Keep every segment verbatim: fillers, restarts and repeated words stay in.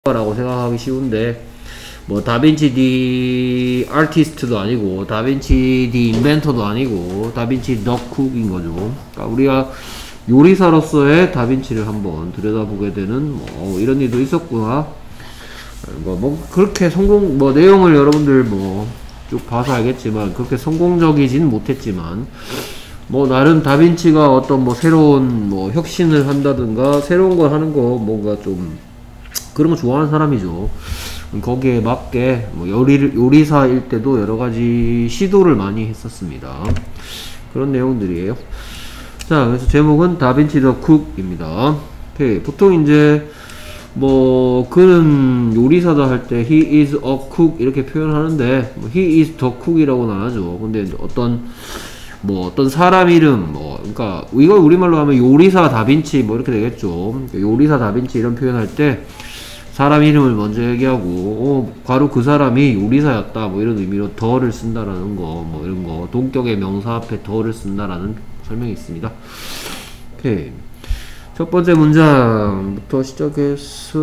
라고 생각하기 쉬운데, 뭐 다빈치 디 아티스트도 아니고 다빈치 디 인벤터도 아니고 다빈치 더 쿡인 거죠. 그러니까 우리가 요리사로서의 다빈치를 한번 들여다보게 되는 뭐 이런 일도 있었구나. 뭐, 뭐 그렇게 성공 뭐 내용을 여러분들 뭐 쭉 봐서 알겠지만 그렇게 성공적이진 못했지만 뭐 나름 다빈치가 어떤 뭐 새로운 뭐 혁신을 한다든가 새로운 걸 하는 거 뭔가 좀 그런 거 좋아하는 사람이죠. 거기에 맞게 뭐 요리, 요리사일 때도 여러가지 시도를 많이 했었습니다. 그런 내용들이에요. 자, 그래서 제목은 다빈치 더 쿡입니다. 오케이. 보통 이제 뭐 그는 요리사다 할 때 he is a cook 이렇게 표현하는데 뭐 he is the cook이라고는 안 하죠. 근데 어떤 뭐 어떤 사람 이름 뭐 그러니까 이걸 우리말로 하면 요리사 다빈치 뭐 이렇게 되겠죠. 요리사 다빈치 이런 표현할 때 사람 이름을 먼저 얘기하고 어, 바로 그 사람이 요리사였다 뭐 이런 의미로 더를 쓴다라는 거 뭐 이런 거 동격의 명사 앞에 더를 쓴다라는 설명이 있습니다. 오케이. 첫 번째 문장부터 시작해서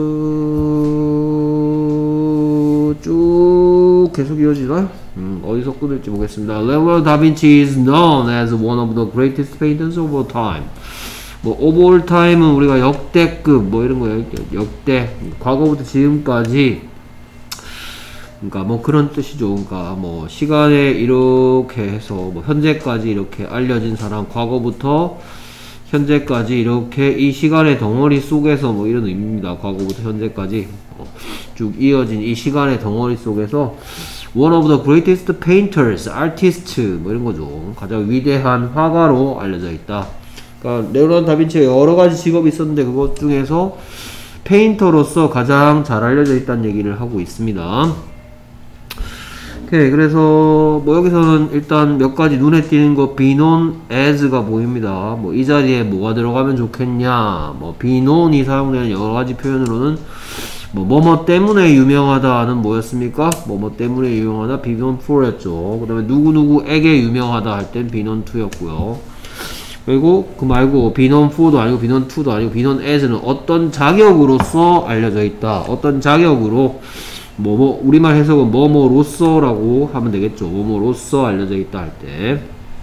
쭉 계속 이어지나요? 음, 어디서 끊을지 보겠습니다. Leonardo da Vinci is known as one of the greatest painters of all time. 뭐 of all time은 우리가 역대급 뭐 이런 거예요. 역대 과거부터 지금까지 그러니까 뭐 그런 뜻이죠. 그러니까 뭐 시간에 이렇게 해서 뭐 현재까지 이렇게 알려진 사람 과거부터 현재까지 이렇게 이 시간의 덩어리 속에서 뭐 이런 의미입니다. 과거부터 현재까지 어, 쭉 이어진 이 시간의 덩어리 속에서 one of the greatest painters, artists 뭐 이런 거죠. 가장 위대한 화가로 알려져 있다. 그러니까 레오나르도 다빈치가 여러 가지 직업이 있었는데 그것 중에서 페인터로서 가장 잘 알려져 있다는 얘기를 하고 있습니다. 오케이. 그래서 뭐 여기서는 일단 몇 가지 눈에 띄는 거 be known as가 보입니다. 뭐 이 자리에 뭐가 들어가면 좋겠냐, 뭐 be known이 사용되는 여러 가지 표현으로는 뭐 뭐뭐 때문에 유명하다는 뭐였습니까? 뭐뭐 때문에 유명하다 be known for였죠. 그 다음에 누구누구에게 유명하다 할 땐 be known to였고요. 그리고 그 말고 be known for도 아니고 be known to도 아니고 be known as는 어떤 자격으로서 알려져 있다. 어떤 자격으로 뭐뭐 우리말 해석은 뭐뭐로서라고 하면 되겠죠. 뭐뭐로서 알려져 있다 할 때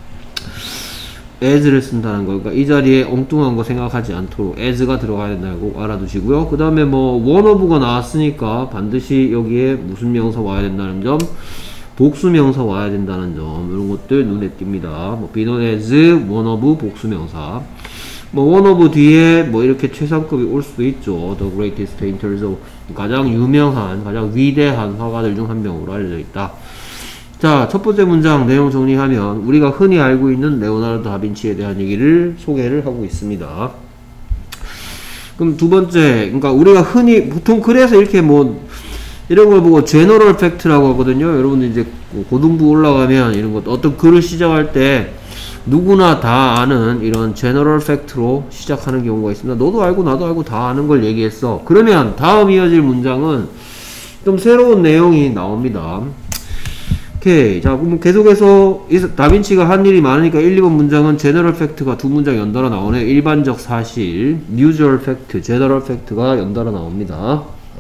as를 쓴다는 거. 그러니까 이 자리에 엉뚱한 거 생각하지 않도록 as가 들어가야 된다고 알아두시고요. 그 다음에 뭐 one of가 나왔으니까 반드시 여기에 무슨 명사 와야 된다는 점, 복수명사 와야 된다는 점, 이런 것들 눈에 띕니다. 뭐 be known as, one of 복수명사. 뭐 one of 뒤에 뭐 이렇게 최상급이 올 수도 있죠. The greatest painters of 가장 유명한, 가장 위대한 화가들 중 한 명으로 알려져 있다. 자, 첫 번째 문장 내용 정리하면 우리가 흔히 알고 있는 레오나르도 다빈치에 대한 얘기를 소개를 하고 있습니다. 그럼 두 번째, 그러니까 우리가 흔히 보통 그래서 이렇게 뭐 이런 걸 보고 제너럴 팩트라고 하거든요. 여러분들 이제 고등부 올라가면 이런 것 어떤 글을 시작할 때 누구나 다 아는 이런 제너럴 팩트로 시작하는 경우가 있습니다. 너도 알고 나도 알고 다 아는 걸 얘기했어. 그러면 다음 이어질 문장은 좀 새로운 내용이 나옵니다. 오케이. 자, 그럼 계속해서 다빈치가 한 일이 많으니까 일, 이 번 문장은 제너럴 팩트가 두 문장 연달아 나오네요. 일반적 사실, usual fact, 제너럴 팩트가 연달아 나옵니다.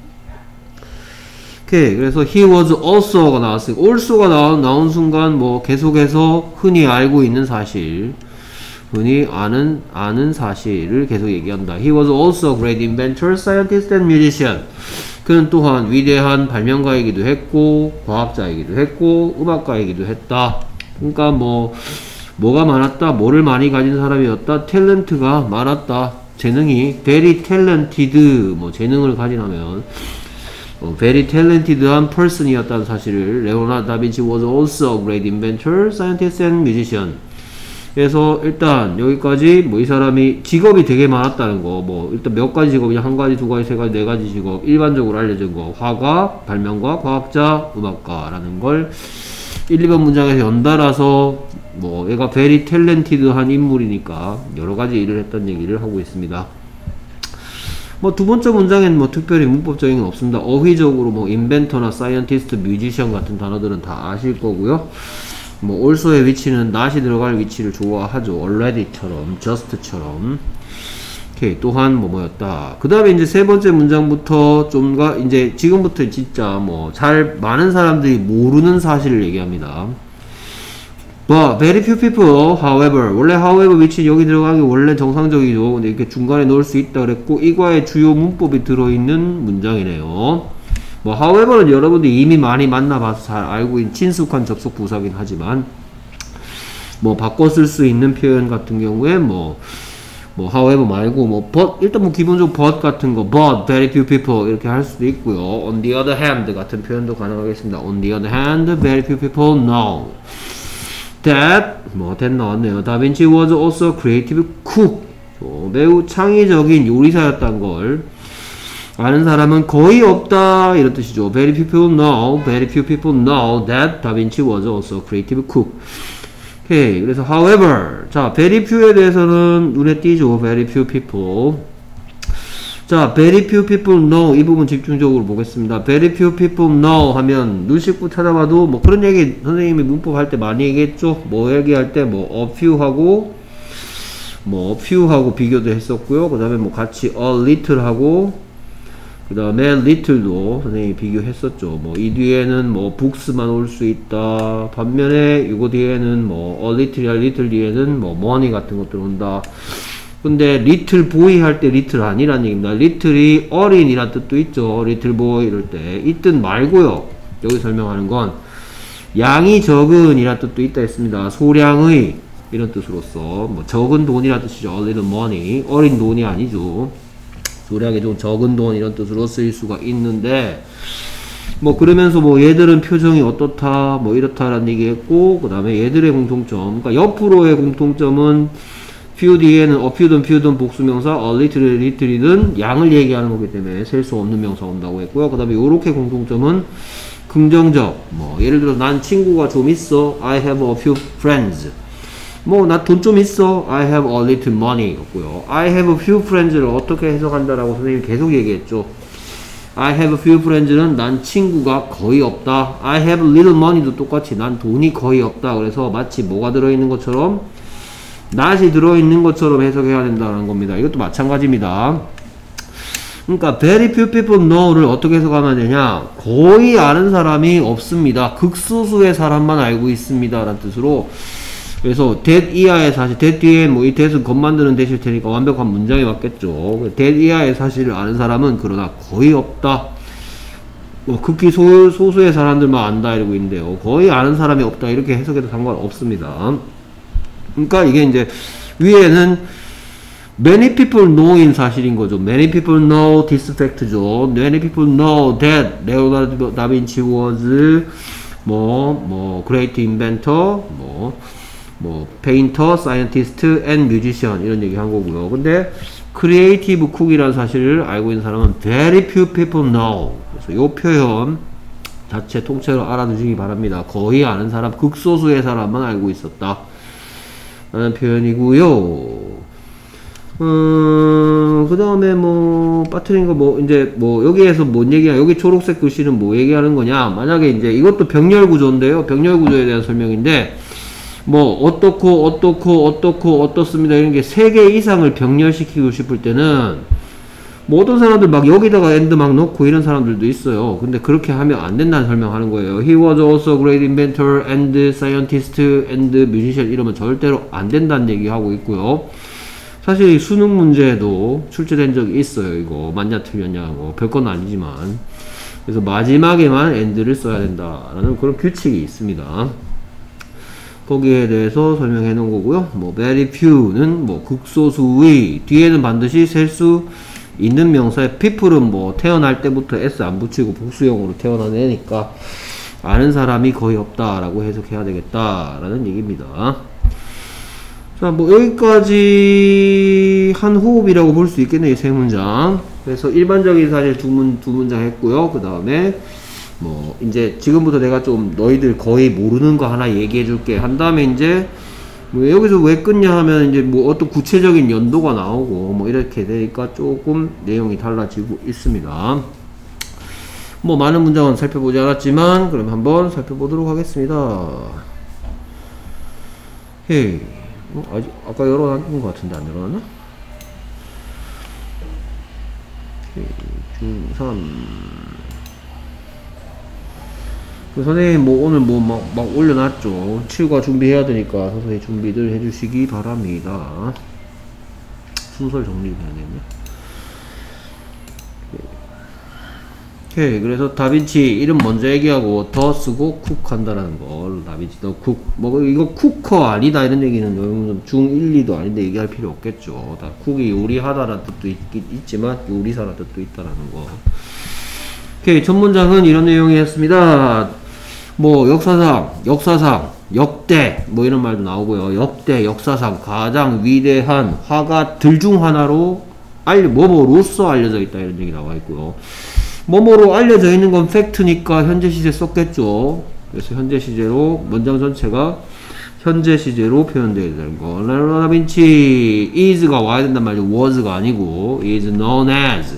오케이. 그래서 he was also가 나왔으니까 also가 나온, 나온 순간 뭐 계속해서 흔히 알고 있는 사실, 흔히 아는 아는 사실을 계속 얘기한다. He was also a great inventor, scientist and musician. 그는 또한 위대한 발명가이기도 했고 과학자이기도 했고 음악가이기도 했다. 그러니까 뭐 뭐가 많았다, 뭐를 많이 가진 사람이었다, 탤런트가 많았다, 재능이 very talented, 뭐 재능을 가진하면 어, very talented한 person이었다는 사실을 레오나르도 다빈치 was also a great inventor, scientist and musician. 그래서 일단 여기까지 뭐 이 사람이 직업이 되게 많았다는 거, 뭐 일단 몇 가지 직업이냐, 한 가지, 두 가지, 세 가지, 네 가지 직업, 일반적으로 알려진 거, 화가, 발명가, 과학자, 음악가라는 걸 일, 이 번 문장에서 연달아서 뭐 얘가 very talented한 인물이니까 여러 가지 일을 했던 얘기를 하고 있습니다. 뭐 두 번째 문장에는 뭐 특별히 문법적인 건 없습니다. 어휘적으로 뭐 인벤터나 사이언티스트, 뮤지션 같은 단어들은 다 아실 거고요. 뭐 also의 위치는 not이 들어갈 위치를 좋아하죠. already처럼, just처럼. 오케이. 또한 뭐 뭐였다. 그 다음에 이제 세 번째 문장부터 좀가 이제 지금부터 진짜 뭐 잘 많은 사람들이 모르는 사실을 얘기합니다. But very few people, however, 원래 however 위치 여기 들어가기 원래 정상적이죠. 근데 이렇게 중간에 넣을 수 있다 그랬고 이과의 주요 문법이 들어있는 문장이네요. 뭐 however는 여러분들이 이미 많이 만나봐서 잘 알고 있는 친숙한 접속 부사긴 하지만 뭐 바꿔 쓸 수 있는 표현 같은 경우에 뭐 뭐 however 말고 뭐 but 일단 뭐 기본적으로 but 같은 거 but very few people 이렇게 할 수도 있고요. on the other hand 같은 표현도 가능하겠습니다. on the other hand very few people know that 뭐 that 나왔네요. 다빈치 was also a creative cook. 어, 매우 창의적인 요리사였다는 걸 아는 사람은 거의 없다 이런 뜻이죠. very few people know, very few people know that 다빈치 was also a creative cook. 오케이. 그래서 however 자 very few에 대해서는 눈에 띄죠. very few people. 자 very few people know 이 부분 집중적으로 보겠습니다. very few people know 하면 눈 씻고 찾아봐도 뭐 그런 얘기 선생님이 문법 할 때 많이 얘기했죠. 뭐 얘기할 때 뭐 a few 하고 뭐 a few 하고 비교도 했었고요. 그 다음에 뭐 같이 a little 하고 그 다음에 little도 선생님이 비교했었죠. 뭐 이 뒤에는 뭐 books만 올 수 있다. 반면에 이거 뒤에는 뭐 a little, a little 뒤에는 뭐 money 같은 것들 온다. 근데 little boy 할 때 little 아니란 얘기입니다. little이 어린이란 뜻도 있죠. little boy 이럴 때 이 뜻 말고요. 여기 설명하는 건 양이 적은 이란 뜻도 있다 했습니다. 소량의 이런 뜻으로서 뭐 적은 돈이란 뜻이죠. a little money 어린 돈이 아니죠. 소량이 좀 적은 돈 이런 뜻으로 쓰일 수가 있는데 뭐 그러면서 뭐 얘들은 표정이 어떻다 뭐 이렇다라는 얘기했고 그 다음에 얘들의 공통점 그러니까 옆으로의 공통점은 few 뒤에는 a few든 few든 복수명사 a little, little이든 양을 얘기하는 거기 때문에 셀 수 없는 명사 온다고 했고요. 그 다음에 요렇게 공통점은 긍정적 뭐 예를 들어 난 친구가 좀 있어 I have a few friends 뭐 나 돈 좀 있어 I have a little money 였고요. I have a few friends를 어떻게 해석한다라고 선생님이 계속 얘기했죠. I have a few friends는 난 친구가 거의 없다. I have little money도 똑같이 난 돈이 거의 없다. 그래서 마치 뭐가 들어있는 것처럼 not이 들어있는 것처럼 해석해야 된다는 겁니다. 이것도 마찬가지입니다. 그러니까 very few people know를 어떻게 해석하면 되냐 거의 아는 사람이 없습니다. 극소수의 사람만 알고 있습니다 라는 뜻으로 그래서 that 이하의 사실 that 뒤에 뭐 이 that은 겉 만드는 that일 테니까 완벽한 문장이 맞겠죠. that 이하의 사실을 아는 사람은 그러나 거의 없다. 뭐 극히 소, 소수의 사람들만 안다 이러고 있는데요. 거의 아는 사람이 없다 이렇게 해석해도 상관없습니다. 그러니까 이게 이제 위에는 many people know인 사실인 거죠. many people know this fact죠. many people know that 레오나르도 다빈치 was 뭐 뭐 great inventor 뭐 뭐 painter, scientist, and musician 이런 얘기 한 거고요. 근데 creative cook이라는 사실을 알고 있는 사람은 very few people know. 그래서 이 표현 자체 통째로 알아두시기 바랍니다. 거의 아는 사람, 극소수의 사람만 알고 있었다 라는 표현이고요. 음, 그 다음에 뭐 빠트린 거 뭐 이제 뭐 여기에서 뭔 얘기야? 여기 초록색 글씨는 뭐 얘기하는 거냐? 만약에 이제 이것도 병렬 구조인데요. 병렬 구조에 대한 설명인데 뭐 어떻고 어떻고 어떻고 어떻습니다 이런 게 세 개 이상을 병렬시키고 싶을 때는 뭐 어떤 사람들 막 여기다가 and 막 넣고 이런 사람들도 있어요. 근데 그렇게 하면 안 된다는 설명하는 거예요. He was also a great inventor and scientist and musician 이러면 절대로 안 된다는 얘기하고 있고요. 사실 수능 문제에도 출제된 적이 있어요. 이거 맞냐 틀렸냐 뭐 별건 아니지만 그래서 마지막에만 and를 써야 된다라는 그런 규칙이 있습니다. 거기에 대해서 설명해 놓은 거고요. 뭐 very few는 뭐 극소수의 뒤에는 반드시 셀 수 있는 명사의 people은 뭐 태어날 때부터 s 안 붙이고 복수형으로 태어난 애니까 아는 사람이 거의 없다라고 해석해야 되겠다라는 얘기입니다. 자, 뭐 여기까지 한 호흡이라고 볼 수 있겠네요. 이 세 문장. 그래서 일반적인 사실 두 문, 두 문장 했고요. 그 다음에 뭐 이제 지금부터 내가 좀 너희들 거의 모르는 거 하나 얘기해 줄게 한 다음에 이제 뭐 여기서 왜 끊냐 하면 이제 뭐 어떤 구체적인 연도가 나오고 뭐 이렇게 되니까 조금 내용이 달라지고 있습니다. 뭐 많은 문장은 살펴보지 않았지만 그럼 한번 살펴보도록 하겠습니다. 헤이 어, 아직 아까 열어놨던 것 같은데 안 열어놨나? 중삼. 선생님 뭐 오늘 뭐 막 막 올려놨죠. 칠과 준비해야 되니까 선생님 준비들 해주시기 바랍니다. 순서를 정리해야 되겠네. 오케이. 그래서 다빈치 이름 먼저 얘기하고 더 쓰고 쿡 한다라는 거. 다빈치 더 쿡. 뭐 이거 쿠커 아니다 이런 얘기는 중일, 이도 아닌데 얘기할 필요 없겠죠. 다 쿡이 요리하다라는 뜻도 있, 있지만 요리사라는 뜻도 있다라는 거. 오케이. 첫 문장은 이런 내용이었습니다. 뭐 역사상, 역사상, 역대 뭐 이런 말도 나오고요. 역대, 역사상 가장 위대한 화가들 중 하나로 알려 뭐뭐로서 알려져 있다 이런 얘기 나와 있고요. 뭐뭐로 알려져 있는 건 팩트니까 현재 시제 썼겠죠. 그래서 현재 시제로 문장 전체가 현재 시제로 표현되어야 되는 거. 레오나르도 다빈치 is가 와야 된단 말이죠. was가 아니고 is known as.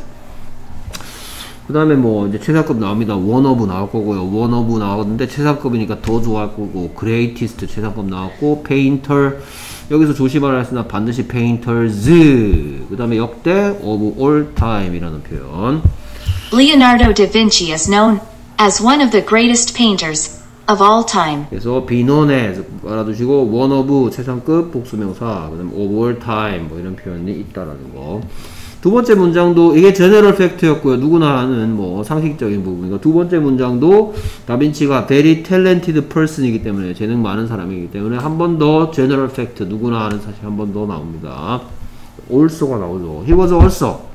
그 다음에 뭐 이제 최상급 나옵니다. one of 나올 거고요. one of 나오는데 최상급이니까 더 좋아할 거고 greatest 최상급 나왔고 painter 여기서 조심하라 했으나 반드시 painters. 그 다음에 역대 of all time 이라는 표현. Leonardo da Vinci is known as one of the greatest painters of all time. 그래서 be known as 알아두시고 one of 최상급 복수명사 그다음 of all time 뭐 이런 표현이 있다라는 거. 두 번째 문장도 이게 제너럴 팩트였고요. 누구나 아는 뭐 상식적인 부분이고 두 번째 문장도 다빈치가 very talented person이기 때문에 재능 많은 사람이기 때문에 한 번 더 제너럴 팩트 누구나 아는 사실 한 번 더 나옵니다. also가 나오죠. He was also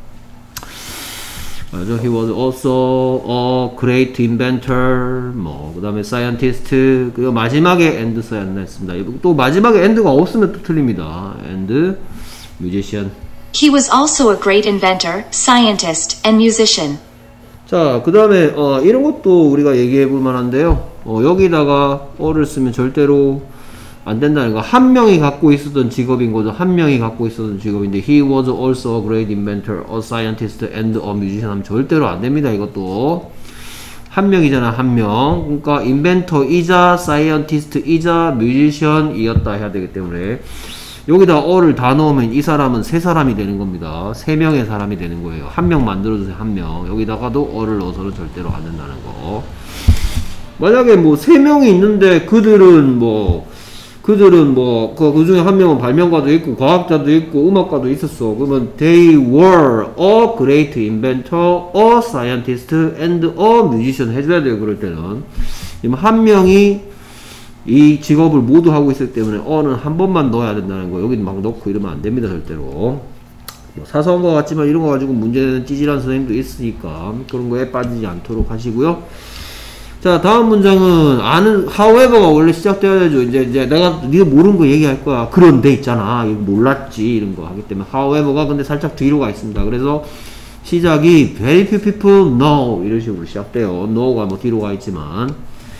맞아. He was also a great inventor. 뭐, 그 다음에 scientist. 그리고 마지막에 and 써야 했습니다. 또 마지막에 and가 없으면 또 틀립니다. and musician. He was also a great inventor, scientist, and musician. 자, 그 다음에, 어, 이런 것도 우리가 얘기해 볼 만한데요. 어, 여기다가 어를 쓰면 절대로 안 된다는 거. 한 명이 갖고 있었던 직업인 거죠. 한 명이 갖고 있었던 직업인데 he was also a great inventor, a scientist, and a musician 하면 절대로 안 됩니다. 이것도 한 명이잖아. 한 명. 그러니까 인벤터이자 사이언티스트이자 뮤지션이었다 해야 되기 때문에 여기다 어를 다 넣으면 이 사람은 세 사람이 되는 겁니다. 세 명의 사람이 되는 거예요. 한 명 만들어주세요. 한 명. 여기다가도 어를 넣어서는 절대로 안 된다는 거. 만약에 뭐 세 명이 있는데 그들은 뭐 그들은 뭐, 그, 그 중에 한 명은 발명가도 있고, 과학자도 있고, 음악가도 있었어. 그러면, they were a great inventor, a scientist, and a musician 해줘야 돼요, 그럴 때는. 지금 한 명이 이 직업을 모두 하고 있기 때문에, 어는 한 번만 넣어야 된다는 거. 여기 막 넣고 이러면 안 됩니다, 절대로. 뭐 사소한 것 같지만, 이런 거 가지고 문제되는 찌질한 선생님도 있으니까, 그런 거에 빠지지 않도록 하시고요. 자, 다음 문장은 아는 however가 원래 시작되어야 되죠. 이제 이제 내가 네가 모르는 거 얘기할 거야. 그런데 있잖아. 이거 몰랐지 이런 거 하기 때문에 however가 근데 살짝 뒤로 가 있습니다. 그래서 시작이 very few people know 이런 식으로 시작돼요. know가 뭐 뒤로 가 있지만.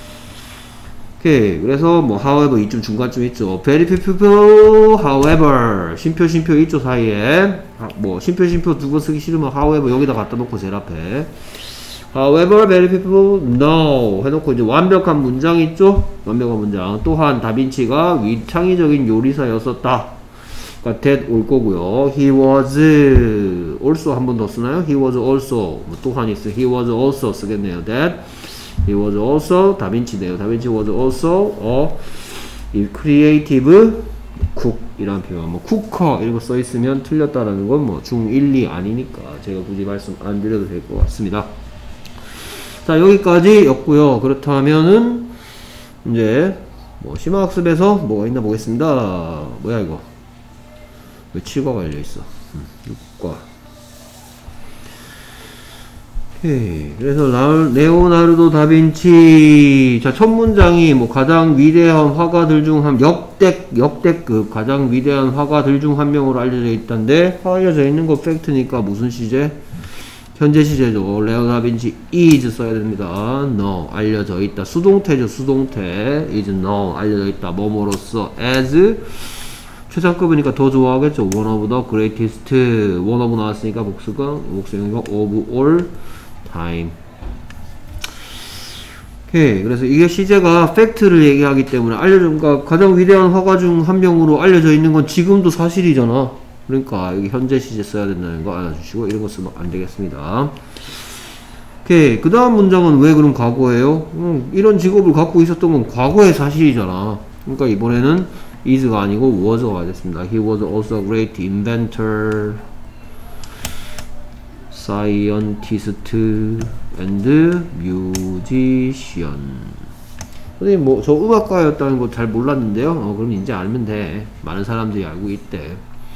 오케이. 그래서 뭐 however 이쯤 중간쯤 있죠. very few people however 쉼표 쉼표 있죠 사이에. 뭐 쉼표 쉼표 두 번 쓰기 싫으면 however 여기다 갖다 놓고 제일 앞에. However, very few people know 해놓고 이제 완벽한 문장 있죠? 완벽한 문장. 또한 다빈치가 위창의적인 요리사였었다. 그러니까 that 올 거고요. He was also 한 번 더 쓰나요? He was also 뭐 또한 있어. He was also 쓰겠네요. That he was also 다빈치네요. 다빈치 was also a creative cook 이란 표현. 뭐 쿠커 이런 거 써 있으면 틀렸다라는 건 뭐 중일, 이 아니니까 제가 굳이 말씀 안 드려도 될 것 같습니다. 자, 여기까지 였고요. 그렇다면은 이제 뭐 심화학습에서 뭐가 있나 보겠습니다. 뭐야 이거? 왜 칠과가 열려있어? 음, 육과. 오케이. 그래서 레오나르도 다빈치. 자, 첫 문장이 뭐 가장 위대한 화가들 중 한 역대 역대급 가장 위대한 화가들 중 한 명으로 알려져 있던데 알려져 있는 거 팩트니까 무슨 시제? 현재 시제죠. 레오 다빈치 is 써야 됩니다. no 알려져 있다. 수동태죠. 수동태 is no 알려져 있다. 뭐뭐로써 as 최상급이니까 더 좋아하겠죠. one of the greatest one of 나왔으니까 복수가 복수형이고 of all time. 오케이. 그래서 이게 시제가 팩트를 얘기하기 때문에 알려져 그러니까 가장 위대한 화가 중 한 명으로 알려져 있는 건 지금도 사실이잖아. 그러니까 여기 현재 시제 써야 된다는 거 알아주시고 이런 거 쓰면 안 되겠습니다. 오케이. 그 다음 문장은 왜 그럼 과거예요? 음, 이런 직업을 갖고 있었던 건 과거의 사실이잖아. 그러니까 이번에는 is가 아니고 was가 와야겠습니다. He was also a great inventor, scientist, and musician. 선생님 뭐 저 음악가였다는 거 잘 몰랐는데요. 어, 그럼 이제 알면 돼. 많은 사람들이 알고 있대.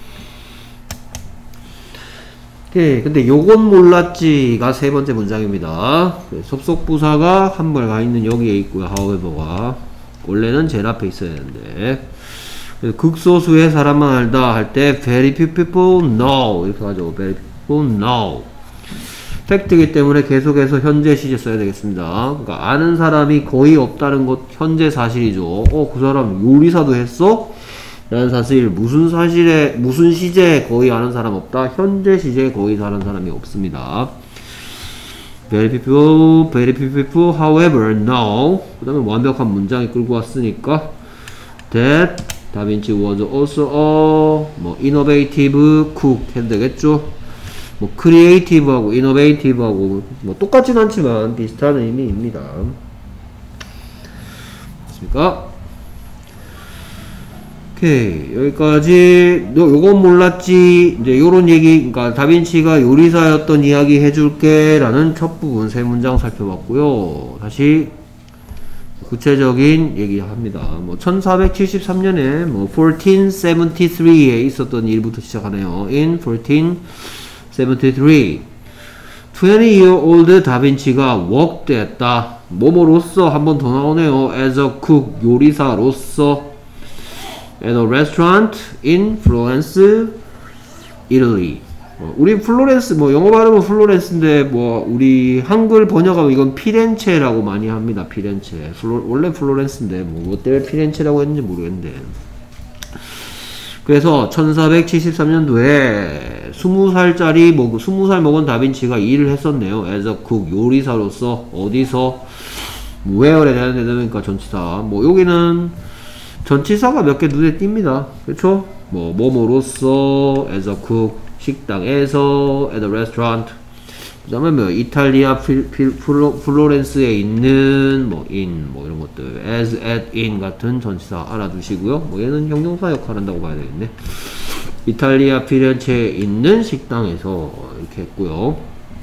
오케이. 근데 요건 몰랐지가 세 번째 문장입니다. 접속부사가 한 말 가 있는 여기에 있고요. however가 원래는 제일 앞에 있어야 되는데 극소수의 사람만 알다 할 때 very few people know 이렇게 하죠. very few people know. 팩트이기 때문에 계속해서 현재 시제 써야 되겠습니다. 그러니까 아는 사람이 거의 없다는 것 현재 사실이죠. 어, 그 사람 요리사도 했어? 라는 사실 무슨 사실에 무슨 시제에 거의 아는 사람 없다? 현재 시제에 거의 아는 사람이 없습니다. Very few people, very few people, however, know. 그 다음에 완벽한 문장이 끌고 왔으니까 that 다빈치 was also a 뭐 innovative cook 해도 되겠죠? 뭐 creative하고 innovative하고 뭐 똑같진 않지만 비슷한 의미입니다. 됐습니까? 오케이. 여기까지 요, 요건 몰랐지 이제 요런 얘기 그러니까 다빈치가 요리사였던 이야기 해줄게 라는 첫 부분 세 문장 살펴봤고요. 다시 구체적인 얘기합니다. 뭐 천사백칠십삼 년에 뭐 fourteen seventy-three에 있었던 일부터 시작하네요. In fourteen seventy-three twenty year old 다빈치가 worked 했다. 뭐뭐로서 한 번 더 나오네요. as a cook 요리사로서 at a restaurant in Florence, Italy. 뭐 우리 플로렌스 뭐 영어 발음은 플로렌스인데 뭐 우리 한글 번역하면 이건 피렌체라고 많이 합니다. 피렌체. 플로, 원래 플로렌스인데 뭐, 뭐 때문에 피렌체라고 했는지 모르겠는데. 그래서 천사백칠십삼 년도에 스무 살짜리 뭐 스무 살 먹은 다빈치가 일을 했었네요. as a cook 요리사로서 어디서 where에 대한 대답이니까 전치사. 뭐 여기는 전치사가 몇 개 눈에 띕니다. 그렇죠? 뭐 뭐뭐로서 as a cook 식당에서 at a restaurant. 그 다음에 뭐 이탈리아 필, 필, 플로, 플로렌스에 있는 뭐 in 뭐 이런 것들 as, at, in 같은 전치사 알아두시고요. 뭐 얘는 형용사 역할 한다고 봐야 되겠네. 이탈리아 피렌체에 있는 식당에서 이렇게 했고요.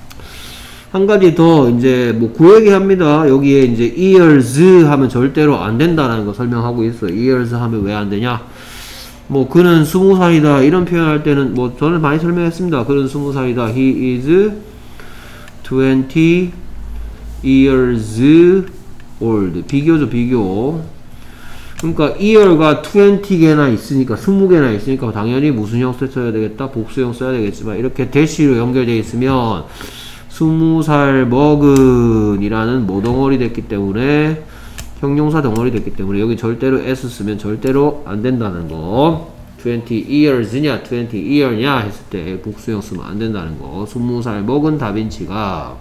한 가지 더 이제 뭐 그 얘기 합니다. 여기에 이제 years 하면 절대로 안 된다라는 거 설명하고 있어요. years 하면 왜 안 되냐? 뭐 그는 스무 살이다 이런 표현할 때는 뭐 저는 많이 설명했습니다. 그는 스무 살이다. He is twenty years old. 비교죠, 비교. 그러니까 year가 이십 개나 있으니까 이십 개나 있으니까 당연히 무슨 형 써야 되겠다? 복수형 써야 되겠지만 이렇게 대시로 연결되어 있으면 스무 살 먹은 이라는 모덩어리 됐기 때문에 형용사 덩어리 됐기 때문에 여기 절대로 s 쓰면 절대로 안 된다는 거. twenty years냐 twenty year냐 했을 때 복수형 쓰면 안 된다는 거. 스무 살 먹은 다빈치가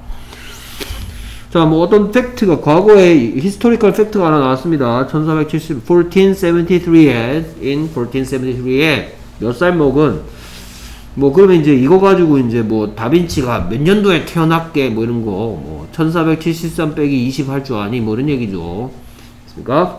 자 뭐 어떤 팩트가 과거에 히스토리컬 팩트가 하나 나왔습니다. 천사백칠십 fourteen seventy-three에 in fourteen seventy-three에 몇 살 먹은 뭐 그러면 이제 이거 가지고 이제 뭐 다빈치가 몇 년도에 태어났게 뭐 이런 거 뭐 천사백칠십삼 빼기 이십 할 줄 아니 뭐 이런 얘기죠. 그러니까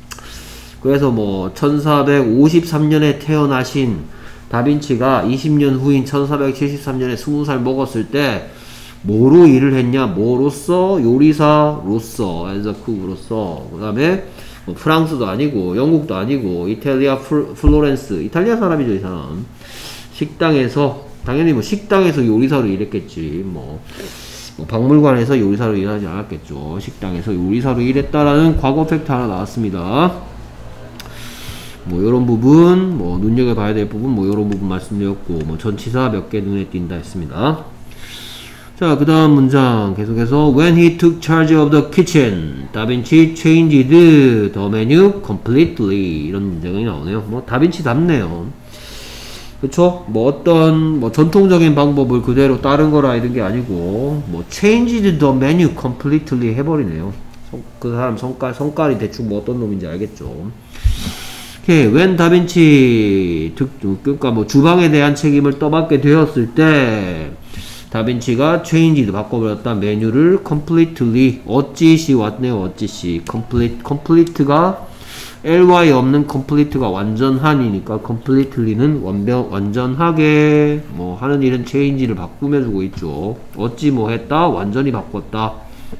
그래서 뭐 천사백오십삼 년에 태어나신 다빈치가 이십 년 후인 천사백칠십삼 년에 스무 살 먹었을 때 뭐로 일을 했냐? 뭐로서? 요리사로서, as a cook으로서. 그 다음에 뭐 프랑스도 아니고 영국도 아니고 이탈리아 플, 플로렌스 이탈리아 사람이죠 이 사람. 식당에서 당연히 뭐 식당에서 요리사로 일했겠지. 뭐, 뭐 박물관에서 요리사로 일하지 않았겠죠. 식당에서 요리사로 일했다라는 과거 팩트 하나 나왔습니다. 뭐 요런 부분 뭐 눈여겨봐야 될 부분 뭐 요런 부분 말씀드렸고 뭐 전치사 몇 개 눈에 띈다 했습니다. 자, 그 다음 문장 계속해서 When he took charge of the kitchen, 다빈치 changed the menu completely 이런 문장이 나오네요. 뭐 다빈치답네요. 그쵸? 뭐 어떤 뭐 전통적인 방법을 그대로 따른 거라 이런 게 아니고 뭐 changed the menu completely 해버리네요. 성, 그 사람 성깔, 성깔이 대충 뭐 어떤 놈인지 알겠죠. 오케이. when 다빈치 특 그러니까 뭐 주방에 대한 책임을 떠맡게 되었을 때 다빈치가 changed 바꿔버렸다. 메뉴를 completely 어찌시 왔네요. 어찌시 complete complete가 ly 없는 complete가 완전한이니까 completely는 완벽 완전하게 뭐 하는 일은 change를 바꾸며주고 있죠. 어찌 뭐 했다 완전히 바꿨다.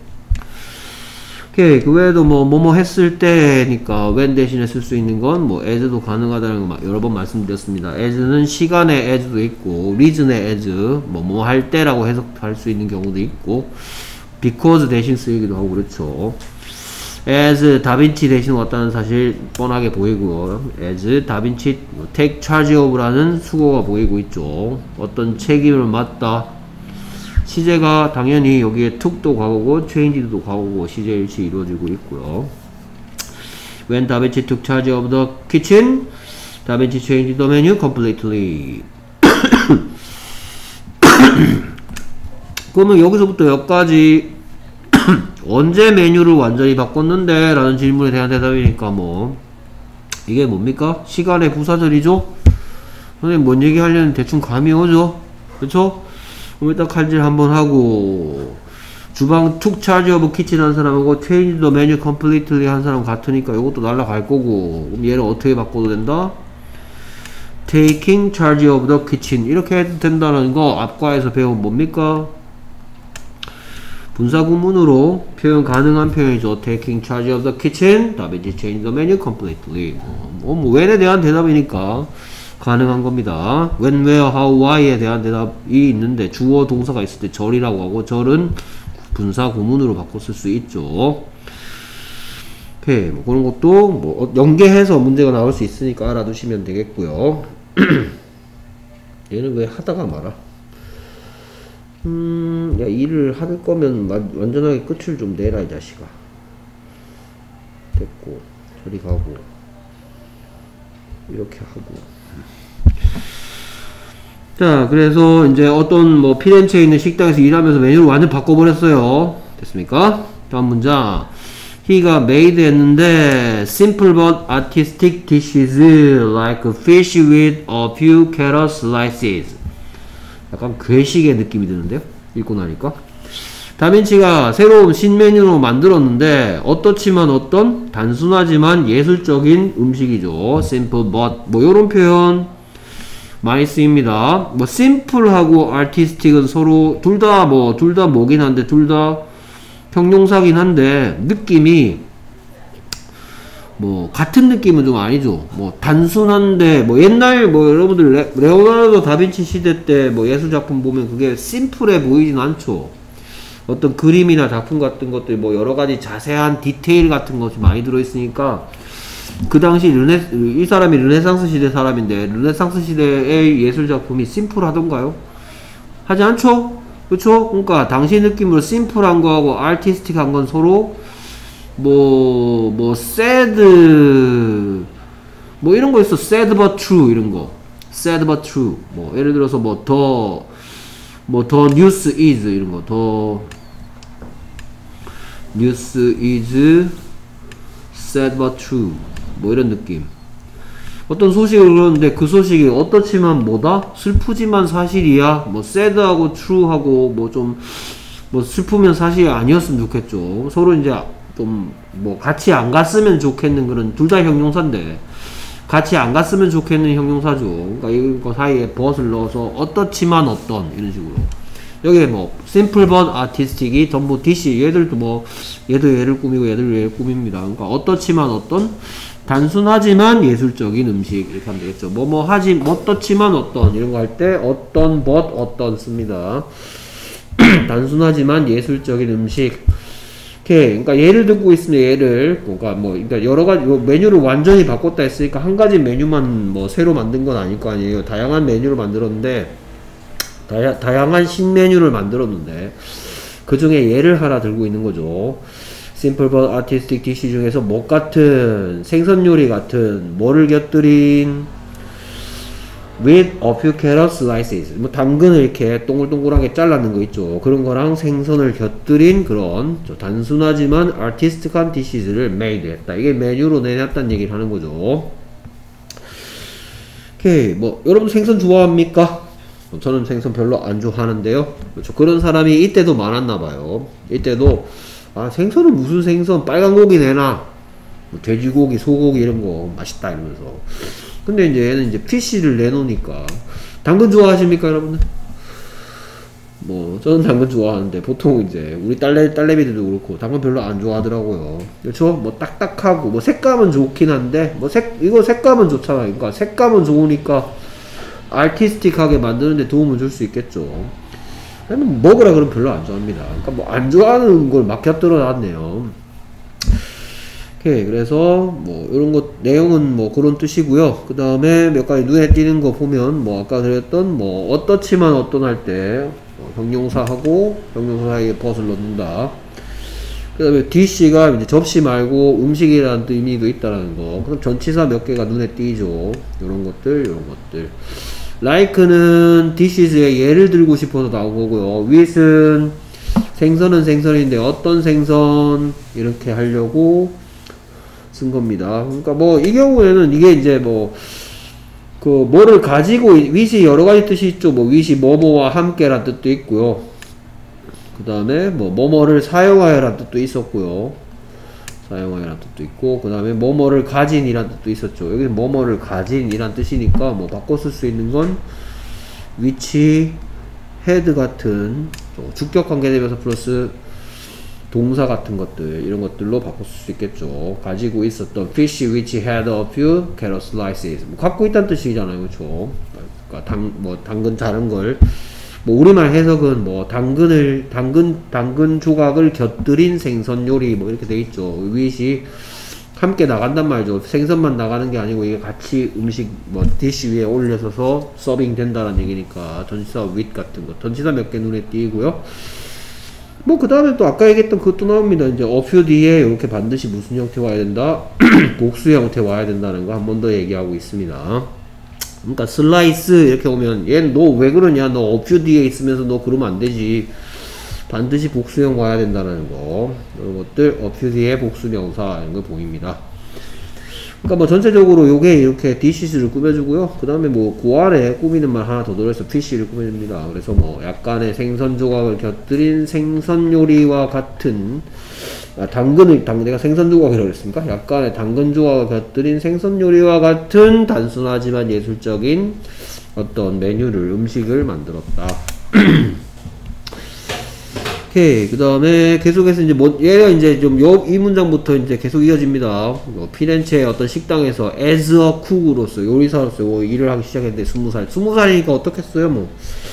오케이. 그 외에도 뭐 뭐뭐 했을 때니까 when 대신에 쓸 수 있는 건 뭐 as도 가능하다는 거 여러 번 말씀드렸습니다. as는 시간의 as도 있고 reason의 as 뭐 뭐 할 때라고 해석할 수 있는 경우도 있고 because 대신 쓰이기도 하고 그렇죠. as 다빈치 대신 왔다는 사실 뻔하게 보이고요. as 다빈치 take charge of라는 수고가 보이고 있죠. 어떤 책임을 맡다. 시제가 당연히 여기에 took도 과거고 changed도 과거고 시제일치 이루어지고 있고요. when 다빈치 took charge of the kitchen, 다빈치 changed the menu completely. 그러면 여기서부터 여기까지 언제 메뉴를 완전히 바꿨는데? 라는 질문에 대한 대답이니까 뭐 이게 뭡니까? 시간의 부사절이죠? 선생님 뭔 얘기 하려는 대충 감이 오죠? 그쵸? 그럼 일단 칼질 한번 하고 주방 툭 차지 오브 키친 한 사람하고 change the menu completely 한 사람 같으니까 이것도 날라갈 거고 그럼 얘를 어떻게 바꿔도 된다? taking charge of the kitchen 이렇게 해도 된다는 거 앞과에서 배운 뭡니까? 분사구문으로 표현 가능한 표현이죠. taking charge of the kitchen 다빈치 change the menu completely 뭐, 뭐 when에 대한 대답이니까 가능한 겁니다. when, where, how, why에 대한 대답이 있는데 주어 동사가 있을 때 절이라고 하고 절은 분사구문으로 바꿔 쓸 수 있죠. 오케이. 뭐 그런 것도 뭐 연계해서 문제가 나올 수 있으니까 알아두시면 되겠고요. 얘는 왜 하다가 말아? 음, 야, 일을 할 거면 완전하게 끝을 좀 내라, 이 자식아. 됐고, 저리 가고, 이렇게 하고. 자, 그래서 이제 어떤 뭐 피렌체에 있는 식당에서 일하면서 메뉴를 완전 바꿔버렸어요. 됐습니까? 다음 문장. He가 made 했는데 simple but artistic dishes like fish with a few carrot slices. 약간 괴식의 느낌이 드는데요? 읽고 나니까. 다빈치가 새로운 신메뉴로 만들었는데 어떻지만 어떤 단순하지만 예술적인 음식이죠. simple but 뭐 요런 표현 많이 쓰입니다. 뭐 simple하고 artistic은 서로 둘 다 뭐 둘 다 뭐긴 한데 둘 다 형용사긴 한데 느낌이 뭐 같은 느낌은 좀 아니죠. 뭐 단순한데 뭐 옛날 뭐 여러분들 레, 레오나르도 다빈치 시대 때 뭐 예술작품 보면 그게 심플해 보이진 않죠. 어떤 그림이나 작품 같은 것들 뭐 여러가지 자세한 디테일 같은 것이 많이 들어있으니까 그 당시 르네 이 사람이 르네상스 시대 사람인데 르네상스 시대의 예술작품이 심플하던가요? 하지 않죠? 그쵸? 그러니까 당시 느낌으로 심플한 거하고 아티스틱한 건 서로 뭐, 뭐, sad, 뭐, 이런 거 있어. sad but true, 이런 거. sad but true. 뭐, 예를 들어서 뭐, 더, 뭐, 더 news is, 이런 거. 더, news is sad but true. 뭐, 이런 느낌. 어떤 소식을 그러는데 그 소식이 어떻지만 뭐다? 슬프지만 사실이야. 뭐, sad하고 true하고 뭐 좀, 뭐, 슬프면 사실이 아니었으면 좋겠죠. 서로 이제 좀 뭐 같이 안 갔으면 좋겠는 그런 둘 다 형용사인데 같이 안 갔으면 좋겠는 형용사죠. 그러니까 이거 사이에 but을 넣어서 어떻지만 어떤 이런 식으로 여기에 뭐 simple but artistic이 전부 디시 얘들도 뭐 얘도 얘를 꾸미고 얘들 얘를 꾸밉니다. 그러니까 어떻지만 어떤 단순하지만 예술적인 음식 이렇게 하면 되겠죠. 뭐뭐 하지 어떻지만 어떤 이런 거 할 때 어떤 but 어떤 씁니다. 단순하지만 예술적인 음식. 오케이. 그러니까 예를 듣고 있으면 예를 그러니까 뭐 그러니까 여러 가지 메뉴를 완전히 바꿨다 했으니까 한 가지 메뉴만 뭐 새로 만든 건 아닐 거 아니에요. 다양한 메뉴를 만들었는데 다야, 다양한 신메뉴를 만들었는데 그 중에 예를 하나 들고 있는 거죠. simple but artistic dish 중에서 뭐 같은 생선 요리 같은 뭐를 곁들인 with a few carrot slices 뭐 당근을 이렇게 동글동글하게 잘라는 거 있죠. 그런 거랑 생선을 곁들인 그런 단순하지만 artistic한 dishes를 made 했다. 이게 메뉴로 내놨다는 얘기를 하는 거죠. 오케이. 뭐 여러분 생선 좋아합니까? 저는 생선 별로 안 좋아하는데요. 그렇죠. 그런 사람이 이때도 많았나봐요. 이때도 아 생선은 무슨 생선, 빨간 고기 내놔, 뭐 돼지고기, 소고기 이런 거 맛있다 이러면서. 근데 이제 얘는 이제 피쉬를 내놓으니까. 당근 좋아하십니까 여러분들? 뭐 저는 당근 좋아하는데 보통 이제 우리 딸내 딸내미들도 그렇고 당근 별로 안 좋아하더라고요. 그렇죠? 뭐 딱딱하고 뭐 색감은 좋긴 한데 뭐 색 이거 색감은 좋잖아요. 그러니까 색감은 좋으니까 아티스틱하게 만드는데 도움을 줄 수 있겠죠. 먹으라 그러면 별로 안 좋아합니다. 그러니까 뭐 안 좋아하는 걸 막 곁들여 놨네요. 오케이. 그래서 뭐 이런 것 내용은 뭐 그런 뜻이고요. 그 다음에 몇 가지 눈에 띄는 거 보면 뭐 아까 그랬던 뭐 어떻지만 어떤 할 때 형용사하고 형용사 사이에 벗을 넣는다. 그 다음에 디씨가 이제 접시 말고 음식이라는 의미도 있다라는 거. 그럼 전치사 몇 개가 눈에 띄죠. 이런 것들, 이런 것들. like는 dises의 예를 들고 싶어서 나온 거고요. with은 생선은 생선인데 어떤 생선 이렇게 하려고 쓴 겁니다. 그러니까 뭐 이 경우에는 이게 이제 뭐 그 뭐를 가지고 with이 여러 가지 뜻이 있죠. 뭐 with이 뭐뭐와 함께란 뜻도 있고요. 그 다음에 뭐 뭐뭐를 사용하여란 뜻도 있었고요. 사용하여란 뜻도 있고, 그 다음에 뭐뭐를 가진이란 뜻도 있었죠. 여기는 뭐뭐를 가진이란 뜻이니까 뭐 바꿔 쓸 수 있는 건 which had 같은 주격 관계대명사 플러스 동사 같은 것들, 이런 것들로 바꿔 쓸 수 있겠죠. 가지고 있었던 fish which had a few carrot slices. 뭐 갖고 있다는 뜻이잖아요. 그렇죠? 그러니까 당, 뭐 당근 자른 걸 뭐 우리말 해석은 뭐 당근을 당근 당근 조각을 곁들인 생선 요리 뭐 이렇게 돼 있죠. 위시 함께 나간단 말이죠. 생선만 나가는 게 아니고 이게 같이 음식 뭐 디시 위에 올려서서 서빙 된다는 얘기니까 전치사 with 같은 거, 전치사 몇 개 눈에 띄고요. 뭐 그 다음에 또 아까 얘기했던 그것도 나옵니다. 이제 a few 뒤에 이렇게 반드시 무슨 형태 와야 된다, 복수 형태 와야 된다는 거 한 번 더 얘기하고 있습니다. 그러니까 슬라이스 이렇게 오면 얘는 너 왜 그러냐, 너 어퓨 뒤에 있으면서 너 그러면 안 되지, 반드시 복수형 와야 된다는 거, 이런 것들 어퓨 뒤에 복수명사 이런 거 보입니다. 그러니까 뭐 전체적으로 요게 이렇게 디시스를 꾸며주고요. 그 다음에 뭐 그 아래 꾸미는 말 하나 더 들어있어 피쉬를 꾸며줍니다. 그래서 뭐 약간의 생선 조각을 곁들인 생선 요리와 같은, 아, 당근을, 당, 내가 생선 조각이라고 그랬습니까? 약간의 당근 조각을 곁들인 생선 요리와 같은 단순하지만 예술적인 어떤 메뉴를, 음식을 만들었다. 오케이. 그 다음에 계속해서 이제 뭐, 얘가 이제 좀 요, 이 문장부터 이제 계속 이어집니다. 뭐 피렌체의 어떤 식당에서 as a cook으로서, 요리사로서 뭐 일을 하기 시작했는데 스무 살. 스무 살이니까 어떻겠어요, 뭐.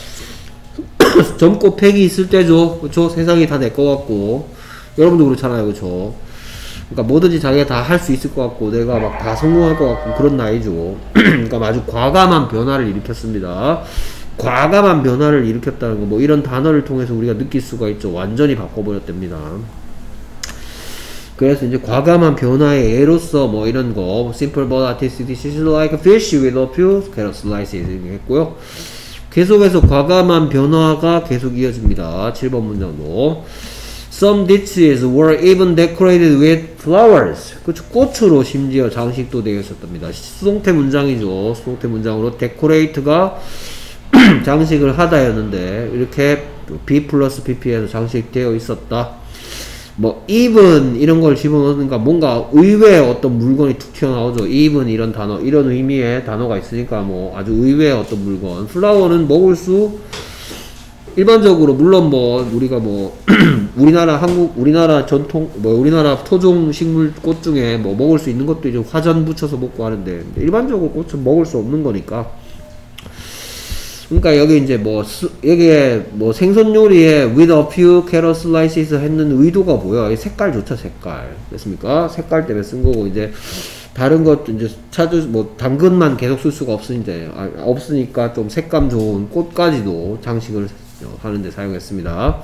젊고 팩이 있을 때죠. 그쵸? 세상이 다 내 것 같고. 여러분도 그렇잖아요. 그쵸? 그러니까 뭐든지 자기가 다 할 수 있을 것 같고, 내가 막 다 성공할 것 같고, 그런 나이죠. 그러니까 아주 과감한 변화를 일으켰습니다. 과감한 변화를 일으켰다는 거, 뭐 이런 단어를 통해서 우리가 느낄 수가 있죠. 완전히 바꿔버렸답니다. 그래서 이제 과감한 변화의 예로서 뭐 이런 거, simple but artistic dishes like a fish with a few carrot slices 이렇게 했고요. 계속해서 과감한 변화가 계속 이어집니다. 칠 번 문장도 some dishes were even decorated with flowers. 그쵸, 꽃으로 심지어 장식도 되어 있었답니다. 수동태 문장이죠. 수동태 문장으로 decorate가 장식을 하다였는데 이렇게 be 플러스 pp에서 장식되어 있었다. 뭐 even 이런 걸 집어넣으니까 뭔가 의외의 어떤 물건이 툭 튀어나오죠. even 이런 단어, 이런 의미의 단어가 있으니까 뭐 아주 의외의 어떤 물건. 플라워는 먹을 수, 일반적으로 물론 뭐 우리가 뭐 우리나라 한국 우리나라 전통 뭐 우리나라 토종 식물 꽃 중에 뭐 먹을 수 있는 것도 이제 화전 붙여서 먹고 하는데, 일반적으로 꽃은 먹을 수 없는 거니까. 그러니까 여기 이제 뭐 수, 여기에 뭐 생선 요리에 with a few carrot slices 했는 의도가 뭐야? 색깔 좋죠, 색깔. 됐습니까? 색깔 때문에 쓴 거고, 이제 다른 것도 이제 찾을 뭐 당근만 계속 쓸 수가 없으니까 아, 없으니까 좀 색감 좋은 꽃까지도 장식을 하는데 사용했습니다.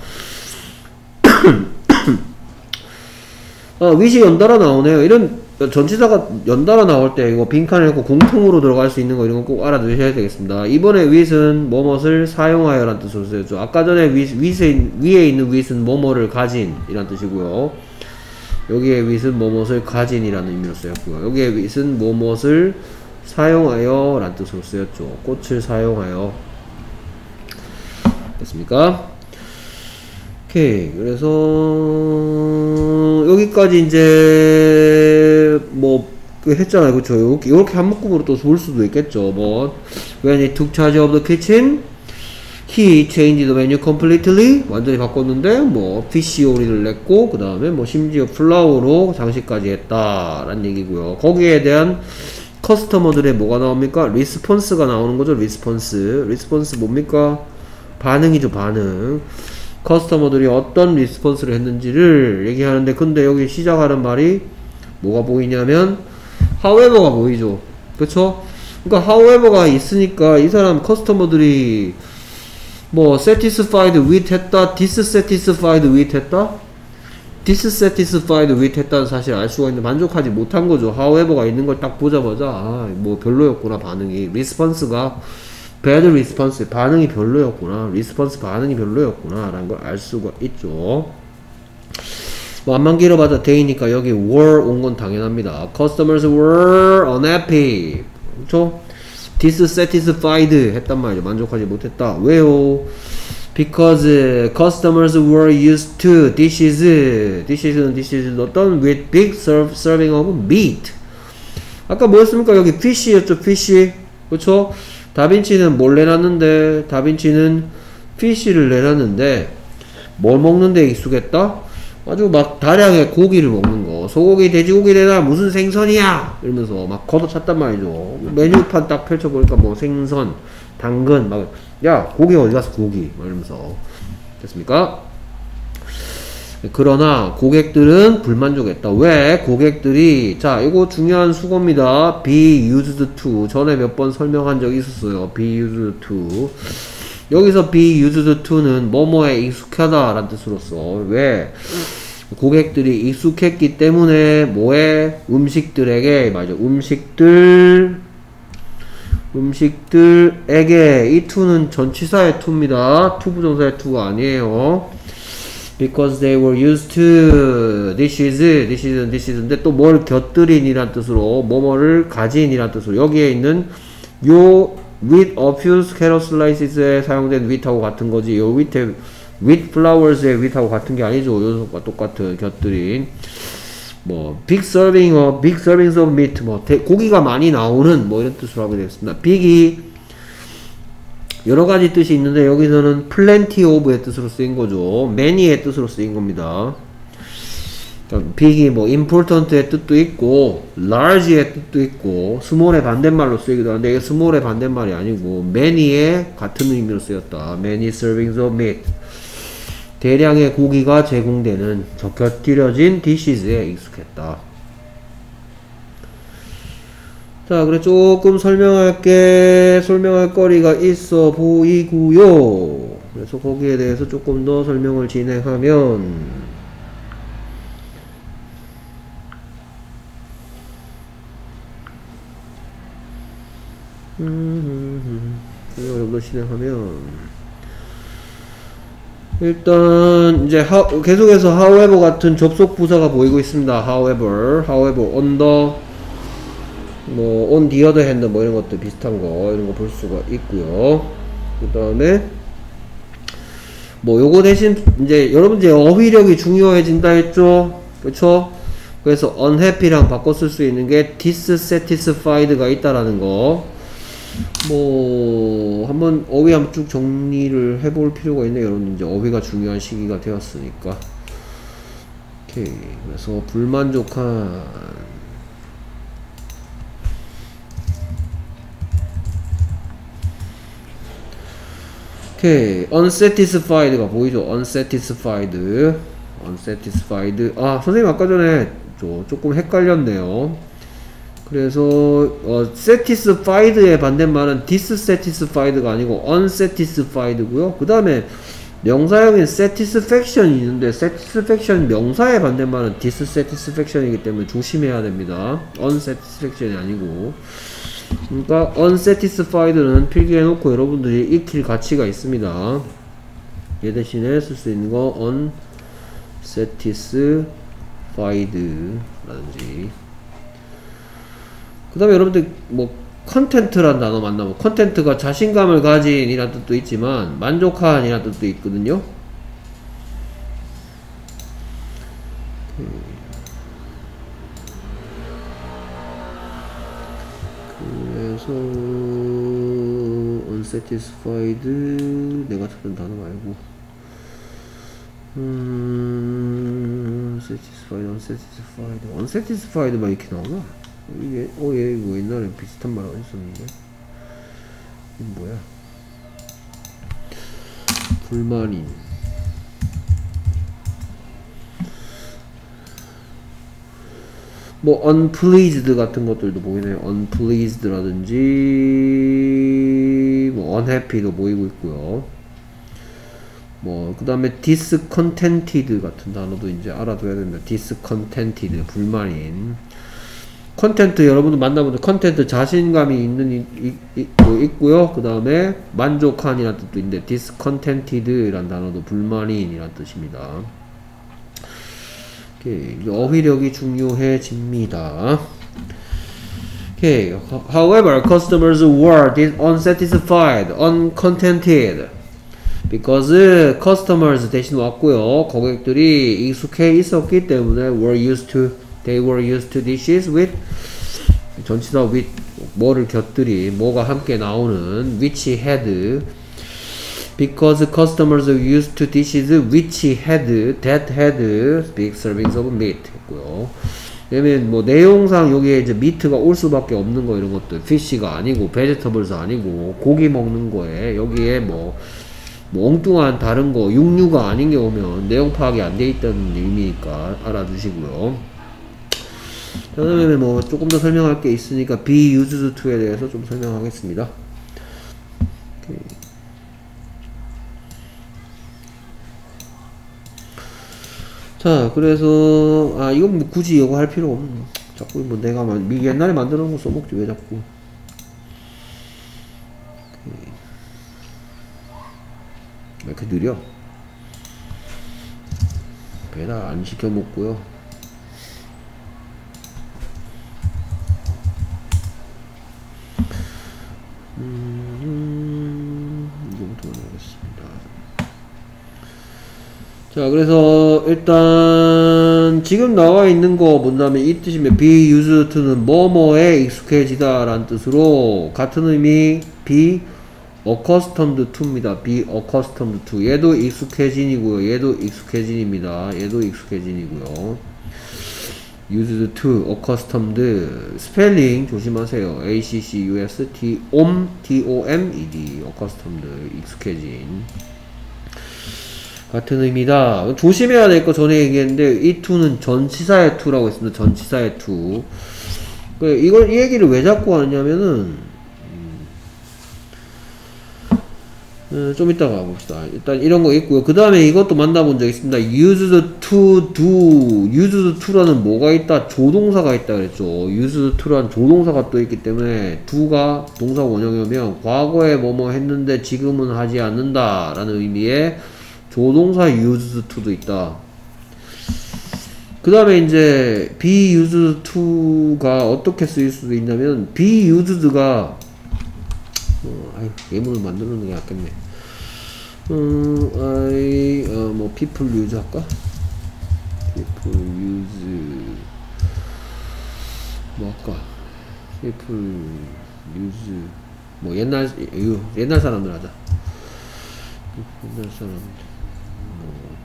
아, 위시 연달아 나오네요. 이런 전치사가 연달아 나올 때 이거 빈칸을 했고 공통으로 들어갈 수 있는 거 이런 거 꼭 알아두셔야 되겠습니다. 이번에 with은 뭐뭇을 사용하여 라는 뜻으로 쓰였죠. 아까 전에 with, with에, 위에 있는 with은 뭐뭐를 가진 이란 뜻이고요. 여기에 with은 뭐뭇을 가진 이라는 의미로 쓰였고요. 여기에 with은 뭐뭇을 사용하여 라는 뜻으로 쓰였죠. 꽃을 사용하여. 됐습니까? 오케이. 그래서 여기까지 이제 뭐 했잖아요. 그쵸? 이렇게, 이렇게 한 묶음으로 또 볼 수도 있겠죠. 뭐 When he took charge of the kitchen he changed the menu completely. 완전히 바꿨는데 뭐 fish 요리를 냈고 그 다음에 뭐 심지어 플라워로 장식까지 했다 라는 얘기고요. 거기에 대한 커스터머들의 뭐가 나옵니까? 리스폰스가 나오는 거죠. 리스폰스. 리스폰스 뭡니까? 반응이죠. 반응. 커스터머들이 어떤 리스폰스를 했는지를 얘기하는데, 근데 여기 시작하는 말이 뭐가 보이냐면 however가 보이죠. 그쵸? 그러니까 however가 있으니까 이 사람 커스터머들이 뭐 satisfied with 했다, dissatisfied with 했다, dissatisfied with 했다는 사실 알 수가 있는데 만족하지 못한 거죠. however가 있는 걸 딱 보자마자 아, 뭐 별로였구나. 반응이 response가 bad response, 반응이 별로였구나, response 반응이 별로였구나 라는 걸 알 수가 있죠. 뭐 안만 길어봐자 데이니까 여기 were 온 건 당연합니다. Customers were unhappy. 그쵸? dissatisfied 했단 말이죠. 만족하지 못했다. 왜요? Because customers were used to dishes. dishes는 dishes 어떤 with big serve, serving of meat. 아까 뭐였습니까? 여기 fish였죠. fish. 그쵸? 다빈치는 뭘 내놨는데, 다빈치는 fish를 내놨는데 뭘 먹는데 익숙했다? 아주 막 다량의 고기를 먹는 거. 소고기, 돼지고기 내놔. 무슨 생선이야! 이러면서 막 걷어찼단 말이죠. 메뉴판 딱 펼쳐보니까 뭐 생선, 당근, 막, 야, 고기 어디 갔어, 고기. 막 이러면서. 됐습니까? 그러나 고객들은 불만족했다. 왜? 고객들이, 자, 이거 중요한 수거입니다. be used to. 전에 몇 번 설명한 적이 있었어요. be used to. 여기서 be used to는 뭐뭐에 익숙하다 라는 뜻으로써. 왜? 고객들이 익숙했기 때문에 뭐에? 음식들에게, 맞아, 음식들 음식들에게. 이 to는 전치사의 to입니다. to 부정사의 to가 아니에요. Because they were used to dishes, dishes, dishes인데 또 뭘 곁들인 이란 뜻으로, 뭐뭐를 가진 이란 뜻으로. 여기에 있는 요 with a few carrot slices에 사용된 with하고 같은 거지. 요 with, with flowers의 with하고 같은 게 아니죠. 요소과 똑같은 곁들인. 뭐 big serving of, big servings of meat, 뭐 대, 고기가 많이 나오는 뭐 이런 뜻으로 하게 되겠습니다. big이 여러 가지 뜻이 있는데 여기서는 plenty of의 뜻으로 쓰인 거죠. many의 뜻으로 쓰인 겁니다. big이 뭐 important의 뜻도 있고 large의 뜻도 있고 small의 반대말로 쓰이기도 하는데 이게 small의 반대말이 아니고 many의 같은 의미로 쓰였다. many servings of meat. 대량의 고기가 제공되는 곁들여진 dishes에 익숙했다. 자, 그래 조금 설명할 게, 설명할 거리가 있어 보이고요. 그래서 거기에 대해서 조금 더 설명을 진행하면, 음, 설명을 좀 더 진행하면, 일단 이제 하, 계속해서 however 같은 접속 부사가 보이고 있습니다. however, however, on the, 뭐 on the other hand 뭐 이런 것들 비슷한 거 이런 거 볼 수가 있고요. 그 다음에 뭐 요거 대신 이제 여러분 이제 어휘력이 중요해진다 했죠. 그쵸? 그래서 unhappy랑 바꿔 쓸 수 있는 게 dissatisfied가 있다라는 거. 뭐 한번 어휘 한번 쭉 정리를 해볼 필요가 있네. 여러분 이제 어휘가 중요한 시기가 되었으니까. 오케이. 그래서 불만족한, 오케이. unsatisfied가 보이죠? unsatisfied, unsatisfied. 아, 선생님 아까 전에 저 조금 헷갈렸네요. 그래서 어, satisfied의 반대말은 dissatisfied가 아니고 unsatisfied고요. 그 다음에 명사형인 satisfaction이 있는데 satisfaction 명사의 반대말은 dissatisfaction이기 때문에 조심해야 됩니다. unsatisfaction이 아니고. 그러니까 unsatisfied는 필기해놓고 여러분들이 익힐 가치가 있습니다. 얘 대신에 쓸 수 있는 거 unsatisfied 라든지. 그 다음에 여러분들 뭐 컨텐트란 단어 만나면 컨텐트가 자신감을 가진 이란 뜻도 있지만 만족한 이란 뜻도 있거든요. 그래서 unsatisfied 내가 찾은 단어 말고 음 satisfied, unsatisfied, unsatisfied만 이렇게 나오나? 이게 어 얘 이거 옛날에 비슷한 말 어딨었는데 이게 뭐야? 불만인 뭐 unpleased 같은 것들도 보이네요. unpleased라든지 뭐 unhappy도 보이고 있고요. 뭐 그 다음에 discontented 같은 단어도 이제 알아둬야 됩니다. discontented 불만인. 컨텐트 여러분도 만나보면 컨텐트 자신감이 있는 이, 이, 이, 뭐 있고요. 그 다음에 만족한이라는 뜻도 있는데 discontented라는 단어도 불만인이라는 뜻입니다. 오케이. 어휘력이 중요해집니다. 오케이. However, customers were unsatisfied, uncontented. because customers 대신 왔고요. 고객들이 익숙해 있었기 때문에 were used to, they were used to dishes with 전치사 with 뭐를 곁들이 뭐가 함께 나오는 which had because customers are used to dishes which had that had big servings of meat 했고요. 왜냐면 뭐 내용상 여기에 이제 meat가 올 수밖에 없는 거 이런 것들 fish가 아니고 vegetables 아니고 고기 먹는 거에 여기에 뭐 뭐 엉뚱한 다른 거 육류가 아닌 게 오면 내용 파악이 안 돼 있다는 의미니까 알아두시고요. 그 다음에 뭐 조금 더 설명할 게 있으니까 be used to에 대해서 좀 설명하겠습니다. 오케이. 자, 그래서 아 이건 뭐 굳이 이거 할 필요 없는 자꾸 뭐 내가 만 옛날에 만들어 놓은 거 써먹지 왜 자꾸. 왜 이렇게 느려? 배달 안 시켜 먹고요. 음, 이거부터 하겠습니다. 자, 그래서 일단 지금 나와 있는 거 본다면 이 뜻이면 be used to는 뭐뭐에 익숙해지다 라는 뜻으로 같은 의미 be accustomed to입니다. be accustomed to. 얘도 익숙해진이고요. 얘도 익숙해진입니다. 얘도 익숙해진이고요. used to, accustomed. 스펠링 조심하세요. A C C U S T O M T O M E D. accustomed. 익숙해진. 같은 의미다. 조심해야 될 거 전에 얘기했는데 이 to는 전치사의 to라고 했습니다. 전치사의 to. 이걸 이 얘기를 왜 자꾸 하냐면은 좀 이따가 봅시다. 일단 이런 거 있고요. 그 다음에 이것도 만나본 적 있습니다. used to do. used to라는 뭐가 있다? 조동사가 있다 그랬죠. used to라는 조동사가 또 있기 때문에 do가 동사 원형이면 과거에 뭐뭐 했는데 지금은 하지 않는다 라는 의미의 조동사 used to도 있다. 그 다음에 이제 be used to가 어떻게 쓰일 수도 있냐면 be used가 어, 아유, 예문을 만들어 놓는 게 낫겠네. 음, I, 어, 뭐, people use 할까? people use, 뭐 할까? people use, 뭐, 옛날, 옛날 사람들 하자. 옛날 사람들. 뭐.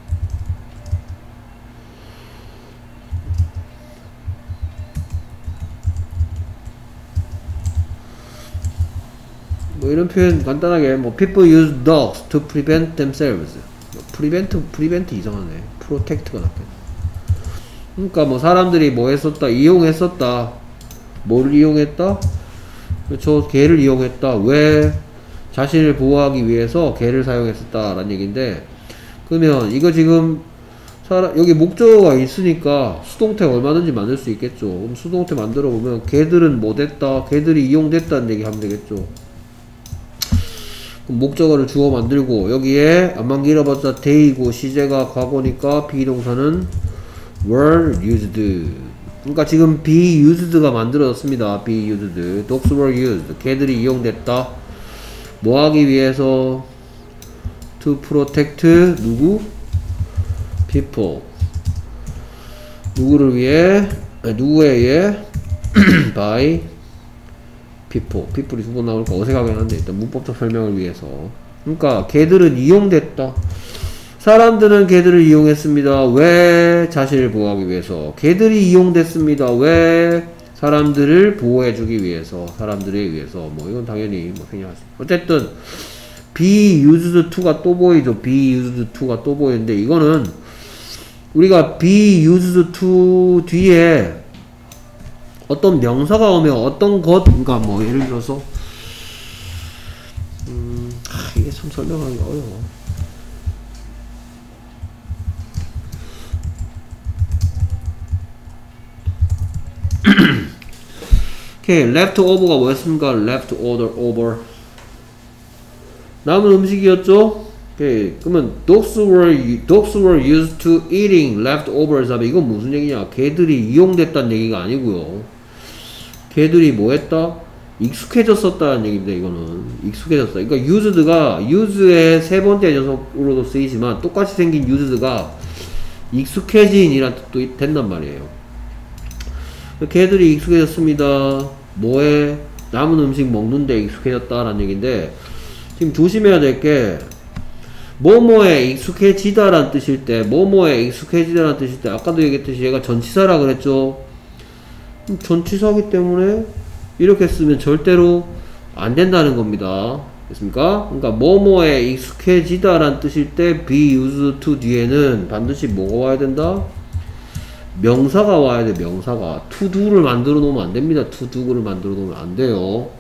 뭐 이런 표현 간단하게 뭐 people use dogs to prevent themselves. 뭐 prevent, prevent 이상하네. protect가 낫겠네. 그러니까 뭐 사람들이 뭐 했었다, 이용했었다. 뭐를 이용했다? 저 개를 이용했다. 왜? 자신을 보호하기 위해서 개를 사용했었다 라는 얘기인데, 그러면 이거 지금 사람, 여기 목적어가 있으니까 수동태 얼마든지 만들 수 있겠죠. 그럼 수동태 만들어 보면 개들은 뭐 됐다, 개들이 이용됐다는 얘기 하면 되겠죠. 목적어를 주어 만들고 여기에 안만 길어봤자 day이고 시제가 과거니까 비동사는 were used. 그러니까 지금 be used가 만들어졌습니다. be used. dogs were used. 개들이 이용됐다. 뭐 하기 위해서? to protect 누구? people. 누구를 위해? 아니, 누구에 의해? by people. people이 두 번 나오니까 어색하긴 한데 일단 문법적 설명을 위해서. 그러니까 개들은 이용됐다. 사람들은 개들을 이용했습니다. 왜? 자신을 보호하기 위해서. 개들이 이용됐습니다. 왜? 사람들을 보호해주기 위해서. 사람들에 의해서. 뭐 이건 당연히 뭐 생략할 수 있고. 어쨌든 be used to가 또 보이죠. be used to가 또 보이는데 이거는 우리가 be used to 뒤에 어떤 명사가 오면 어떤 것, 그러니까 뭐 예를 들어서 음, 아, 이게 참 설명하기가 어려워. 오케이, leftover가 뭐였습니까? leftover, over. 남은 음식이었죠? 오케이, 그러면 dogs were, dogs were used to eating leftovers 하면 이건 무슨 얘기냐? 개들이 이용됐다는 얘기가 아니고요. 개들이 뭐 했다? 익숙해졌었다는 얘기입니다, 이거는. 익숙해졌다. 그러니까 used가, use의 세 번째 녀석으로도 쓰이지만 똑같이 생긴 used가 익숙해진 이란 뜻도 된단 말이에요. 개들이 익숙해졌습니다. 뭐에? 남은 음식 먹는데 익숙해졌다라는 얘기인데 지금 조심해야 될 게 뭐뭐에 익숙해지다라는 뜻일 때 뭐뭐에 익숙해지다라는 뜻일 때 아까도 얘기했듯이 얘가 전치사라 그랬죠. 전치사기 때문에 이렇게 쓰면 절대로 안 된다는 겁니다. 됐습니까? 그러니까 뭐뭐에 익숙해지다라는 뜻일 때 be used to 뒤에는 반드시 뭐가 와야 된다? 명사가 와야 돼. 명사가 to do를 만들어 놓으면 안 됩니다. to do를 만들어 놓으면 안 돼요.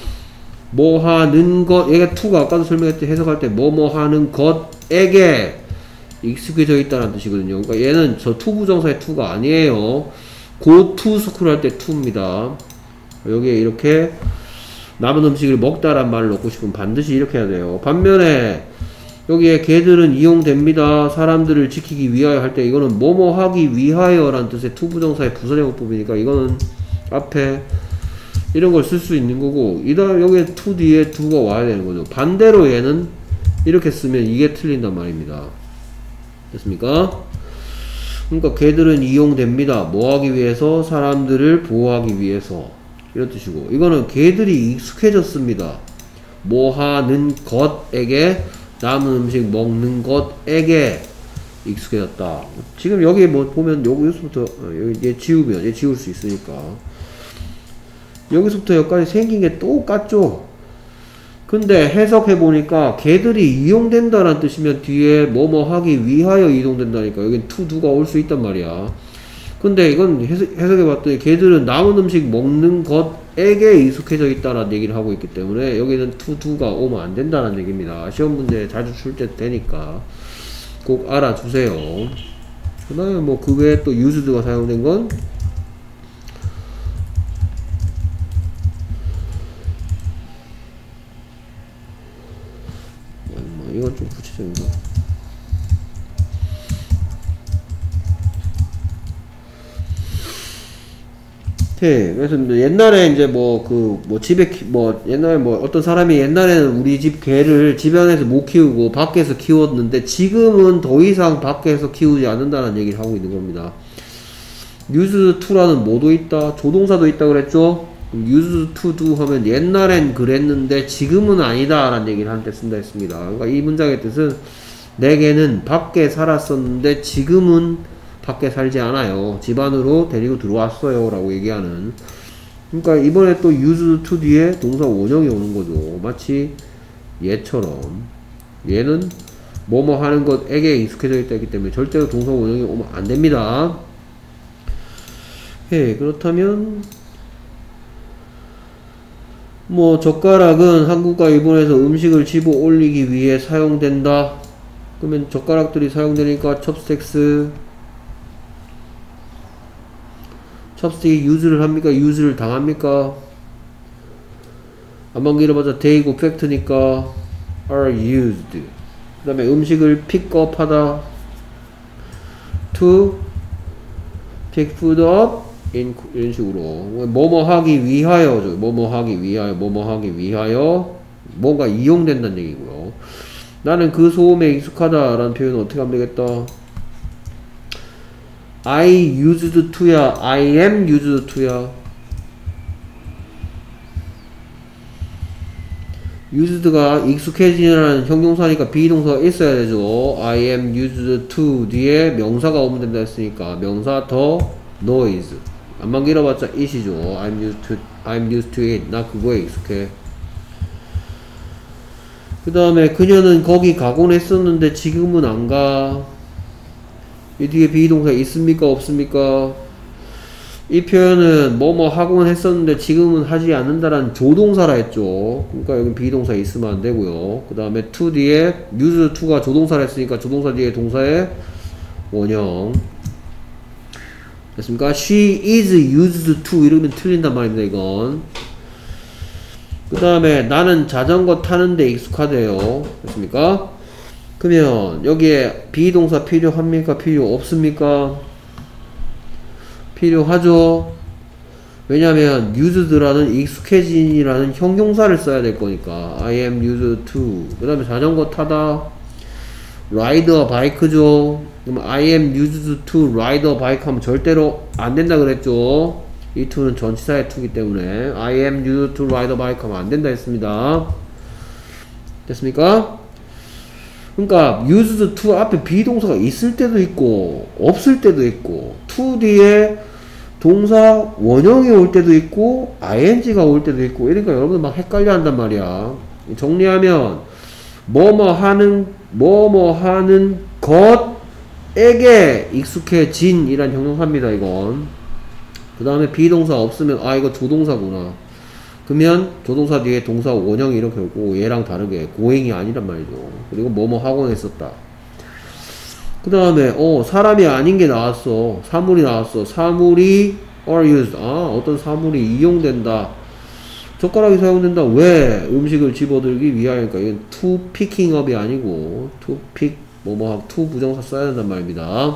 뭐 하는 것, 얘가 to가 아까도 설명했듯이 해석할 때 뭐 뭐 하는 것에게 익숙해져 있다는 뜻이거든요. 그러니까 얘는 저 to 부정사의 to가 아니에요. go to school 할 때 to입니다. 여기에 이렇게 남은 음식을 먹다란 말을 넣고 싶으면 반드시 이렇게 해야 돼요. 반면에 여기에 개들은 이용됩니다. 사람들을 지키기 위하여 할 때 이거는 뭐뭐 하기 위하여 라는 뜻의 to 부정사의 부사제공법이니까 이거는 앞에 이런 걸 쓸 수 있는 거고 이다음 여기에 to 뒤에 do가 와야 되는 거죠. 반대로 얘는 이렇게 쓰면 이게 틀린단 말입니다. 됐습니까? 그러니까 개들은 이용됩니다. 뭐 하기 위해서? 사람들을 보호하기 위해서. 이런 뜻이고 이거는 개들이 익숙해졌습니다. 뭐 하는 것에게 남은 음식 먹는 것에게 익숙해졌다. 지금 여기 뭐 보면 여기서부터 여기 얘 지우면 얘 지울 수 있으니까 여기서부터 여기까지 생긴 게 똑같죠. 근데 해석해 보니까 개들이 이용된다라는 뜻이면 뒤에 뭐뭐 하기 위하여 이동된다니까 여긴 to do가 올 수 있단 말이야. 근데 이건 해석, 해석해 봤더니 개들은 남은 음식 먹는 것에게 익숙해져 있다라는 얘기를 하고 있기 때문에 여기는 to do가 오면 안 된다는 얘기입니다. 시험 문제 자주 출제 되니까 꼭 알아두세요. 그 다음에 뭐 그 외에 또 used가 사용된 건 뭐 이건 좀 구체적인 거. 네, 그래서 옛날에 이제 뭐 그 뭐 집에 키, 뭐 옛날에 뭐 어떤 사람이 옛날에는 우리 집 개를 집 안에서 못 키우고 밖에서 키웠는데 지금은 더 이상 밖에서 키우지 않는다는 얘기를 하고 있는 겁니다. used to라는 뭐도 있다? 조동사도 있다 그랬죠? used to do 하면 옛날엔 그랬는데 지금은 아니다 라는 얘기를 한때 쓴다 했습니다. 그러니까 이 문장의 뜻은 내 개는 밖에 살았었는데 지금은 밖에 살지 않아요. 집 안으로 데리고 들어왔어요 라고 얘기하는. 그러니까 이번에 또 used to 뒤에 동사 원형이 오는 거죠. 마치 얘처럼 얘는 뭐뭐 하는 것에게 익숙해져 있기 때문에 절대로 동사 원형이 오면 안 됩니다. 예, 그렇다면 뭐 젓가락은 한국과 일본에서 음식을 집어 올리기 위해 사용된다. 그러면 젓가락들이 사용되니까 첩스틱스 첩스틱이 use를 합니까? use를 당합니까? 안만 길어봤자 대이고 팩트니까 are used. 그 다음에 음식을 pick up 하다 to pick food up in 이런 식으로 뭐뭐 하기 위하여 뭐뭐 하기 위하여 뭐뭐 하기 위하여 뭔가 이용된다는 얘기고요. 나는 그 소음에 익숙하다라는 표현은 어떻게 하면 되겠다. I used to야 I am used to야. used가 익숙해지라는 형용사니까 비동사가 있어야 되죠. I am used to 뒤에 명사가 오면 된다 했으니까 명사 더 noise 안만 길어봤자 it이죠. I'm used to I'm used to it. 나 그거에 익숙해. 그 다음에 그녀는 거기 가곤 했었는데 지금은 안 가. 이 뒤에 비동사 있습니까 없습니까? 이 표현은 뭐뭐 하곤 했었는데 지금은 하지 않는다라는 조동사라 했죠. 그러니까 여기 비동사 있으면 안 되고요. 그 다음에 to 뒤에 used to가 조동사라 했으니까 조동사 뒤에 동사의 원형 됐습니까? She is used to 이러면 틀린단 말입니다. 이건 그 다음에 나는 자전거 타는데 익숙하대요. 됐습니까? 그러면 여기에 비동사 필요합니까? 필요 없습니까? 필요하죠. 왜냐하면 used라는 익숙해진이라는 형용사를 써야 될 거니까 I am used to. 그 다음에 자전거 타다 ride a bike죠. 그럼 I am used to ride a bike 하면 절대로 안 된다 그랬죠. 이 to는 전치사의 to이기 때문에 I am used to ride a bike 하면 안 된다 했습니다. 됐습니까? 그러니까 used to 앞에 비동사가 있을 때도 있고 없을 때도 있고 to 뒤에 동사 원형이 올 때도 있고 ing가 올 때도 있고 이러니까 여러분들 막 헷갈려 한단 말이야. 정리하면 뭐뭐 하는 뭐뭐 하는 것에게 익숙해진 이란 형용사입니다. 이건 그 다음에 비동사 없으면 아 이거 조동사구나. 그러면 조동사 뒤에 동사 원형이 이렇게 오고 얘랑 다르게 고행이 아니란 말이죠. 그리고 뭐뭐 하곤 했었다. 그 다음에 어 사람이 아닌 게 나왔어. 사물이 나왔어. 사물이 are used. 아 어떤 사물이 이용된다. 젓가락이 사용된다. 왜? 음식을 집어들기 위하여니까 이건 to picking up이 아니고 to pick 뭐뭐 하고 to 부정사 써야 된단 말입니다.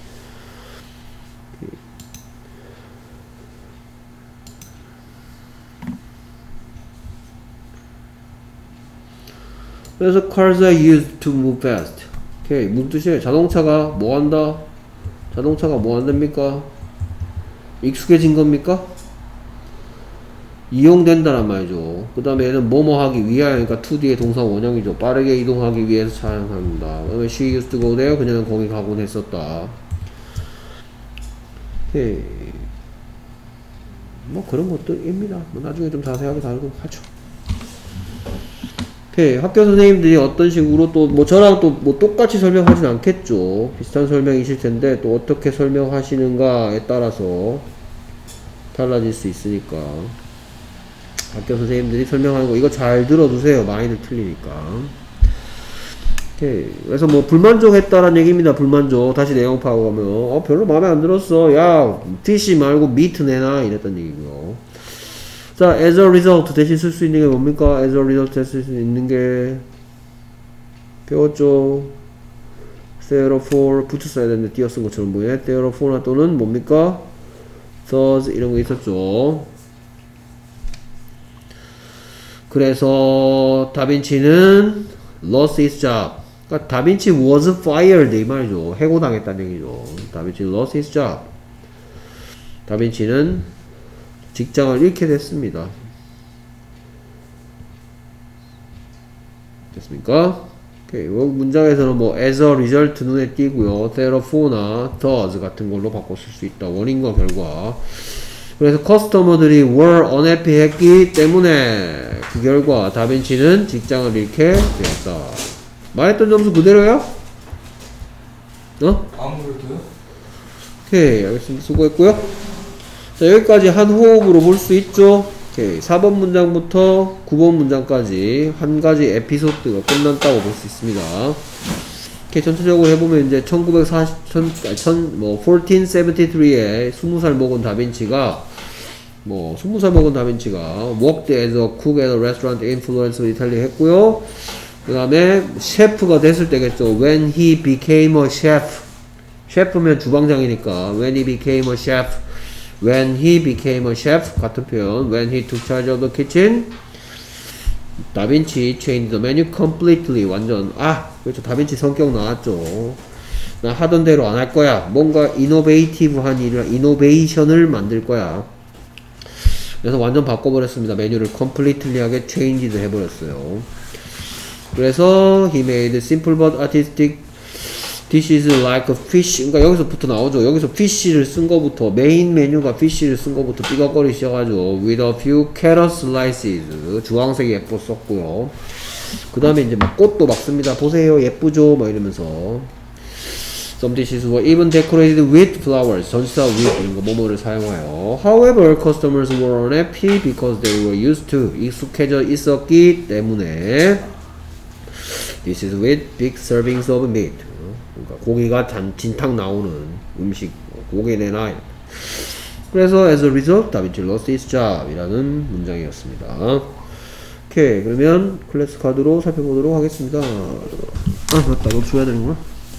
그래서 cars are used to move fast. 오케이. 무슨 뜻이에요? 자동차가 뭐 한다? 자동차가 뭐 한답니까? 익숙해진 겁니까? 이용된다란 말이죠. 그 다음에 얘는 뭐뭐 하기 위하여니까 to 뒤에 동사 원형이죠. 빠르게 이동하기 위해서 사용합니다. 그 다음에 she used to go there. 그녀는 거기 가곤 했었다. 오케이. 뭐 그런 것들입니다. 뭐 나중에 좀 자세하게 다루도록 하죠. 오케이. 학교 선생님들이 어떤 식으로 또 뭐 저랑 또 뭐 똑같이 설명하진 않겠죠. 비슷한 설명이실 텐데 또 어떻게 설명하시는가에 따라서 달라질 수 있으니까 학교 선생님들이 설명하는 거 이거 잘 들어두세요. 많이들 틀리니까. 오케이. 그래서 뭐 불만족했다라는 얘기입니다. 불만족. 다시 내용 파악하면 어 별로 마음에 안 들었어. 야 티씨 말고 미트 내놔 이랬던 얘기고요. 자, as a result 대신 쓸 수 있는 게 뭡니까? as a result 쓸 수 있는 게 배웠죠. therefore 붙여 써야 되는데 띄어 쓴 것처럼 보이네. therefore 또는 뭡니까? thus 이런 거 있었죠. 그래서 다빈치는 lost his job. 그러니까 다빈치 was fired 이 말이죠. 해고당했다는 얘기죠. 다빈치 lost his job. 다빈치는 직장을 잃게 됐습니다. 됐습니까? 오케이. 문장에서는 뭐 as a result 눈에 띄고요. therefore나 thus 같은 걸로 바꿔 쓸 수 있다. 원인과 결과. 그래서 커스터머들이 were unhappy 했기 때문에 그 결과 다빈치는 직장을 잃게 되었다. 말했던 점수 그대로야? 어? 아무래도요? 오케이. 알겠습니다. 수고했고요. 자, 여기까지 한 호흡으로 볼 수 있죠? 오케이. 사 번 문장부터 구 번 문장까지 한 가지 에피소드가 끝났다고 볼 수 있습니다. 이렇게 전체적으로 해보면 이제 천구백사십, 천, 뭐, 천사백칠십삼에 스무 살 먹은 다빈치가, 뭐, 스무 살 먹은 다빈치가 worked as a cook at a restaurant in Florence, Italy 했고요. 그 다음에 셰프가 됐을 때겠죠. When he became a chef. 셰프면 주방장이니까 when he became a chef when he became a chef 같은 표현. when he took charge of the kitchen 다빈치 changed the menu completely 완전 아 그렇죠 다빈치 성격 나왔죠. 나 하던 대로 안 할 거야. 뭔가 이노베이티브한 일이라 이노베이션을 만들 거야. 그래서 완전 바꿔버렸습니다. 메뉴를 completely 하게 changed 해버렸어요. 그래서 he made simple but artistic dishes like a fish. 그러니까 여기서부터 나오죠. 여기서 fish를 쓴 거부터 메인 메뉴가 fish를 쓴 거부터 삐걱거리 시작하죠. with a few carrot slices. 주황색 예뻐 썼고요. 그 다음에 이제 막 꽃도 막 씁니다. 보세요 예쁘죠 막 이러면서. Some dishes were even decorated with flowers. 전치사 with 이런 거 뭐뭐를 사용하여. However, customers were unhappy because they were used to 익숙해져 있었기 때문에. This is with big servings of meat. 그러니까 고기가 잔, 진탕 나오는 음식, 고기 내놔. 그래서 as a result, 다빈치 lost his job 이라는 문장이었습니다. 오케이, 그러면 클래스 카드로 살펴보도록 하겠습니다. 아 맞다, 너 줘야 되는구나.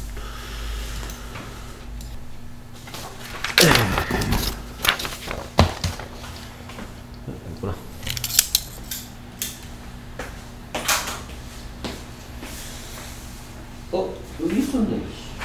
어? 여기 있었네.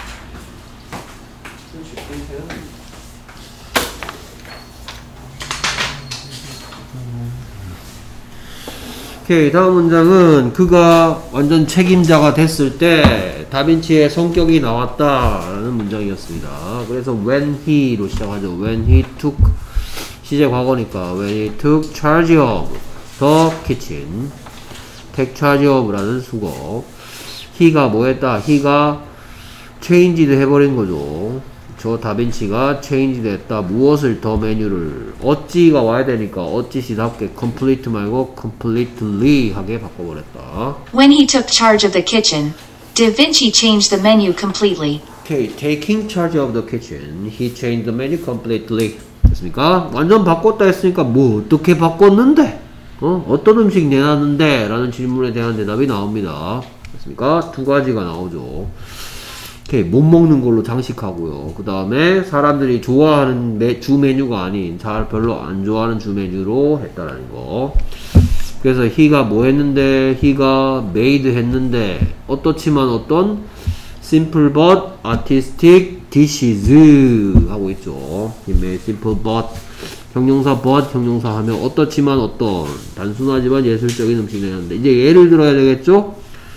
오케이, 다음 문장은 그가 완전 책임자가 됐을 때 다빈치의 성격이 나왔다라는 문장이었습니다. 그래서 when he로 시작하죠. when he took 시제 과거니까 when he took charge of the kitchen take charge of라는 수거. he가 뭐 했다? he가 changed 해버린 거죠. 저 다빈치가 changed 했다. 무엇을 더 메뉴를 어찌가 와야 되니까 어찌시답게 complete 말고 completely 하게 바꿔버렸다. When he took charge of the kitchen, Da Vinci changed the menu completely. Okay, taking charge of the kitchen, he changed the menu completely. 됐습니까? 완전 바꿨다 했으니까 뭐 어떻게 바꿨는데? 어? 어떤 음식 내놨는데? 라는 질문에 대한 대답이 나옵니다. 됐습니까? 두 가지가 나오죠. 오케이, 못 먹는 걸로 장식하고요. 그 다음에 사람들이 좋아하는 메, 주 메뉴가 아닌 잘 별로 안 좋아하는 주 메뉴로 했다라는 거. 그래서 he가 뭐 했는데 he가 made 했는데 어떻지만 어떤 simple but artistic dishes 하고 있죠. he made simple but 형용사 but 형용사 하면 어떻지만 어떤 단순하지만 예술적인 음식이 되는데 이제 예를 들어야 되겠죠.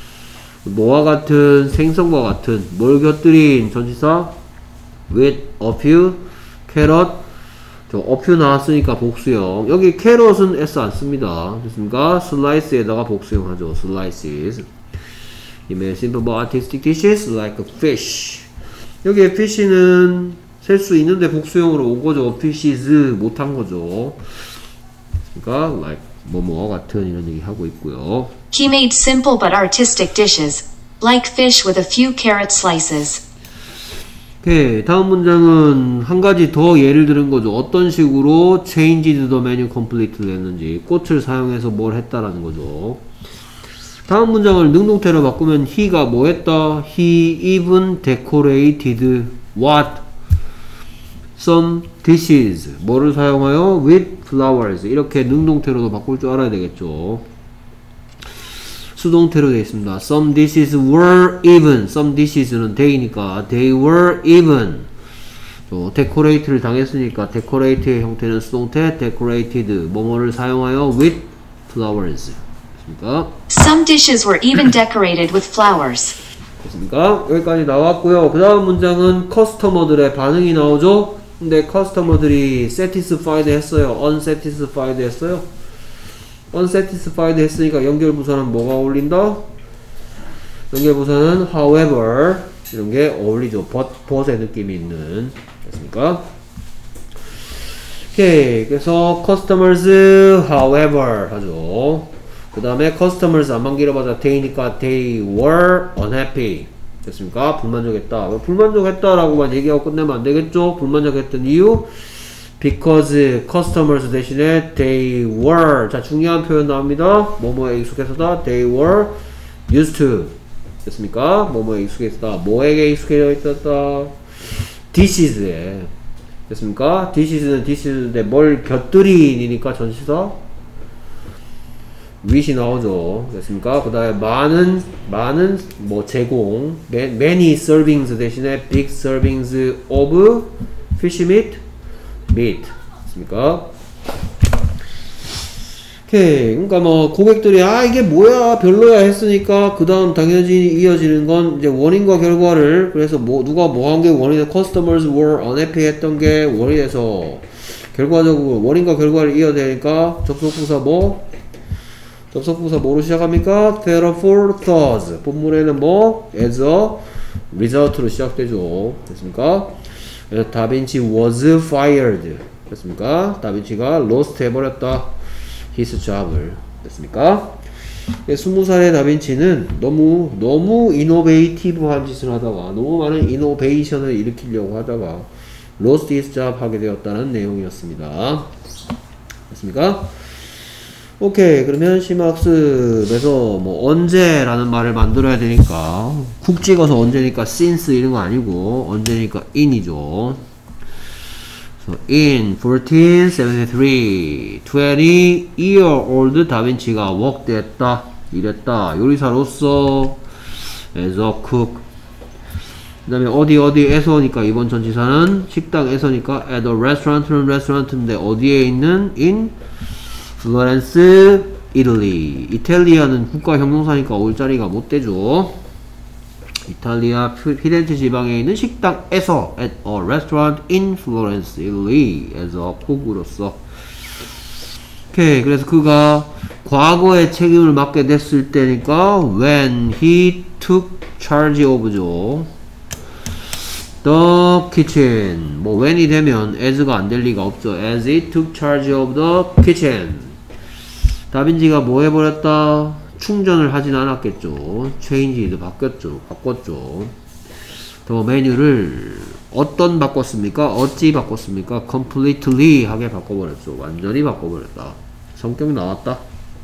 뭐와 같은 생선과 같은 뭘 곁들인 전치사 with a few carrot. 저 a few 나왔으니까 복수형. 여기 캐럿은 s 안 씁니다. 됐습니까? slice에다가 복수형 하죠. slices. He made simple but artistic dishes like a fish. 여기에 fish는 셀 수 있는데 복수형으로 온 거죠. fishes 못한 거죠. 그러니까 like 뭐뭐와 같은 이런 얘기 하고 있고요. He made simple but artistic dishes, like fish with a few carrot slices. 오케이, 다음 문장은 한 가지 더 예를 들은 거죠. 어떤 식으로 changed the menu completely 했는지, 꽃을 사용해서 뭘 했다라는 거죠. 다음 문장을 능동태로 바꾸면 he가 뭐 했다? He even decorated what? Some dishes. 뭐를 사용하여? With flowers. 이렇게 능동태로도 바꿀 줄 알아야 되겠죠. 수동태로 되어 있습니다. Some dishes were even. Some dishes는 they니까 they were even. 또 decorate를 당했으니까 decorate의 형태는 수동태 decorated. 뭐뭐를 사용하여 with flowers. 됐습니까? Some dishes were even decorated with flowers. 됐습니까? 여기까지 나왔고요. 그 다음 문장은 커스터머들의 반응이 나오죠. 근데 커스터머들이 satisfied 했어요. unsatisfied 했어요. unsatisfied 했으니까 연결부사는 뭐가 어울린다? 연결부사는 however 이런 게 어울리죠. but, but의 느낌이 있는. 됐습니까? 오케이. 그래서 customers however 하죠. 그 다음에 customers 안만 길어봐자 they니까 they were unhappy. 됐습니까? 불만족했다. 불만족했다라고만 얘기하고 끝내면 안 되겠죠? 불만족했던 이유 because customers 대신에 they were. 자, 중요한 표현 나옵니다. 뭐뭐에 익숙해서다. they were used to. 됐습니까? 뭐뭐에 익숙해서다. 뭐에게 익숙해져 있었다. dishes에. 됐습니까? this is는 this is인데 뭘 곁들이니까 전치사 with이 나오죠. 됐습니까? 그 다음에 많은 많은 뭐 제공 many servings 대신에 big servings of fish meat meat 됐습니까? 오케이. 그러니까 뭐 고객들이 아 이게 뭐야 별로야 했으니까 그 다음 당연히 이어지는 건 이제 원인과 결과를 그래서 뭐 누가 뭐 한 게 원인에 customers were unhappy 했던 게 원인에서 결과적으로 원인과 결과를 이어되니까 접속부사 뭐 접속부사 뭐로 시작합니까? therefore thus 본문에는 뭐 as a result로 시작되죠. 됐습니까? 그래서 다빈치 was fired 됐습니까? 다빈치가 lost 해버렸다 his job을 됐습니까? 스무 살의 다빈치는 너무 너무 이노베이티브한 짓을 하다가 너무 많은 이노베이션을 일으키려고 하다가 lost his job 하게 되었다는 내용이었습니다. 됐습니까? 오케이. 그러면 심학습에서 뭐 언제라는 말을 만들어야 되니까 쿡 찍어서 언제니까 since 이런 거 아니고 언제니까 in이죠. So in fourteen seventy-three, twenty year old 다빈치가 worked 했다, 일했다, 요리사로서 as a cook. 그 다음에 어디 어디에서니까 이번 전치사는 식당에서니까 at a restaurant는 restaurant인데 어디에 있는 in 플로렌스, 이탈리. 이탈리아는 국가 형용사니까 올 자리가 못 되죠. 이탈리아 피렌체 지방에 있는 식당에서 at a restaurant in Florence, Italy 에서 cook으로서. 오케이. 그래서 그가 과거의 책임을 맡게 됐을 때니까 when he took charge of죠. the kitchen. 뭐 when이 되면 as가 안 될 리가 없죠. as he took charge of the kitchen. 다빈치가 뭐 해버렸다? 충전을 하진 않았겠죠. change도 바뀌었죠. 바꿨죠. 더 메뉴를 어떤 바꿨습니까? 어찌 바꿨습니까? completely 하게 바꿔버렸죠. 완전히 바꿔버렸다. 성격 나왔다.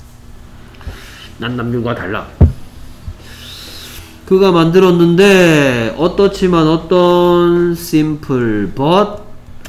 난 남들과 달라. 그가 만들었는데 어떻지만 어떤 simple but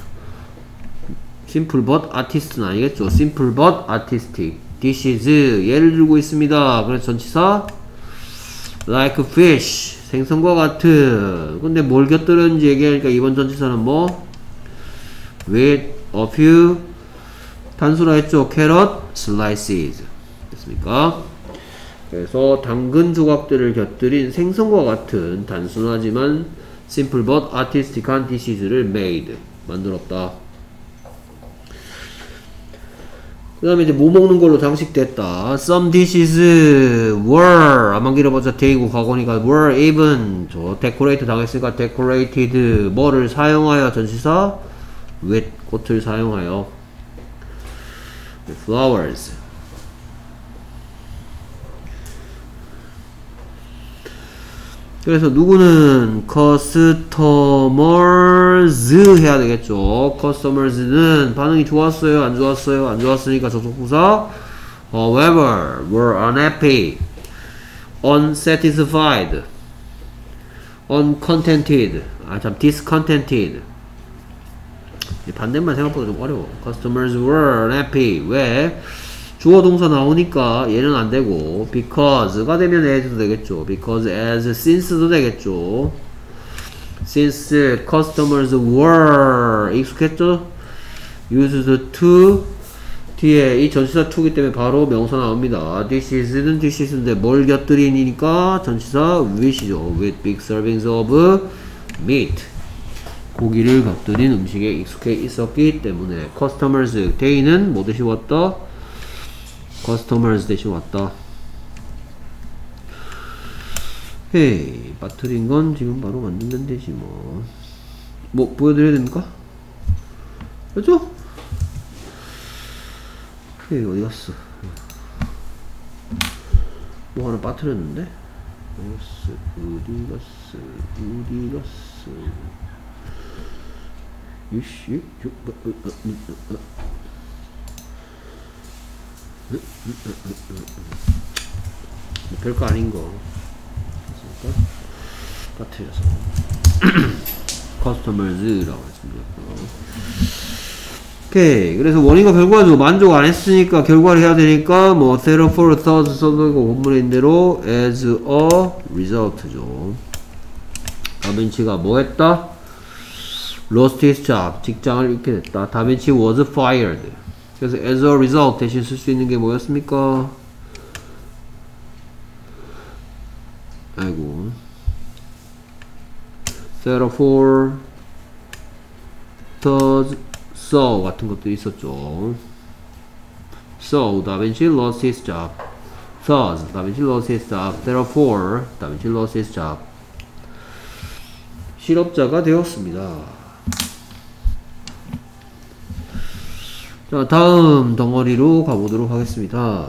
simple but artist는 아니겠죠. simple but artistic. This is 예를 들고 있습니다. 그래서 전치사 like fish 생선과 같은. 근데 뭘 곁들였는지 얘기하니까 이번 전치사는 뭐 with a few 단수라 했죠. carrot slices 됐습니까? 그래서 당근 조각들을 곁들인 생선과 같은 단순하지만 simple but artistic한 dishes를 made 만들었다. 그 다음에 이제 뭐 먹는 걸로 장식됐다. Some dishes were 안만 길어봤자 대이고 과거니까 were even 저 decorate 당했으니까 decorated 뭐를 사용하여 전치사 with 꽃을 사용하여 flowers. 그래서 누구는 customers 해야 되겠죠. customers는 반응이 좋았어요, 안 좋았어요? 안 좋았으니까 접속부사 however were unhappy, unsatisfied, uncontented, 아 참 discontented. 반대말 생각보다 좀 어려워. customers were unhappy. 왜? 주어 동사 나오니까 얘는 안 되고 because가 되면 as도 되겠죠. because as since도 되겠죠. since customers were 익숙했죠? used to 뒤에 이 전치사 to기 때문에 바로 명사 나옵니다. this is는 this is인데 뭘 곁들이니까 전치사 with이죠. with big servings of meat 고기를 곁들인 음식에 익숙해 있었기 때문에 customers 데이는 뭐 대신 왔다? customers 대신 왔다. 헤이 빠뜨린 건 지금 바로 만들면 되지 뭐. 뭐 보여드려야 됩니까? 그렇죠? 헤이 어디 갔어? 뭐 하나 빠뜨렸는데? 어디 갔어? 어디 갔어? 이씨, 별거 아닌 거. 빠뜨려서. customers라고 했습니다. 오케이. 그래서 원인과 결과죠. 만족 안 했으니까 결과를 해야 되니까 뭐 therefore, thus 써도 되고 본문에 있는 대로 as a result죠. 다빈치가 뭐 했다? lost his job. 직장을 잃게 됐다. 다빈치 was fired. 그래서 as a result 대신 쓸 수 있는 게 뭐였습니까? 아이고. therefore, thus, so 같은 것도 있었죠. So 다빈치 lost his job. Thus 다빈치 lost his job. Therefore 다빈치 lost his job. 실업자가 되었습니다. 자, 다음 덩어리로 가보도록 하겠습니다.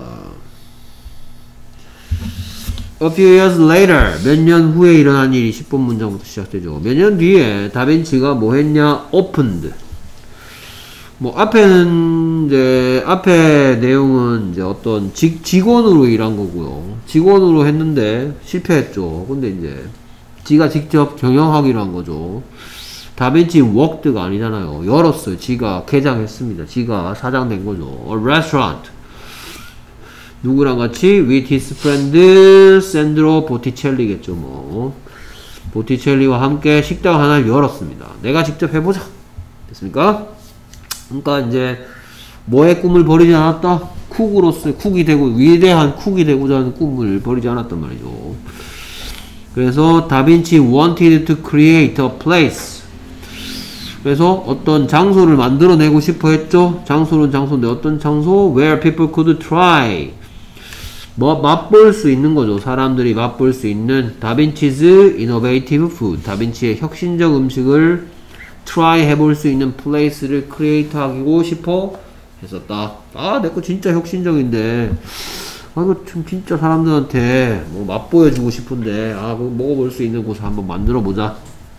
A few years later, 몇 년 후에 일어난 일이 십 번 문장부터 시작되죠. 몇 년 뒤에 다빈치가 뭐 했냐? opened. 뭐 앞에는 이제 앞에 내용은 이제 어떤 직, 직원으로 일한 거고요. 직원으로 했는데 실패했죠. 근데 이제 지가 직접 경영하기로 한 거죠. 다빈치 worked가 아니잖아요. 열었어요. 지가 개장했습니다. 지가 사장 된 거죠. A restaurant. 누구랑 같이? with his friend Sandro Botticelli겠죠. 뭐 보티첼리와 함께 식당 하나를 열었습니다. 내가 직접 해보자. 됐습니까? 그러니까 이제 뭐의 꿈을 버리지 않았다? 쿡으로서 쿡이 되고 위대한 쿡이 되고자 하는 꿈을 버리지 않았단 말이죠. 그래서 다빈치 wanted to create a place. 그래서 어떤 장소를 만들어내고 싶어 했죠. 장소는 장소인데 어떤 장소? Where people could try. 뭐 맛볼 수 있는 거죠. 사람들이 맛볼 수 있는 다빈치's innovative food. 다빈치의 혁신적 음식을 try 해볼 수 있는 place를 create 하고 싶어 했었다. 아, 내 거 진짜 혁신적인데, 아, 이거 좀 진짜 사람들한테 뭐 맛보여주고 싶은데, 아, 그거 먹어볼 수 있는 곳을 한번 만들어 보자.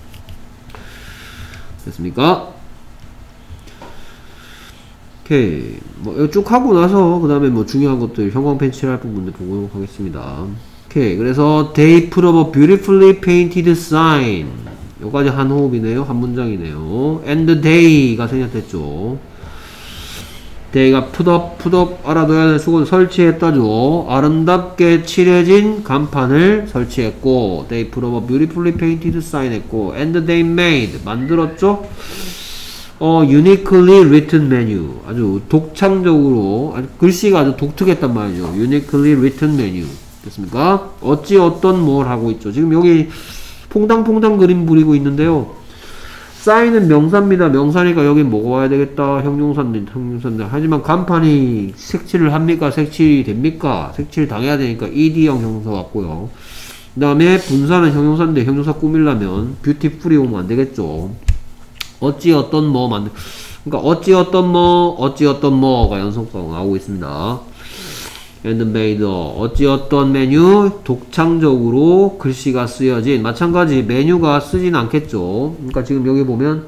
됐습니까? 오케이. 뭐, 이거 쭉 하고 나서, 그 다음에 뭐 중요한 것들, 형광펜 칠할 부분들 보도록 하겠습니다. 오케이. 그래서, they put up a beautifully painted sign. 여기까지 한 호흡이네요. 한 문장이네요. and they가 생략됐죠. they가 put up, put up 알아둬야 될 수건 설치했다죠. 아름답게 칠해진 간판을 설치했고, they put up a beautifully painted sign 했고, and they made 만들었죠. 어, uniquely written menu. 아주 독창적으로, 아주 글씨가 아주 독특했단 말이죠. uniquely written menu. 됐습니까? 어찌 어떤 뭘 하고 있죠. 지금 여기 퐁당퐁당 그림 부리고 있는데요. 사인은 명사입니다. 명사니까 여기 뭐가 와야 되겠다. 형용사인데, 형용사인데. 하지만 간판이 색칠을 합니까? 색칠이 됩니까? 색칠 당해야 되니까 이디형 형용사 왔고요. 그 다음에 분사는 형용사인데, 형용사 꾸밀려면 뷰티풀이 오면 안 되겠죠. 어찌 어떤 뭐 만들, 그러니까 어찌 어떤 뭐, 어찌 어떤 뭐가 연속사로 나오고 있습니다. and made 어찌 어떤 메뉴 독창적으로 글씨가 쓰여진 마찬가지 메뉴가 쓰진 않겠죠. 그러니까 지금 여기 보면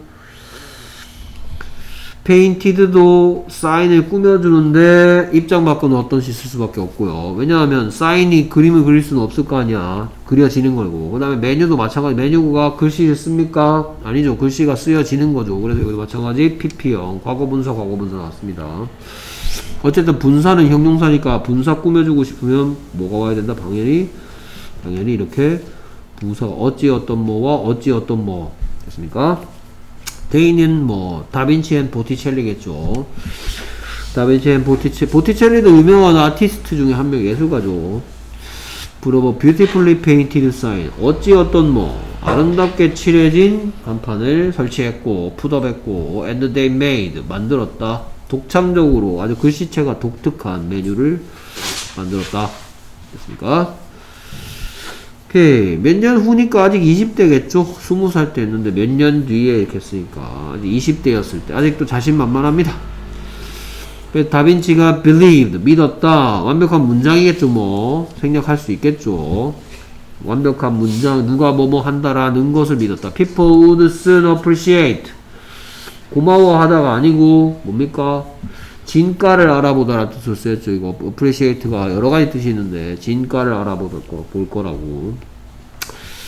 페인티드도 사인을 꾸며주는데 입장 바꾸는 어떤 시 쓸 수밖에 없고요. 왜냐하면 사인이 그림을 그릴 수는 없을 거 아니야. 그려지는 거고. 그 다음에 메뉴도 마찬가지. 메뉴가 글씨를 씁니까? 아니죠. 글씨가 쓰여지는 거죠. 그래서 여기도 마찬가지 피피형 과거분사 과거분사 나왔습니다. 어쨌든 분사는 형용사니까 분사 꾸며주고 싶으면 뭐가 와야 된다? 당연히 당연히 이렇게 부사 어찌 어떤 뭐와 어찌 어떤 뭐 됐습니까? 데이는 뭐 다빈치 앤 보티첼리겠죠. 다빈치 앤 보티첼리 보티첼리도 유명한 아티스트 중에 한 명, 예술가죠. 브로버 뷰티풀리 페인티드 사인 어찌 어떤 뭐 아름답게 칠해진 간판을 설치했고 풋업했고 and they made 만들었다. 독창적으로 아주 글씨체가 독특한 메뉴를 만들었다. 됐습니까? 오케이. 몇 년 후니까 아직 이십 대겠죠? 스무 살 때 했는데 몇 년 뒤에 이렇게 했으니까 아직 이십 대였을 때 아직도 자신만만합니다. 그래서 다빈치가 believed 믿었다. 완벽한 문장이겠죠. 뭐 생략할 수 있겠죠. 완벽한 문장 누가 뭐뭐 한다라는 것을 믿었다. People would soon appreciate 고마워하다가 아니고 뭡니까? 진가를 알아보다라는 뜻을 쓰였죠. 이거 appreciate가 여러가지 뜻이 있는데 진가를 알아볼 거, 볼 거라고.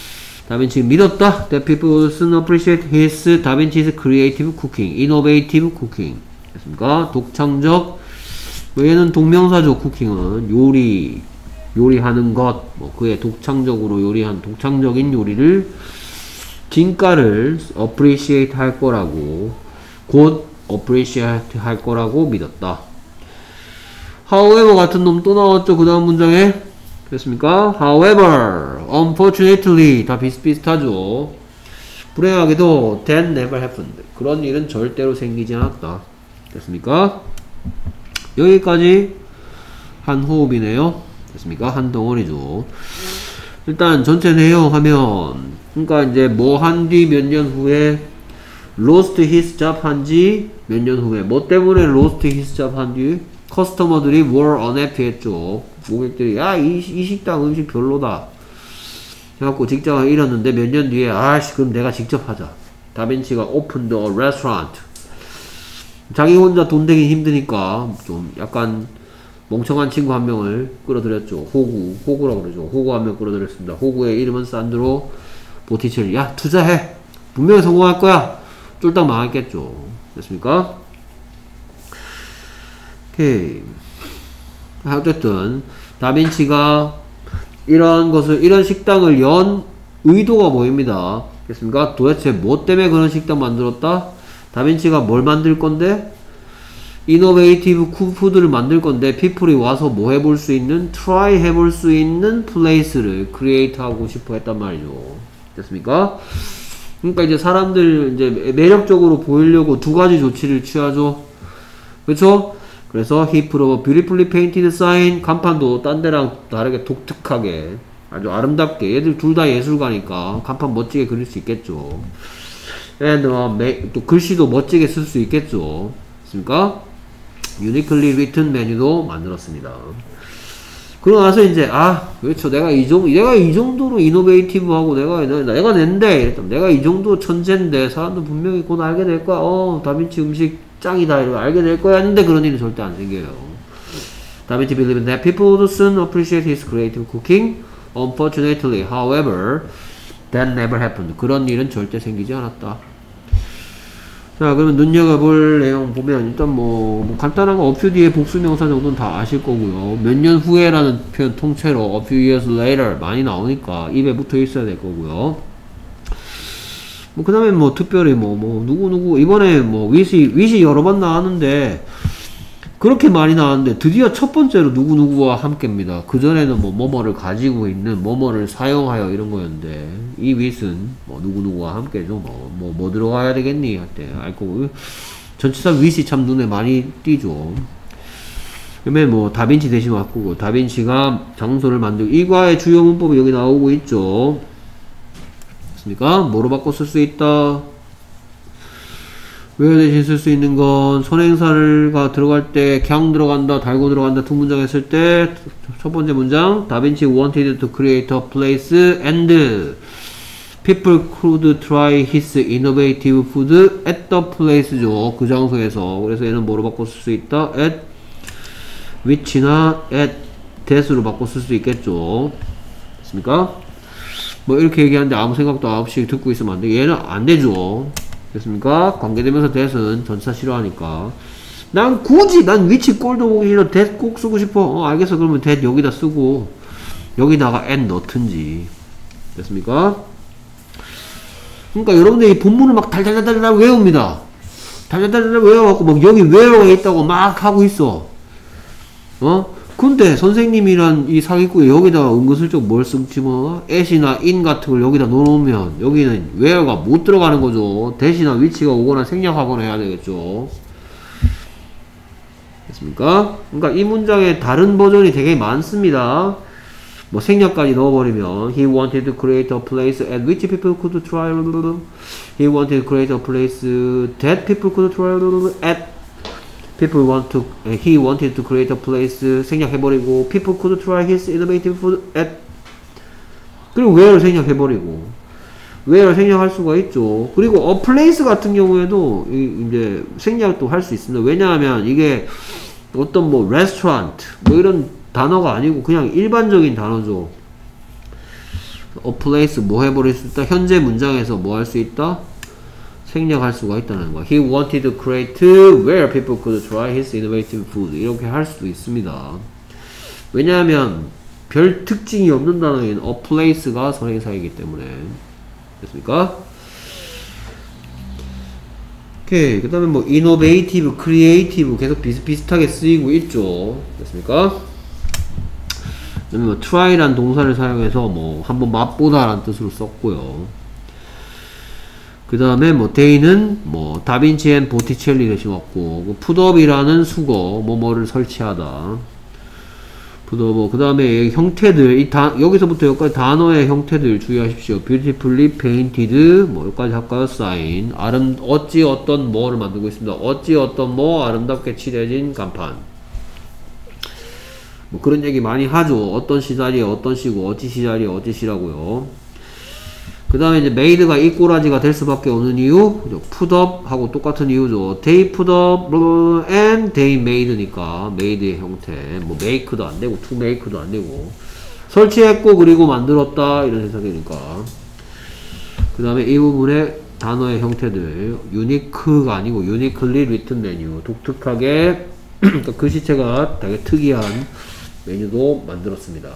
다빈치 믿었다. That people soon appreciate his 다빈치's creative cooking, innovative cooking. 됐습니까? 독창적. 얘는 동명사죠. 쿠킹은 요리, 요리하는 것. 뭐 그의 독창적으로 요리한 독창적인 요리를 진가를 appreciate 할 거라고, 곧 appreciate 할 거라고 믿었다. However 같은 놈 또 나왔죠. 그 다음 문장에. 됐습니까? However, unfortunately 다 비슷비슷하죠. 불행하게도 that never happened. 그런 일은 절대로 생기지 않았다. 됐습니까? 여기까지 한 호흡이네요. 됐습니까? 한 덩어리죠. 일단 전체 내용 하면, 그러니까 이제 뭐 한 뒤 몇 년 후에 lost his job 한지 몇 년 후에 뭐 때문에 lost his job 한 뒤 커스터머들이 were unhappy 했죠. 고객들이 야, 이, 이 식당 음식 별로다 해갖고 직장을 잃었는데 몇 년 뒤에 아씨 그럼 내가 직접 하자. 다빈치가 opened a restaurant. 자기 혼자 돈 되기 힘드니까 좀 약간 멍청한 친구 한 명을 끌어들였죠. 호구, 호구라고 그러죠. 호구 한 명 끌어들였습니다. 호구의 이름은 산드로 보티첼리. 야, 투자해. 분명히 성공할 거야. 쫄딱 망했겠죠. 됐습니까? 오케이. 어쨌든 다빈치가 이런 것을, 이런 식당을 연 의도가 뭐입니다. 됐습니까? 도대체 뭐 때문에 그런 식당 만들었다? 다빈치가 뭘 만들 건데? 이노베이티브 푸드를 만들 건데, 피플이 와서 뭐 해볼 수 있는, 트라이 해볼 수 있는 플레이스를 크리에이트 하고 싶어 했단 말이죠. 됐습니까? 그러니까 이제 사람들 이제 매력적으로 보이려고 두 가지 조치를 취하죠. 그렇죠? 그래서 he put a beautifully painted sign. 간판도 딴 데랑 다르게 독특하게 아주 아름답게, 얘들 둘 다 예술가니까 간판 멋지게 그릴 수 있겠죠. and uh, 또 글씨도 멋지게 쓸 수 있겠죠. 됐습니까? uniquely written 메뉴도 만들었습니다. 그러고 나서 이제 아 그렇죠, 내가 이 정도 내가 이 정도로 이노베이티브하고 내가 내가 낸데 이랬다면, 내가 이 정도 천재인데 사람들 분명히 곧 알게 될 거야. 어 다빈치 음식 짱이다 이러고 알게 될 거야 했는데 그런 일이 절대 안 생겨요. 다빈치 believed that people would soon appreciate his creative cooking. Unfortunately, however, that never happened. 그런 일은 절대 생기지 않았다. 자, 그러면 눈여겨볼 내용 보면 일단 뭐, 뭐 간단한 거 a few 뒤에 복수명사 정도는 다 아실 거고요. 몇 년 후에라는 표현 통째로 a few years later 많이 나오니까 입에 붙어 있어야 될 거고요. 뭐 그 다음에 뭐 특별히 뭐 뭐 누구누구 이번에 뭐 윗이 윗이 여러 번 나왔는데 그렇게 많이 나왔는데 드디어 첫 번째로 누구누구와 함께입니다. 그전에는 뭐 뭐뭐를 가지고 있는, 뭐뭐를 사용하여 이런 거였는데 이 윗은 뭐 누구누구와 함께죠. 뭐 뭐 뭐 들어가야 되겠니 할 때 알 거고, 전치사 윗이 참 눈에 많이 띄죠. 그러면 뭐 다빈치 대신 바꾸고, 다빈치가 장소를 만들고, 이과의 주요 문법이 여기 나오고 있죠. 됐습니까? 뭐로 바꿔 쓸 수 있다? where 대신 쓸 수 있는 건 선행사가 들어갈 때 그냥 들어간다, 달고 들어간다 두 문장 했을 때 첫 번째 문장 다빈치 wanted to create a place and people could try his innovative food at the place죠. 그 장소에서. 그래서 얘는 뭐로 바꿔 쓸 수 있다? at which나 at that으로 바꿔 쓸 수 있겠죠. 됐습니까? 뭐 이렇게 얘기하는데 아무 생각도 없이 듣고 있으면 안 돼. 얘는 안 되죠. 됐습니까? 관계되면서 that은 전치사 싫어하니까. 난 굳이 난 위치 꼴도 보기 싫어. that 꼭 쓰고 싶어. 어 알겠어. 그러면 that 여기다 쓰고 여기다가 and 넣든지. 됐습니까? 그러니까 여러분들이 이 본문을 막 달달달달 외웁니다. 달달달달 외워갖고 막 여기 where가 있다고 막 하고 있어. 어? 근데 선생님이란 이 사기꾼이 여기다가 은근슬쩍 뭘 쓸지 뭐 at이나 in 같은 걸 여기다 넣어놓으면 여기는 where가 못 들어가는 거죠. that이나 위치가 오거나 생략하거나 해야 되겠죠. 됐습니까? 그러니까 이 문장의 다른 버전이 되게 많습니다. 뭐 생략까지 넣어버리면 he wanted to create a place at which people could try. he wanted to create a place that people could try at. people want to he wanted to create a place 생략해버리고 people could try his innovative food at. 그리고 where를 생략해버리고 where를 생략할 수가 있죠. 그리고 a place 같은 경우에도 이, 이제 생략도 할 수 있습니다. 왜냐하면 이게 어떤 뭐 restaurant 뭐 이런 단어가 아니고 그냥 일반적인 단어죠. a place 뭐 해버릴 수 있다? 현재 문장에서 뭐 할 수 있다? 생략할 수가 있다는 거야. He wanted to create where people could try his innovative food. 이렇게 할 수도 있습니다. 왜냐하면 별 특징이 없는 단어인 a place가 선행사이기 때문에. 됐습니까? 오케이. 그 다음에 뭐 innovative, creative 계속 비슷비슷하게 쓰이고 있죠. 됐습니까? 그 다음에 뭐 try란 동사를 사용해서 뭐 한번 맛보다 라는 뜻으로 썼고요. 그 다음에 뭐 day는 뭐 다빈치 앤 보티첼리 대신 왔고, 풋업이라는 수거 뭐뭐를 설치하다. 풋업. 그 다음에 형태들, 이 다, 여기서부터 여기까지 단어의 형태들 주의하십시오. beautifully painted 뭐 여기까지 할까요? sign. 아름 어찌 어떤 뭐를 만들고 있습니다. 어찌 어떤 뭐 아름답게 칠해진 간판. 뭐 그런 얘기 많이 하죠. 어떤 시자리에 어떤 시고 어찌 시자리에 어찌 시라고요. 그 다음에 이제 made가 이 꼬라지가 될 수밖에 없는 이유, put up 하고 똑같은 이유죠. they put up and they made니까 made의 형태, 뭐 make도 안 되고 to make도 안 되고 설치했고 그리고 만들었다 이런 해석이니까. 그 다음에 이 부분의 단어의 형태들, unique가 아니고 uniquely written menu, 독특하게 글씨체가 되게 특이한 메뉴도 만들었습니다.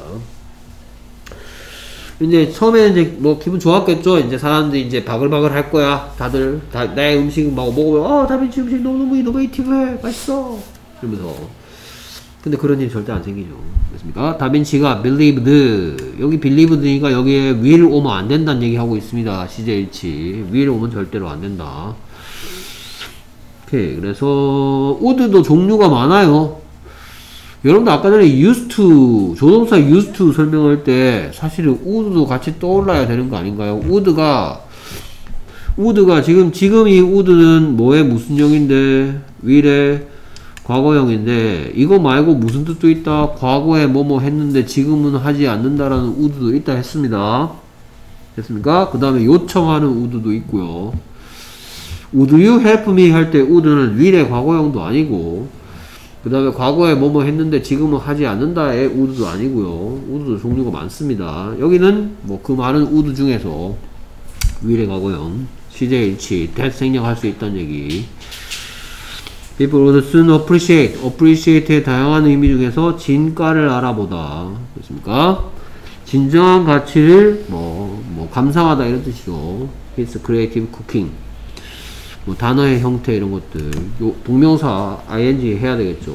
이제 처음에 이제 뭐 기분 좋았겠죠. 이제 사람들이 이제 바글바글 할 거야. 다들 다 내 음식 막 먹으면 어 다빈치 음식 너무너무 이노베이티브해 맛있어 이러면서. 근데 그런 일이 절대 안 생기죠. 그렇습니까? 다빈치가 believed, 여기 believed니까 여기에 will 오면 안 된다는 얘기 하고 있습니다. 시제일치 will 오면 절대로 안 된다. 오케이. 그래서 would도 종류가 많아요. 여러분들 아까 전에 used to, 조동사 used to 설명할 때 사실은 would도 같이 떠올라야 되는 거 아닌가요? would가 would가 지금 지금 이 would는 뭐의 무슨 형인데 will의 과거형인데 이거 말고 무슨 뜻도 있다? 과거에 뭐뭐 했는데 지금은 하지 않는다라는 would도 있다 했습니다. 됐습니까? 그 다음에 요청하는 would도 있고요. would you help me 할 때 would는 will의 과거형도 아니고, 그 다음에 과거에 뭐뭐 했는데 지금은 하지 않는다의 would도 아니고요. would도 종류가 많습니다. 여기는 뭐 그 많은 would 중에서 will의 과거형, 시제일치, that 생략할 수 있다는 얘기. People would soon appreciate, appreciate의 다양한 의미 중에서 진가를 알아보다. 됐습니까? 진정한 가치를 뭐, 뭐 감상하다 이런 뜻이죠. His creative cooking. 뭐 단어의 형태 이런 것들, 요 동명사 ing 해야 되겠죠.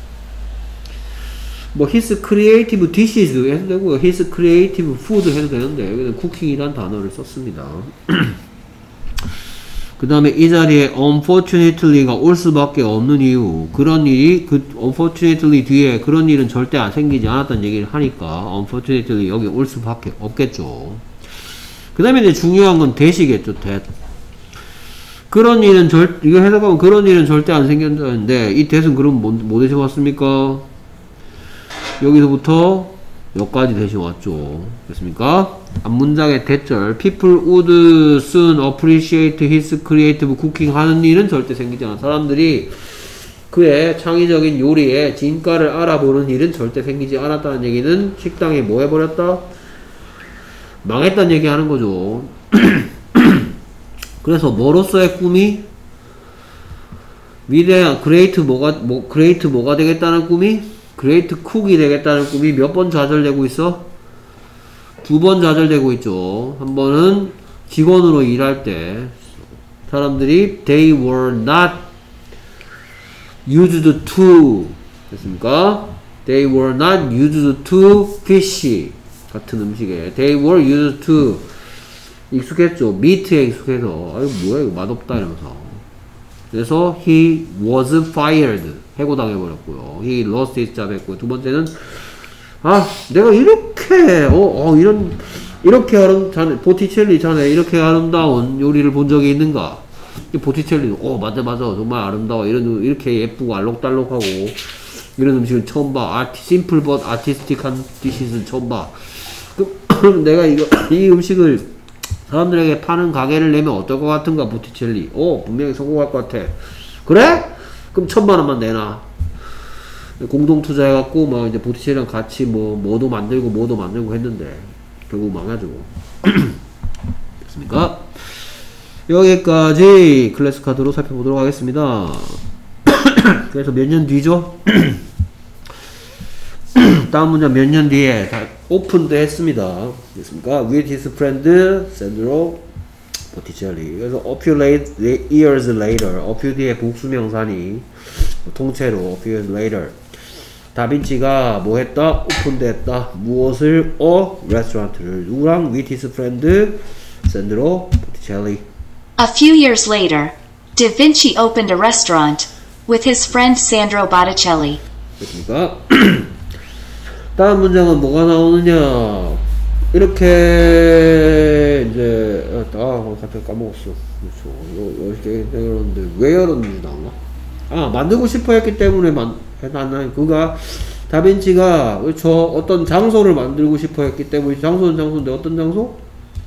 뭐 his creative dishes 해도 되고요. his creative food 해도 되는데 여기는 cooking이란 단어를 썼습니다. 그 다음에 이 자리에 unfortunately가 올 수밖에 없는 이유, 그런 일이 그 unfortunately 뒤에 그런 일은 절대 안 생기지 않았다는 얘기를 하니까 unfortunately 여기 올 수밖에 없겠죠. 그 다음에 이제 중요한 건 that이겠죠. that. 그런 일은 절, 이거 해석하면 그런 일은 절대 안 생긴다는데, 이 that은 그럼 뭐, 뭐 대신 왔습니까? 여기서부터 여기까지 대신 왔죠. 됐습니까? 앞문장의 대절, people would soon appreciate his creative cooking 하는 일은 절대 생기지 않아. 사람들이 그의 창의적인 요리에 진가를 알아보는 일은 절대 생기지 않았다는 얘기는 식당이 뭐 해버렸다? 망했다는 얘기 하는 거죠. 그래서 뭐로서의 꿈이 위대한 그레이트 뭐가 뭐 그레이트 뭐가 되겠다는 꿈이 그레이트 쿡이 되겠다는 꿈이 몇 번 좌절되고 있어? 두 번 좌절되고 있죠. 한 번은 직원으로 일할 때 사람들이 they were not used to 됐습니까? they were not used to fish 같은 음식에 they were used to 익숙했죠. 미트에 익숙해서 아유 뭐야 이거 맛없다 이러면서. 그래서 he was fired 해고당해버렸고요. he lost his job 했고, 두 번째는 아 내가 이렇게 어, 어 이런 이렇게 아름 자네 보티첼리 자네 이렇게 아름다운 요리를 본 적이 있는가? 보티첼리도 어 맞아 맞아 정말 아름다워 이런 이렇게 예쁘고 알록달록하고 이런 음식을 처음 봐. 아티 심플 벗 아티스틱한 디시는 처음 봐. 그럼 내가 이거 이 음식을 사람들에게 파는 가게를 내면 어떨 것 같은가? 보티첼리 어 분명히 성공할 것 같아. 그래? 그럼 천만 원만 내놔. 공동 투자해갖고 막 이제 보티첼리랑 같이 뭐 뭐도 만들고 뭐도 만들고 했는데 결국 망하죠. 됐습니까? 여기까지 클래스 카드로 살펴보도록 하겠습니다. 그래서 몇 년 뒤죠? 다음 문장 몇 년 뒤에 다 오픈도 했습니다. 됐습니까? With his friend Sandro Botticelli. 그래서 a few late, years later, a few 뒤에 복수명사니 통째로 a few years later. 다빈치가 뭐 했다? 오픈도 했다. 무엇을? 어? 레스토랑트를. 누구랑? With his friend Sandro Botticelli. A few years later, Da Vinci opened a restaurant with his friend Sandro Botticelli. 됐습니까? 다음 문장은 뭐가 나오느냐? 이렇게 이제 아 갑자기 까먹었어. 그렇죠. 이렇게 열었는데 왜 열었는지 나오나? 아 만들고 싶어 했기 때문에 만 해놨나? 그가 다빈치가 그렇죠. 어떤 장소를 만들고 싶어 했기 때문에 장소는 장소인데 어떤 장소?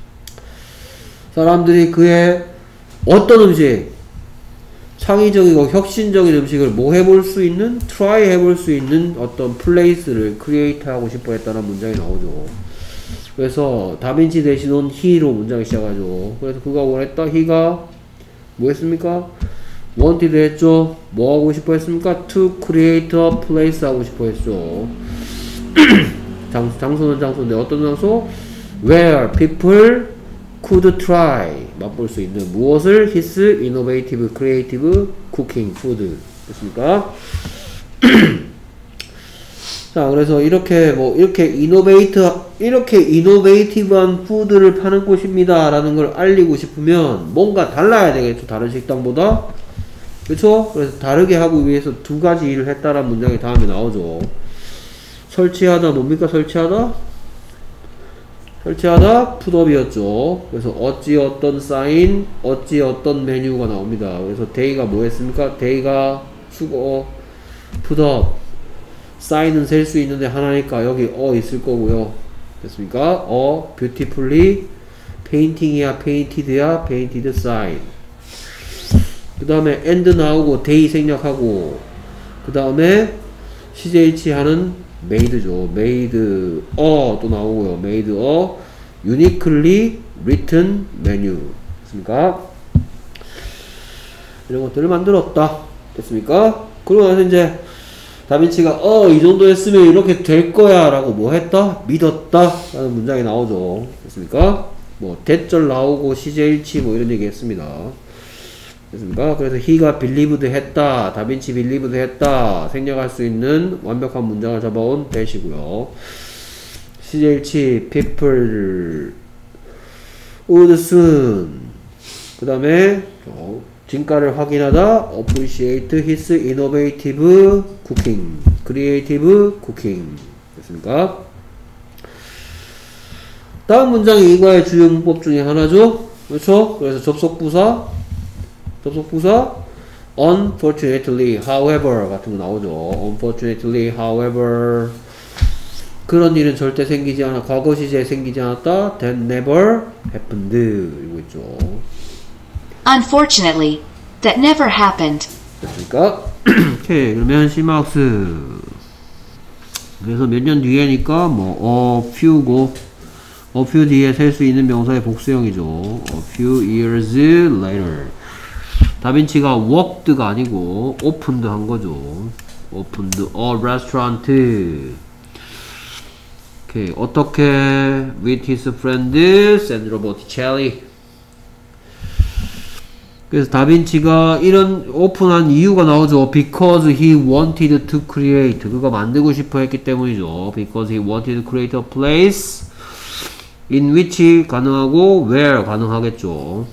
사람들이 그의 어떤 음식 창의적이고 혁신적인 음식을 뭐 해볼 수 있는, 트라이 해볼 수 있는 어떤 플레이스를 크리에이트 하고 싶어 했다는 문장이 나오죠. 그래서 다빈치 대신 온 he로 문장이 시작하죠. 그래서 그가 원했다, he가 뭐 했습니까? wanted 했죠. 뭐 하고 싶어 했습니까? to create a place 하고 싶어 했죠. 장, 장소는 장소인데 어떤 장소? where people could try 맛볼 수 있는 무엇을? his innovative, creative cooking food 됐습니까? 자 그래서 이렇게 뭐 이렇게 이노베이트 이렇게 이노베이티브한 푸드를 파는 곳입니다 라는 걸 알리고 싶으면 뭔가 달라야 되겠죠. 다른 식당보다 그렇죠? 그래서 다르게 하기 위해서 두 가지 일을 했다라는 문장이 다음에 나오죠. 설치하다 뭡니까? 설치하다 설치하다 풋업이었죠. 그래서 어찌 어떤 사인 어찌 어떤 메뉴가 나옵니다. 그래서 데이가 뭐 했습니까? 데이가 수고 풋업 사인은 셀 수 있는데 하나니까 여기 어 있을 거고요. 됐습니까? 어 beautifully painting이야 painted야 painted sign. 그 다음에 and 나오고 day 생략하고 그 다음에 씨제이에이치 하는 made죠. made 어 또 나오고요. made a uniquely written menu 됐습니까? 이런 것들을 만들었다. 됐습니까? 그러고 나서 이제 다빈치가 어 이 정도 했으면 이렇게 될 거야 라고 뭐 했다? 믿었다 라는 문장이 나오죠. 됐습니까? 뭐 대절 나오고 씨제이에이치 뭐 이런 얘기 했습니다. 됐습니까? 그래서 he가 believed 했다 다빈치 believed 했다 생략할 수 있는 완벽한 문장을 잡아온 대시고요. 씨제이에이치 people would soon 그 다음에 어, 진가를 확인하다 appreciate his innovative cooking creative cooking 됐습니까? 다음 문장이 이과의 주요 문법 중에 하나죠. 그렇죠? 그래서 접속부사 접속부사 unfortunately however 같은 거 나오죠. unfortunately however 그런 일은 절대 생기지 않아 과거 시제에 생기지 않았다 that never happened 이거 있죠. Unfortunately, that never happened. 됐습니까? 오케이 그러면 시마우스 그래서 몇 년 뒤에니까 뭐 a few고 a few 뒤에 셀 수 있는 명사의 복수형이죠. a few years later 다빈치가 worked가 아니고 opened 한 거죠. opened a restaurant 오케이 어떻게 with his friend Sandro Botticelli 그래서 다빈치가 이런 오픈한 이유가 나오죠. Because he wanted to create. 그가 만들고 싶어 했기 때문이죠. Because he wanted to create a place in which 가능하고 where 가능하겠죠.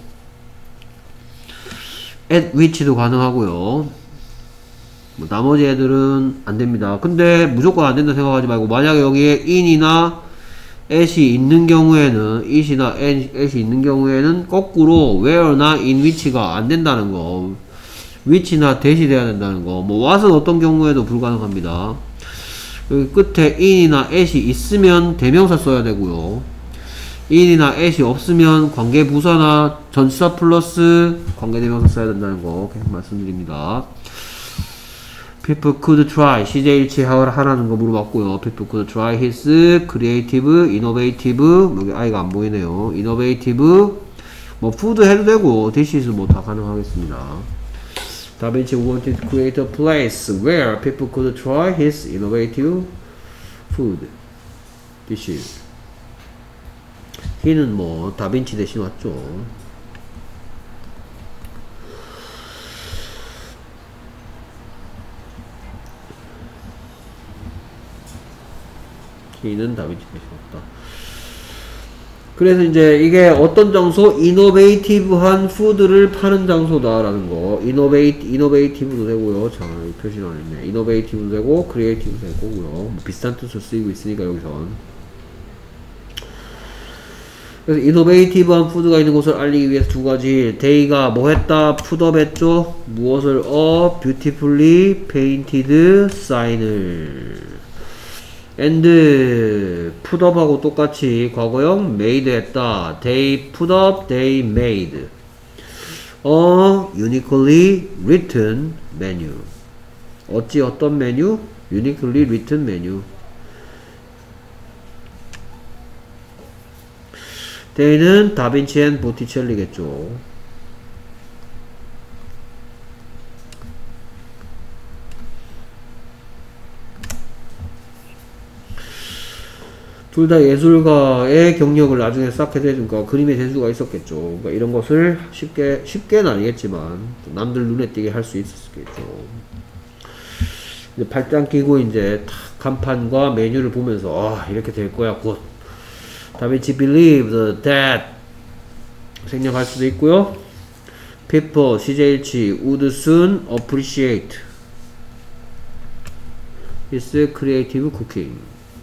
At which도 가능하고요. 뭐 나머지 애들은 안됩니다. 근데 무조건 안된다 생각하지 말고 만약에 여기에 in이나 at이 있는 경우에는 it이나 at이 있는 경우에는 거꾸로 where나 in which가 안 된다는 거 which나 that이 돼야 된다는 거 뭐 what은 어떤 경우에도 불가능합니다. 여기 끝에 in이나 at이 있으면 대명사 써야 되고요. in이나 at이 없으면 관계부사나 전치사 플러스 관계대명사 써야 된다는 거 계속 말씀드립니다. People could try. 씨제이엘치 하라는 거 물어봤고요. People could try his creative, innovative. 여기 아이가 안 보이네요. innovative. 뭐 food 해도 되고 dishes 뭐 다 가능하겠습니다. 다빈치 wanted to create a place where people could try his innovative food dishes. he는 뭐 다빈치 대신 왔죠. he는 다빈치 대신 왔다. 그래서 이제 이게 어떤 장소? 이노베이티브한 푸드를 파는 장소다라는 거. 이노베이티, 이노베이티브도 되고요. 자, 표시는 안 했네. 이노베이티브도 되고, 크리에이티브도 되고요. 뭐 비슷한 뜻으로 쓰이고 있으니까, 여기선. 그래서 이노베이티브한 푸드가 있는 곳을 알리기 위해서 두 가지. 데이가 뭐 했다? 푸드업 했죠? 무엇을? 어, beautifully painted sign을. and putup하고 똑같이 과거형 made 했다. They put up, they made a uniquely written menu. 어찌 어떤 메뉴? uniquely written menu. they는 다빈치 앤 보티첼리겠죠. 둘 다 예술가의 경력을 나중에 쌓게 되니까 그림의 재주가 있었겠죠. 그러니까 이런 것을 쉽게, 쉽게는 아니겠지만, 남들 눈에 띄게 할 수 있었겠죠. 이제 팔짱 끼고 이제 탁 간판과 메뉴를 보면서, 아, 이렇게 될 거야, 곧. 다빈치 believed that. 생략할 수도 있고요. people, 씨제이엘치, would soon appreciate his creative cooking.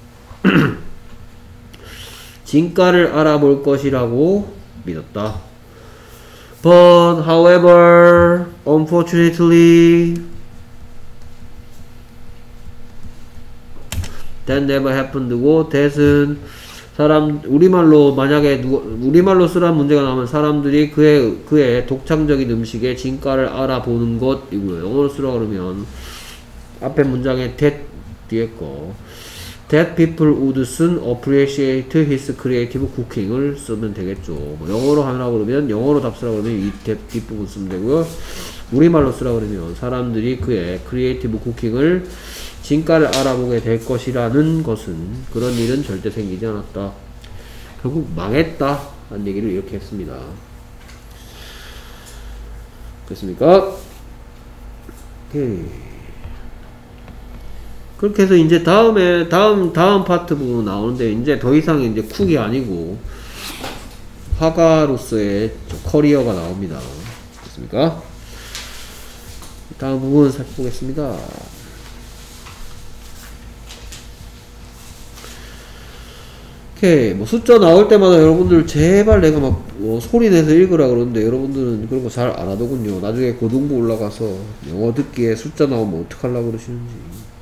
진가를 알아볼 것이라고 믿었다. But, however, unfortunately, that never happened고, that은 사람 우리말로 만약에 누, 우리말로 쓰라는 문제가 나오면 사람들이 그의 그의 독창적인 음식의 진가를 알아보는 것이고요. 영어로 쓰라 그러면 앞에 문장에 that 뒤에 거. That people would soon appreciate his creative cooking을 쓰면 되겠죠. 뭐 영어로 하라 그러면 영어로 답 쓰라 그러면 이 that 뒷부분 쓰면 되고요. 우리말로 쓰라 그러면 사람들이 그의 크리에이티브 쿠킹을 진가를 알아보게 될 것이라는 것은 그런 일은 절대 생기지 않았다. 결국 망했다 라는 얘기를 이렇게 했습니다. 됐습니까? 오케이. 그렇게 해서 이제 다음에 다음 다음 파트 부분 나오는데 이제 더 이상 이제 쿡이 아니고 화가로서의 커리어가 나옵니다. 됐습니까? 다음 부분 살펴보겠습니다. 오케이. 뭐 숫자 나올 때마다 여러분들 제발 내가 막 뭐 소리 내서 읽으라 그러는데 여러분들은 그런 거 잘 안 하더군요. 나중에 고등부 올라가서 영어 듣기에 숫자 나오면 어떡하려고 그러시는지.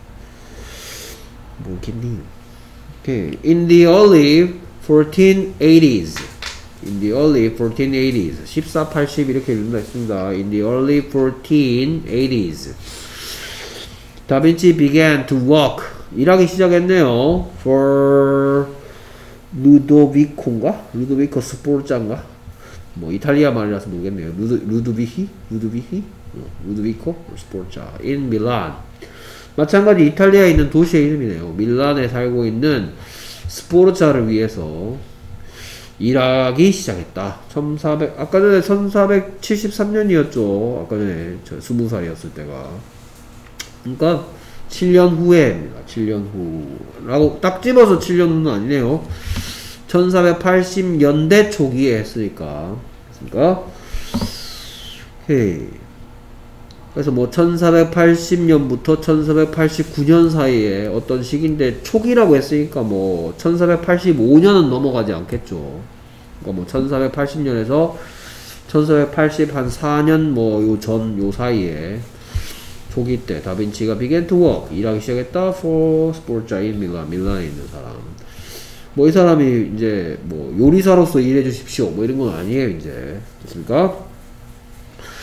모르겠니? 오케이. In the early fourteen eighties. In the early fourteen eighties. 십사, 팔십 이렇게 읽는다 했습니다. In the early fourteen eighties. 다빈치 began to work. 일하기 시작했네요. For 루도비코인가? 루도비코 스포르자인가? 뭐 이탈리아 말이라서 모르겠네요. 루도, 루도비히? 루도비히? 루도비코 스포르자. In Milan. 마찬가지 이탈리아에 있는 도시의 이름이네요. 밀란에 살고 있는 스포르자를 위해서 일하기 시작했다. 천사백, 아까 전에 천사백칠십삼 년이었죠. 아까 전에 저 스무 살이었을 때가. 그러니까 칠 년 후에입니다. 칠 년 후. 라고 딱 집어서 칠 년 후는 아니네요. 천사백팔십 년대 초기에 했으니까. 그러니까 오케이. 그래서 뭐 천사백팔십 년부터 천사백팔십구 년 사이에 어떤 시기인데 초기라고 했으니까 뭐 천사백팔십오 년은 넘어가지 않겠죠. 그러니까 뭐 천사백팔십 년에서 천사백팔십사 년 뭐 요 전 요 사이에 초기 때 다빈치가 began to work 일하기 시작했다. for Sforza in Milan. 밀란에 있는 사람. 뭐 이 사람이 이제 뭐 요리사로서 일해 주십시오. 뭐 이런 건 아니에요, 이제. 됐습니까?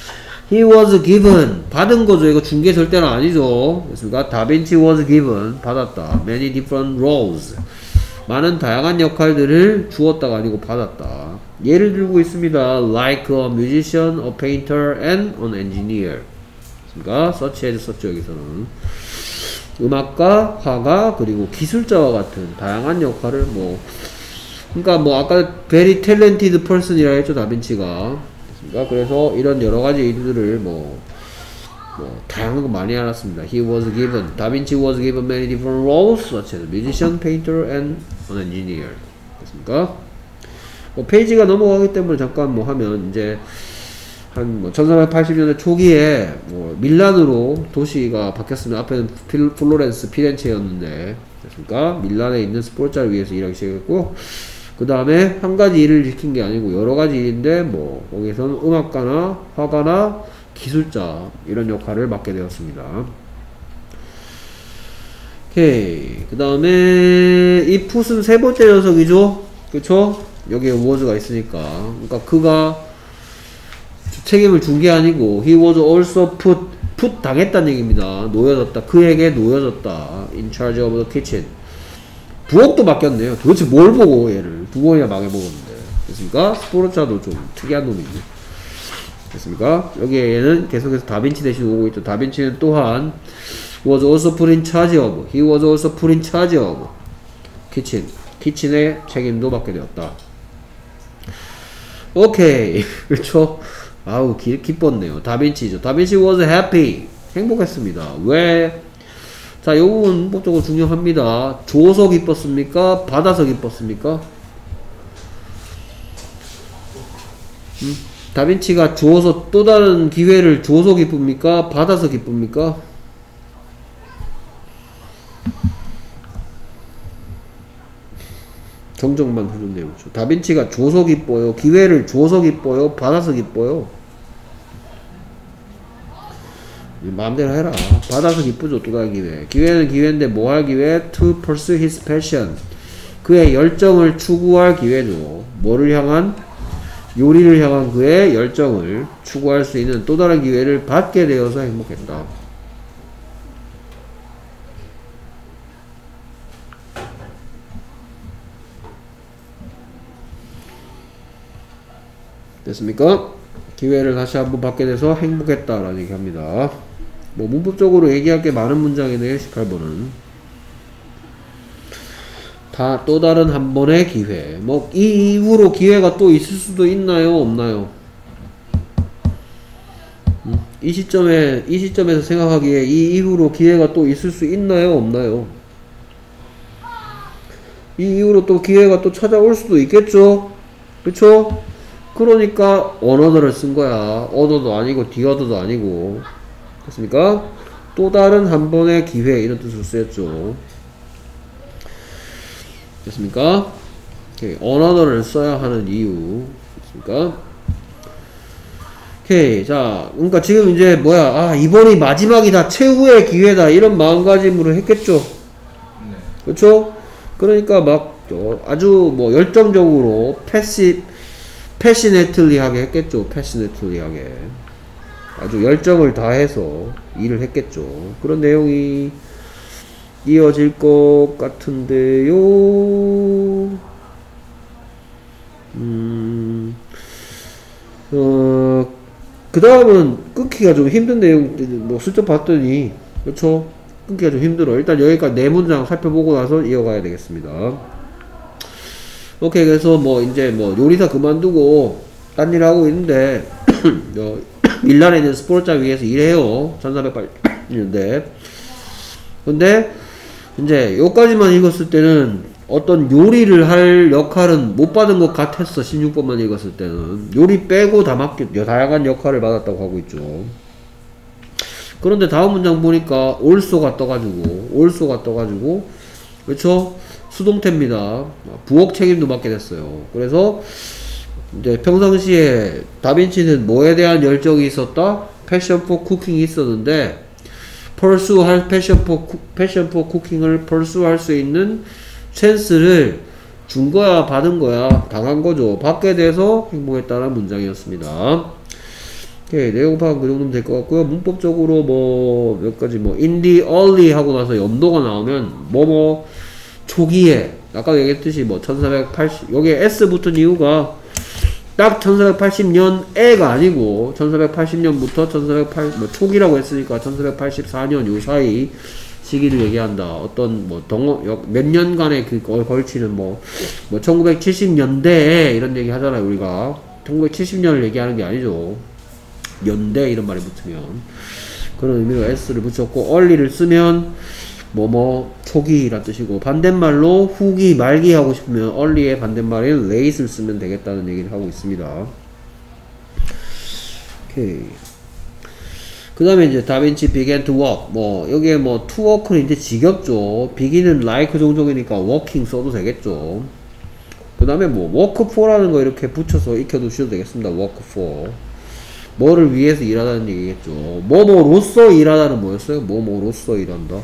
he was given 받은 거죠. 이거 준 게 절대는 아니죠. 그렇습니까? 다빈치 was given 받았다. many different roles 많은 다양한 역할들을 주었다가 아니고 받았다. 예를 들고 있습니다. like a musician, a painter, and an engineer. 그러니까 such as such 여기서는 음악가, 화가, 그리고 기술자와 같은 다양한 역할을 뭐 그러니까 뭐 아까 very talented person이라 했죠. 다빈치가. 그렇습니까? 그래서 이런 여러 가지 일들을 뭐, 뭐 다양한 거 많이 알았습니다. He was given, 다빈치 was given many different roles such as musician, painter, and an engineer. 그렇습니까? 뭐 페이지가 넘어가기 때문에 잠깐 뭐 하면 이제 한 뭐 천사백팔십 년대 초기에 뭐 밀란으로 도시가 바뀌었습니다. 앞에는 필, 플로렌스, 피렌체였는데 그렇습니까? 밀란에 있는 스포츠를 위해서 일하기 시작했고 그 다음에 한 가지 일을 시킨 게 아니고 여러 가지 일인데 뭐 거기서는 음악가나 화가나 기술자 이런 역할을 맡게 되었습니다. 오케이. 그 다음에 이 풋은 세 번째 녀석이죠. 그쵸? 여기에 was가 있으니까. 그러니까 그가 책임을 준 게 아니고 he was also put, put 당했다는 얘기입니다. 놓여졌다. 그에게 놓여졌다. in charge of the kitchen. 부엌도 맡겼네요. 도대체 뭘 보고 얘를 두 번이나 망해먹었는데. 됐습니까? 스포르차도 좀 특이한 놈이죠. 됐습니까? 여기에 얘는 계속해서 다빈치 대신 오고 있죠. 다빈치는 또한 was also put in charge of. he was also put in charge of kitchen. 키친의 책임도 맡게 되었다. 오케이. 그렇죠? 아우 기, 기뻤네요. 다빈치죠. 다빈치 was happy. 행복했습니다. 왜? 자, 이 부분 문법적으로 중요합니다. 줘서 기뻤습니까? 받아서 기뻤습니까? 음? 다빈치가 줘서 또 다른 기회를 줘서 기쁩니까? 받아서 기쁩니까? 정정만 해줬네요. 다빈치가 줘서 기뻐요? 기회를 줘서 기뻐요? 받아서 기뻐요? 마음대로 해라. 받아서 기쁘죠. 또 다른 기회. 기회는 기회인데 뭐 할 기회? To pursue his passion. 그의 열정을 추구할 기회죠. 뭐를 향한? 요리를 향한 그의 열정을 추구할 수 있는 또 다른 기회를 받게 되어서 행복했다. 됐습니까? 기회를 다시 한번 받게 돼서 행복했다라는 얘기 합니다. 뭐 문법적으로 얘기할 게 많은 문장이네요. 십팔 번은 다 또 다른 한 번의 기회. 뭐 이 이후로 기회가 또 있을 수도 있나요? 없나요? 음? 이 시점에 이 시점에서 생각하기에 이 이후로 기회가 또 있을 수 있나요? 없나요? 이 이후로 또 기회가 또 찾아올 수도 있겠죠? 그쵸? 그러니까 언어들을 쓴 거야. 언어도 아니고 디어더도 아니고. 됐습니까? 또 다른 한 번의 기회 이런 뜻으로 쓰였죠. 됐습니까? 오케이. 언어들을 써야 하는 이유. 됐습니까? 오케이. 자, 그러니까 지금 이제 뭐야? 아, 이번이 마지막이다. 최후의 기회다. 이런 마음가짐으로 했겠죠. 네. 그렇죠? 그러니까 막 아주 뭐 열정적으로 패시 패시네틀리하게 했겠죠. 패시네틀리하게 아주 열정을 다해서 일을 했겠죠. 그런 내용이 이어질 것 같은데요. 음, 어, 그 다음은 끊기가 좀 힘든 내용, 뭐 슬쩍 봤더니, 그렇죠? 끊기가 좀 힘들어. 일단 여기까지 네 문장 살펴보고 나서 이어가야 되겠습니다. 오케이. 그래서 뭐 이제 뭐 요리사 그만두고 딴 일 하고 있는데 밀란에 있는 스포츠자 위에서 일해요. 천사백팔십 년대. 근데 이제 요까지만 읽었을 때는 어떤 요리를 할 역할은 못 받은 것 같았어. 십육 번만 읽었을 때는 요리 빼고 다 맡겨 다양한 역할을 받았다고 하고 있죠. 그런데 다음 문장 보니까 올소가 떠가지고 올소가 떠가지고 그렇죠? 수동태입니다. 부엌 책임도 맡게 됐어요. 그래서 이제 평상시에 다빈치는 뭐에 대한 열정이 있었다? 패션 포 쿠킹이 있었는데 pursue 할 패션 포 패션 포 쿠킹을 pursue 할 수 있는 찬스를 준 거야, 받은 거야, 당한 거죠. 받게 돼서 행복했다는 문장이었습니다. 오케이, 내용 파악 그 정도면 될 것 같고요. 문법적으로 뭐 몇 가지 뭐 in the early 하고 나서 연도가 나오면 뭐뭐 초기에 아까 얘기했듯이 뭐 천사백팔십 여기에 S 붙은 이유가 딱 천사백팔십 년에가 아니고 천사백팔십 년부터 천사백팔십 뭐 초기라고 했으니까 천사백팔십사 년 요 사이 시기를 얘기한다. 어떤 뭐 덩어 몇 년간의 그 걸치는 뭐 뭐 천구백칠십 년대에 이런 얘기 하잖아요. 우리가 천구백칠십 년을 얘기하는 게 아니죠. 연대 이런 말이 붙으면 그런 의미로 S를 붙였고 early를 쓰면 뭐뭐 초기란 뜻이고 반대말로 후기 말기 하고 싶으면 early의 반대말인 late를 쓰면 되겠다는 얘기를 하고 있습니다. 오케이. 그 다음에 이제 다빈치 began to work 뭐 여기에 뭐 to work는 이제 직역죠. begin은 like 종족이니까 working 써도 되겠죠. 그 다음에 뭐 work for라는 거 이렇게 붙여서 익혀두셔도 되겠습니다. work for 뭐를 위해서 일하다는 얘기겠죠. 뭐뭐로서 일하다는 뭐였어요? 뭐뭐로서 일한다.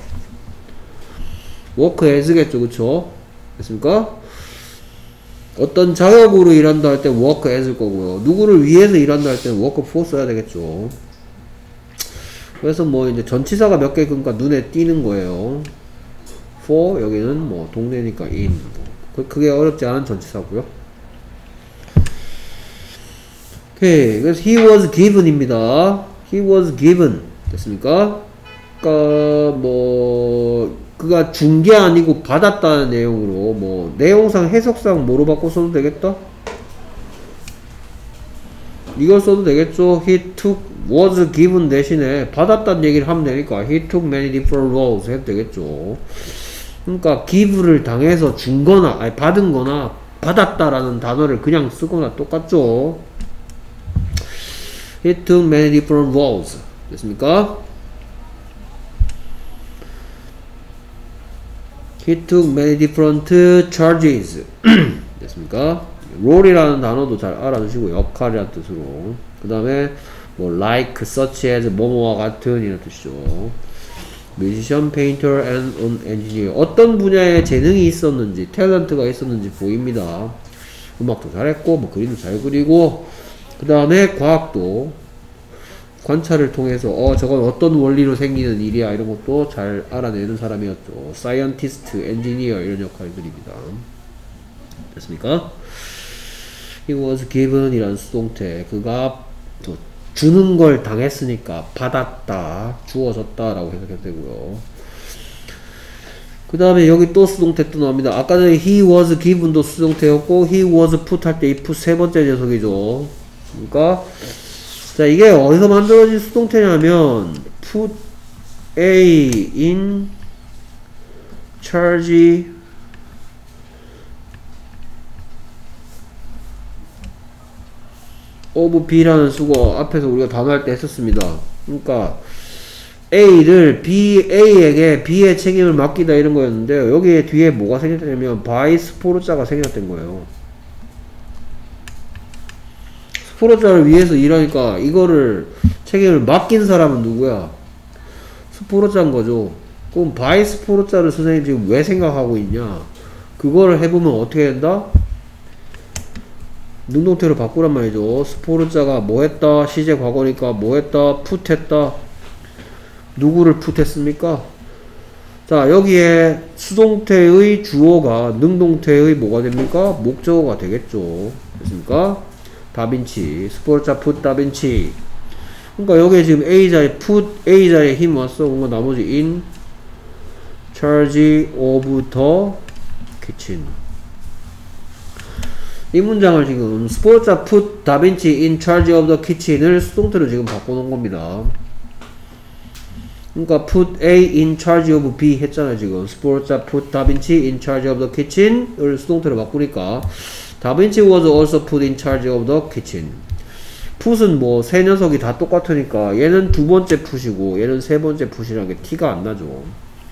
work as겠죠. 그쵸? 됐습니까? 어떤 자격으로 일한다 할 때 work as일 거고요. 누구를 위해서 일한다 할 때는 work for 써야 되겠죠. 그래서 뭐 이제 전치사가 몇 개 그러니까 눈에 띄는 거예요. for 여기는 뭐 동네니까 in 그게 어렵지 않은 전치사고요. 오케이. 그래서 he was given입니다. he was given 됐습니까? 그러니까 뭐 그가 준 게 아니고 받았다는 내용으로 뭐 내용상 해석상 뭐로 바꿔 써도 되겠다? 이걸 써도 되겠죠. he took was given 대신에 받았다는 얘기를 하면 되니까 he took many different roles 해도 되겠죠. 그러니까 give를 당해서 준 거나 아니 받은 거나 받았다라는 단어를 그냥 쓰거나 똑같죠. he took many different roles 됐습니까? he took many different charges 됐습니까? role이라는 단어도 잘 알아두시고 역할이라는 뜻으로 그 다음에 뭐 like, such as, 뭐뭐와 같은 이런 뜻이죠. musician, painter, and an engineer 어떤 분야에 재능이 있었는지 탤런트가 있었는지 보입니다. 음악도 잘했고 뭐 그림도 잘 그리고 그 다음에 과학도 관찰을 통해서 어 저건 어떤 원리로 생기는 일이야 이런 것도 잘 알아내는 사람이었죠. scientist, engineer 이런 역할들입니다. 됐습니까? he was given 이란 수동태 그가 또 주는 걸 당했으니까 받았다 주어졌다 라고 해석해도 되고요. 그 다음에 여기 또 수동태 또 나옵니다. 아까 전에 he was given도 수동태였고 he was put 할 때 if 세 번째 녀석이죠. 그러니까 자 이게 어디서 만들어진 수동태냐면 put A in charge of B라는 수거 앞에서 우리가 단어할 때 했었습니다. 그러니까 A를 B, A에게 B의 책임을 맡기다 이런 거였는데요. 여기에 뒤에 뭐가 생겼냐면 by 스포르자가 생겼던 거예요. 스포르자를 위해서 일하니까 이거를 책임을 맡긴 사람은 누구야? 스포르자인 거죠. 그럼 by 스포르자를 선생님 지금 왜 생각하고 있냐? 그거를 해보면 어떻게 된다? 능동태로 바꾸란 말이죠. 스포르자가 뭐 했다? 시제 과거니까 뭐 했다? put 했다. 누구를 put 했습니까? 자, 여기에 수동태의 주어가 능동태의 뭐가 됩니까? 목적어가 되겠죠. 됐습니까? 다빈치. 스포르자 put 다빈치. 그러니까 여기에 지금 A 자리에 put A 자리에 힘 왔어. 그러니까 나머지 in charge of the kitchen. 이 문장을 지금 스포르자 put 다빈치 in charge of the kitchen을 수동태로 지금 바꿔놓은 겁니다. 그러니까 put A in charge of B 했잖아요. 지금 스포르자 put 다빈치 in charge of the kitchen을 수동태로 바꾸니까 다빈치 was also put in charge of the kitchen. put은 뭐 세 녀석이 다 똑같으니까 얘는 두 번째 put이고 얘는 세 번째 put이라는 게 티가 안 나죠.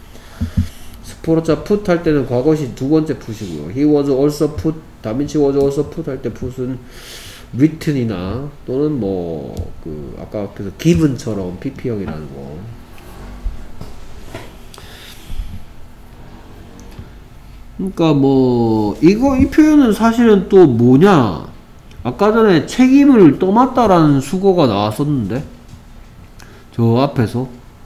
스포르자 put 할 때는 과거시 두 번째 put이고요. he was also put 다빈치 was also put 할 때 put은 written이나 또는 뭐 그 아까 그래서 given처럼 피피형이라는 거. 그러니까 뭐 이거 이 표현은 사실은 또 뭐냐? 아까 전에 책임을 떠맡다라는 수거가 나왔었는데 저 앞에서.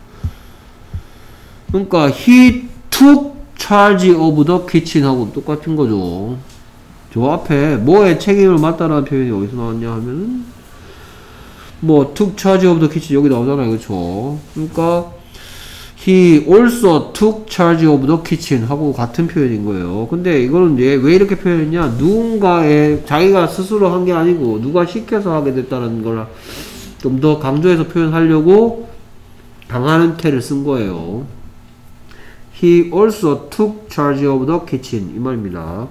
그러니까 he took charge of the kitchen 하고 똑같은 거죠. 저 앞에 뭐에 책임을 맡다라는 표현이 어디서 나왔냐 하면은 뭐 took charge of the kitchen 여기 나오잖아요. 그쵸? 그러니까 he also took charge of the kitchen 하고 같은 표현인 거예요. 근데 이거는 이제 왜 이렇게 표현했냐, 누군가의 자기가 스스로 한 게 아니고 누가 시켜서 하게 됐다는 걸 좀 더 강조해서 표현하려고 당하는 태를 쓴 거예요. He also took charge of the kitchen 이 말입니다.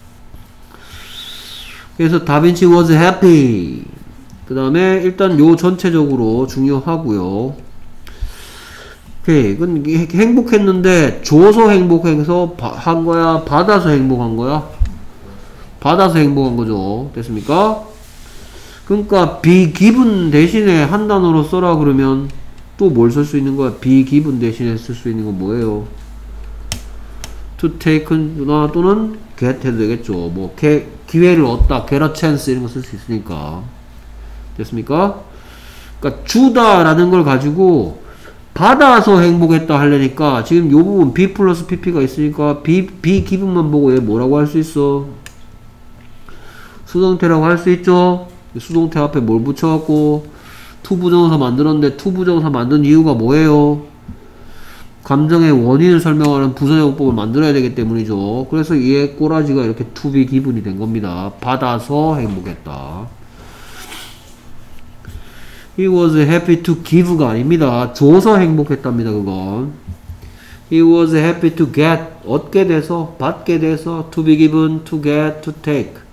그래서 다빈치 was happy. 그 다음에 일단 요 전체적으로 중요하고요. 오케이. 이건 행복했는데 줘서 행복해서 한 거야, 받아서 행복한 거야? 받아서 행복한 거죠. 됐습니까? 그러니까 be given 대신에 한 단어로 써라 그러면 또 뭘 쓸 수 있는 거야? be given 대신에 쓸 수 있는 건 뭐예요? to taken 또는 get 해도 되겠죠. 뭐 게, 기회를 얻다, get a chance 이런 거 쓸 수 있으니까. 됐습니까? 그러니까 주다라는 걸 가지고 받아서 행복했다 하려니까 지금 요 부분 be 플러스 pp가 있으니까 be, be given만 보고 얘 뭐라고 할 수 있어? 수동태라고 할 수 있죠? 수동태 앞에 뭘 붙여갖고 to 부정사 만들었는데 to 부정사 만든 이유가 뭐예요? 감정의 원인을 설명하는 부사용법을 만들어야 되기 때문이죠. 그래서 얘 꼬라지가 이렇게 to be given이 된 겁니다. 받아서 행복했다. He was happy to give가 아닙니다. 줘서 행복했답니다. 그건. He was happy to get 얻게 돼서, 받게 돼서, to be given, to get, to take.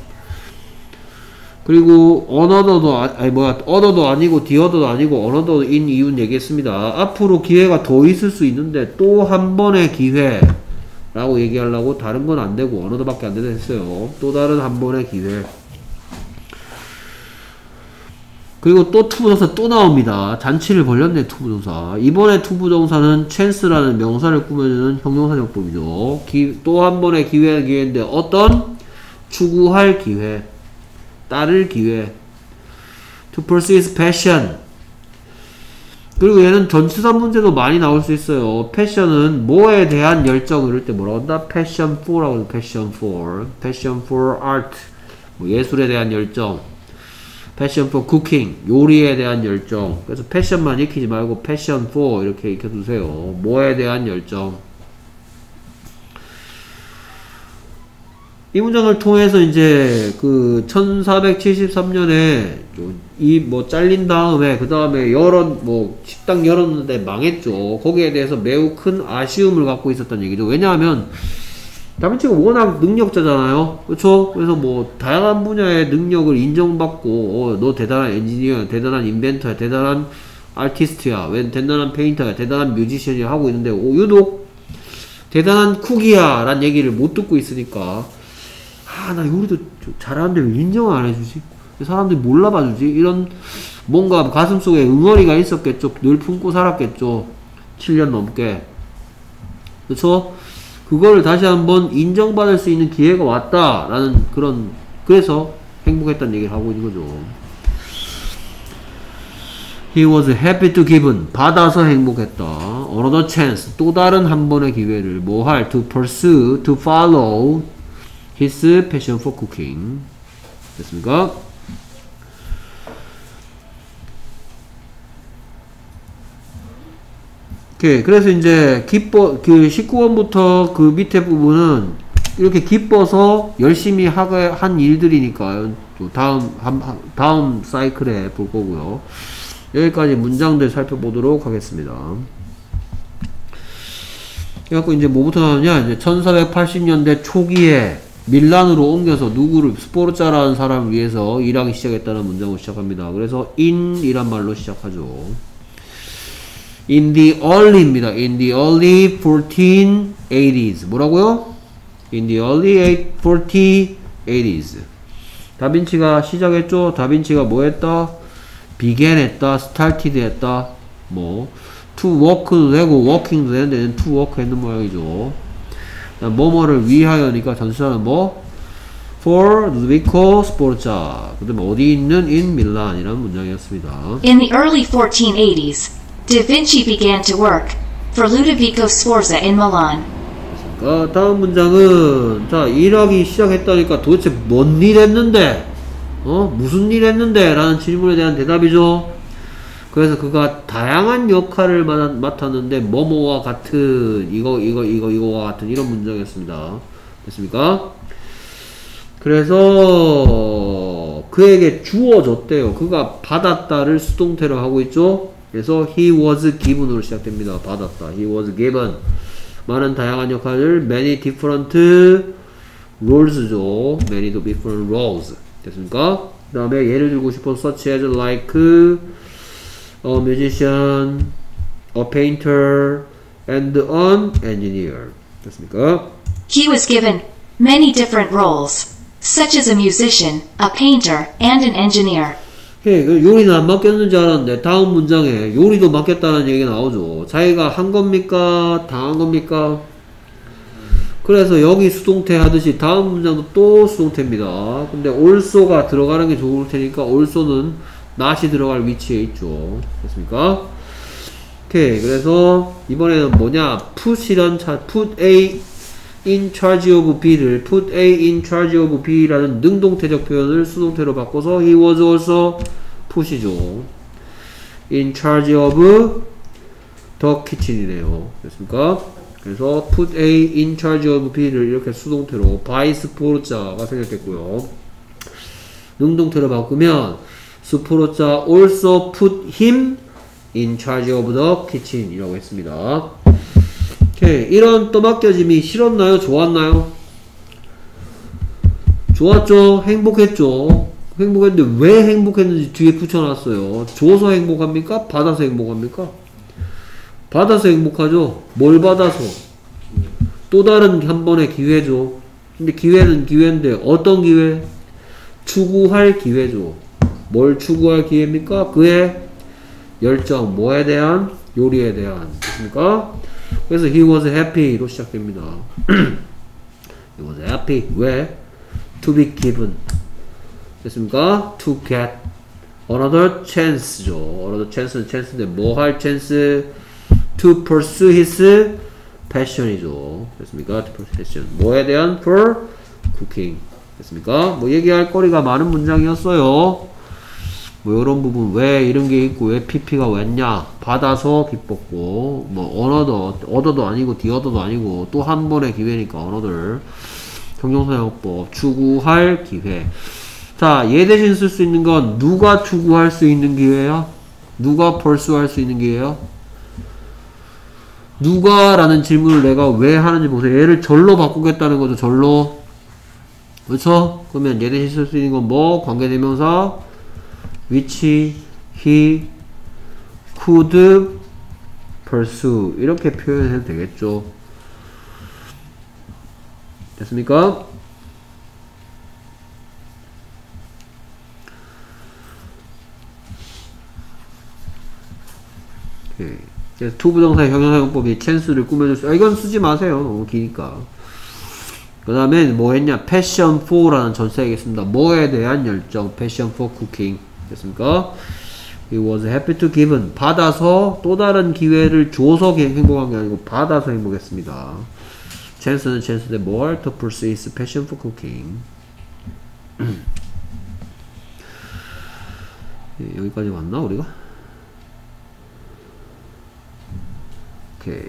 그리고 another도 아니 뭐야 other도 아니고 the other도 아니고 another인 이유는 얘기했습니다. 앞으로 기회가 더 있을 수 있는데 또 한 번의 기회라고 얘기하려고 다른 건 안 되고 another밖에 안 되다 했어요. 또 다른 한 번의 기회. 그리고 또 투부정사 또 나옵니다. 잔치를 벌렸네 투부정사. 이번에 투부정사는 chance라는 명사를 꾸며주는 형용사정법이죠. 또 한 번의 기회는 기회인데 어떤? 추구할 기회, 따를 기회. to pursue his passion. 그리고 얘는 전치사 문제도 많이 나올 수 있어요. passion은 뭐에 대한 열정 이럴 때 뭐라고 한다? passion for라고 해요. passion for. passion for art. 뭐 예술에 대한 열정. passion for cooking. 요리에 대한 열정. 그래서 passion만 익히지 말고 passion for 이렇게 익혀두세요. 뭐에 대한 열정. 이 문장을 통해서 이제 그 천사백칠십삼 년에 이 뭐 잘린 다음에 그 다음에 열었 뭐 식당 열었는데 망했죠. 거기에 대해서 매우 큰 아쉬움을 갖고 있었던 얘기죠. 왜냐하면 다빈치가 워낙 능력자잖아요. 그렇죠? 그래서 뭐 다양한 분야의 능력을 인정받고 어, 너 대단한 엔지니어야, 대단한 인벤터야, 대단한 아티스트야, 웬 대단한 페인터야, 대단한 뮤지션이야 하고 있는데 오, 유독 대단한 쿡이야 라는 얘기를 못 듣고 있으니까 아, 나 요리도 잘하는데 왜 인정을 안 해주지? 사람들이 몰라봐주지? 이런 뭔가 가슴속에 응어리가 있었겠죠. 늘 품고 살았겠죠. 칠 년 넘게. 그쵸? 그거를 다시 한번 인정받을 수 있는 기회가 왔다라는 그런, 그래서 행복했다는 얘기를 하고 있는 거죠. He was happy to given. 받아서 행복했다. Another chance. 또 다른 한 번의 기회를 뭐 할? To pursue, to follow his passion for cooking. 됐습니까? 오케이. 그래서 이제 기뻐, 그 십구 번부터 그 밑에 부분은 이렇게 기뻐서 열심히 하게 한 일들이니까 다음, 다음 사이클에 볼 거고요. 여기까지 문장들 살펴보도록 하겠습니다. 그래갖고 이제 뭐부터 나오냐? 이제 천사백팔십 년대 초기에 밀란으로 옮겨서 누구를, 스포르자라는 사람을 위해서 일하기 시작했다는 문장으로 시작합니다. 그래서 in 이란 말로 시작하죠. In the early입니다. In the early fourteen eighties. 뭐라고요? In the early fourteen eighties. 다빈치가 시작했죠? 다빈치가 뭐 했다? began 했다, started 했다, 뭐, to work도 되고, working도 되는데, to work 했는 모양이죠. 뭐뭐를 위하여니까 전치사는 뭐? for Ludovico Sforza. 그 다음에 어디 있는 in 밀란이라는 문장이었습니다. In the early fourteen eighties, Da Vinci began to work for Ludovico Sforza in Milan. 자, 다음 문장은 자 일하기 시작했다니까 도대체 뭔 일 했는데 어? 무슨 일 했는데? 라는 질문에 대한 대답이죠. 그래서 그가 다양한 역할을 맡았는데 뭐뭐와 같은 이거 이거 이거 이거와 같은 이런 문장이었습니다. 됐습니까? 그래서 그에게 주어졌대요. 그가 받았다를 수동태로 하고 있죠. 그래서 he was given으로 시작됩니다. 받았다. he was given. 많은 다양한 역할을 many different roles죠. many different roles. 됐습니까? 그 다음에 예를 들고 싶어 such as like a musician, a painter, and an engineer. 됐습니까? He was given many different roles, such as a musician, a painter, and an engineer. 예, 요리는 안 맡겼는지 알았는데 다음 문장에 요리도 맡겼다는 얘기가 나오죠. 자기가 한 겁니까? 당한 겁니까? 그래서 여기 수동태 하듯이 다음 문장도 또 수동태입니다. 근데 also가 들어가는 게 좋을 테니까 also는 not이 들어갈 위치에 있죠. 됐습니까? 오케이. 그래서 이번에는 뭐냐? put이란 차, put A in charge of B를 put A in charge of B라는 능동태적 표현을 수동태로 바꿔서 he was also put이죠. in charge of the kitchen이네요. 됐습니까? 그래서 put A in charge of B를 이렇게 수동태로 by 스포르자가 생겼겠고요. 능동태로 바꾸면 스포르자 also put him in charge of the kitchen 이라고 했습니다. 오케이. 이런 떠맡겨짐이 싫었나요? 좋았나요? 좋았죠? 행복했죠? 행복했는데 왜 행복했는지 뒤에 붙여놨어요. 줘서 행복합니까? 받아서 행복합니까? 받아서 행복하죠? 뭘 받아서? 또 다른 한 번의 기회죠. 근데 기회는 기회인데 어떤 기회? 추구할 기회죠. 뭘 추구할 기회입니까? 그의 열정, 뭐에 대한? 요리에 대한. 됐습니까? 그래서 he was happy로 시작됩니다. he was happy. 왜? to be given. 됐습니까? to get another chance죠. another chance는 chance인데 뭐 할 chance? to pursue his passion이죠. 됐습니까? to pursue passion. 뭐에 대한? for cooking. 됐습니까? 뭐 얘기할 거리가 많은 문장이었어요. 뭐 이런 부분 왜 이런 게 있고 왜 피피가 왜냐 받아서 기뻤고 뭐 언어도 얻어도 아니고 디어더도 아니고 또 한 번의 기회니까 언어들 형용사용법 추구할 기회. 자, 얘 대신 쓸 수 있는 건 누가 추구할 수 있는 기회야? 누가 pursue 할 수 있는 기회야? 누가 라는 질문을 내가 왜 하는지 보세요. 얘를 절로 바꾸겠다는 거죠. 절로. 그렇죠? 그러면 얘 대신 쓸 수 있는 건 뭐? 관계대명사 which he could pursue 이렇게 표현해도 되겠죠. 됐습니까? 오케이. 그래서 투부정사의 형용사용법이 chance를 꾸며줄 수, 아, 이건 쓰지 마세요. 너무 기니까. 그 다음에 뭐 했냐? passion for라는 전사이겠습니다. 뭐에 대한 열정? passion for cooking. 됐습니까? He was happy to given. 받아서 또 다른 기회를 줘서 행복한 게 아니고 받아서 행복했습니다. chance는 chance인데 뭘? to pursue his passion for cooking. 예, 여기까지 왔나 우리가? 오케이.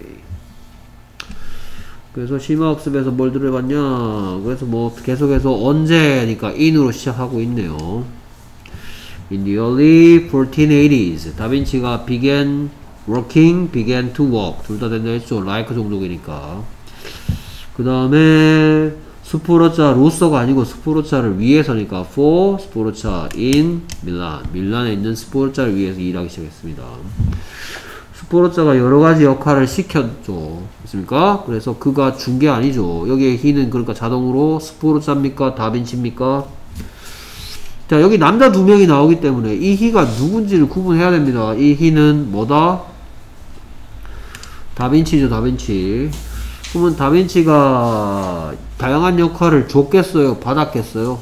그래서 심화학습에서 뭘 들어봤냐? 그래서 뭐 계속해서 언제니까 in으로 시작하고 있네요. In the early fourteen eighties, 다빈치가 began working, began to work. 둘 다 된다 했죠. like 종족이니까. 그 다음에 스포르자 로서가 아니고 스포르자를 위해서니까 for 스포르자 in 밀란. 밀란에 있는 스포르자를 위해서 일하기 시작했습니다. 스포르자가 여러가지 역할을 시켰죠. 됐습니까? 그래서 그가 준 게 아니죠. 여기에 he는 그러니까 자동으로 스포르자입니까? 다빈치입니까? 자, 여기 남자 두 명이 나오기 때문에 이 he가 누군지를 구분해야 됩니다. 이 he는 뭐다? 다빈치죠, 다빈치. 그러면 다빈치가 다양한 역할을 줬겠어요? 받았겠어요?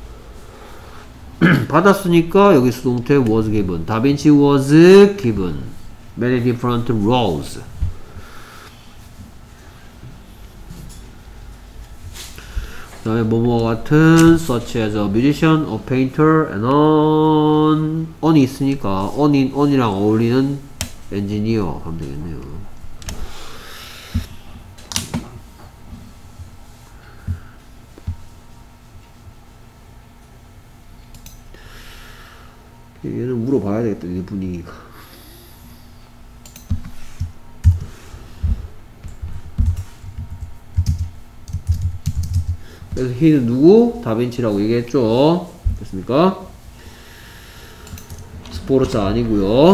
받았으니까 여기 수동태 was given. 다빈치 was given many different roles. 그 다음에 뭐뭐와 같은 such as a musician, a painter, and on on이 있으니까 on이, on이랑 어울리는 engineer 하면 되겠네요. 얘는 물어봐야 되겠다, 이 분위기가. 그래서 he는 누구? 다빈치라고 얘기했죠. 됐습니까? 스포르차 아니고요.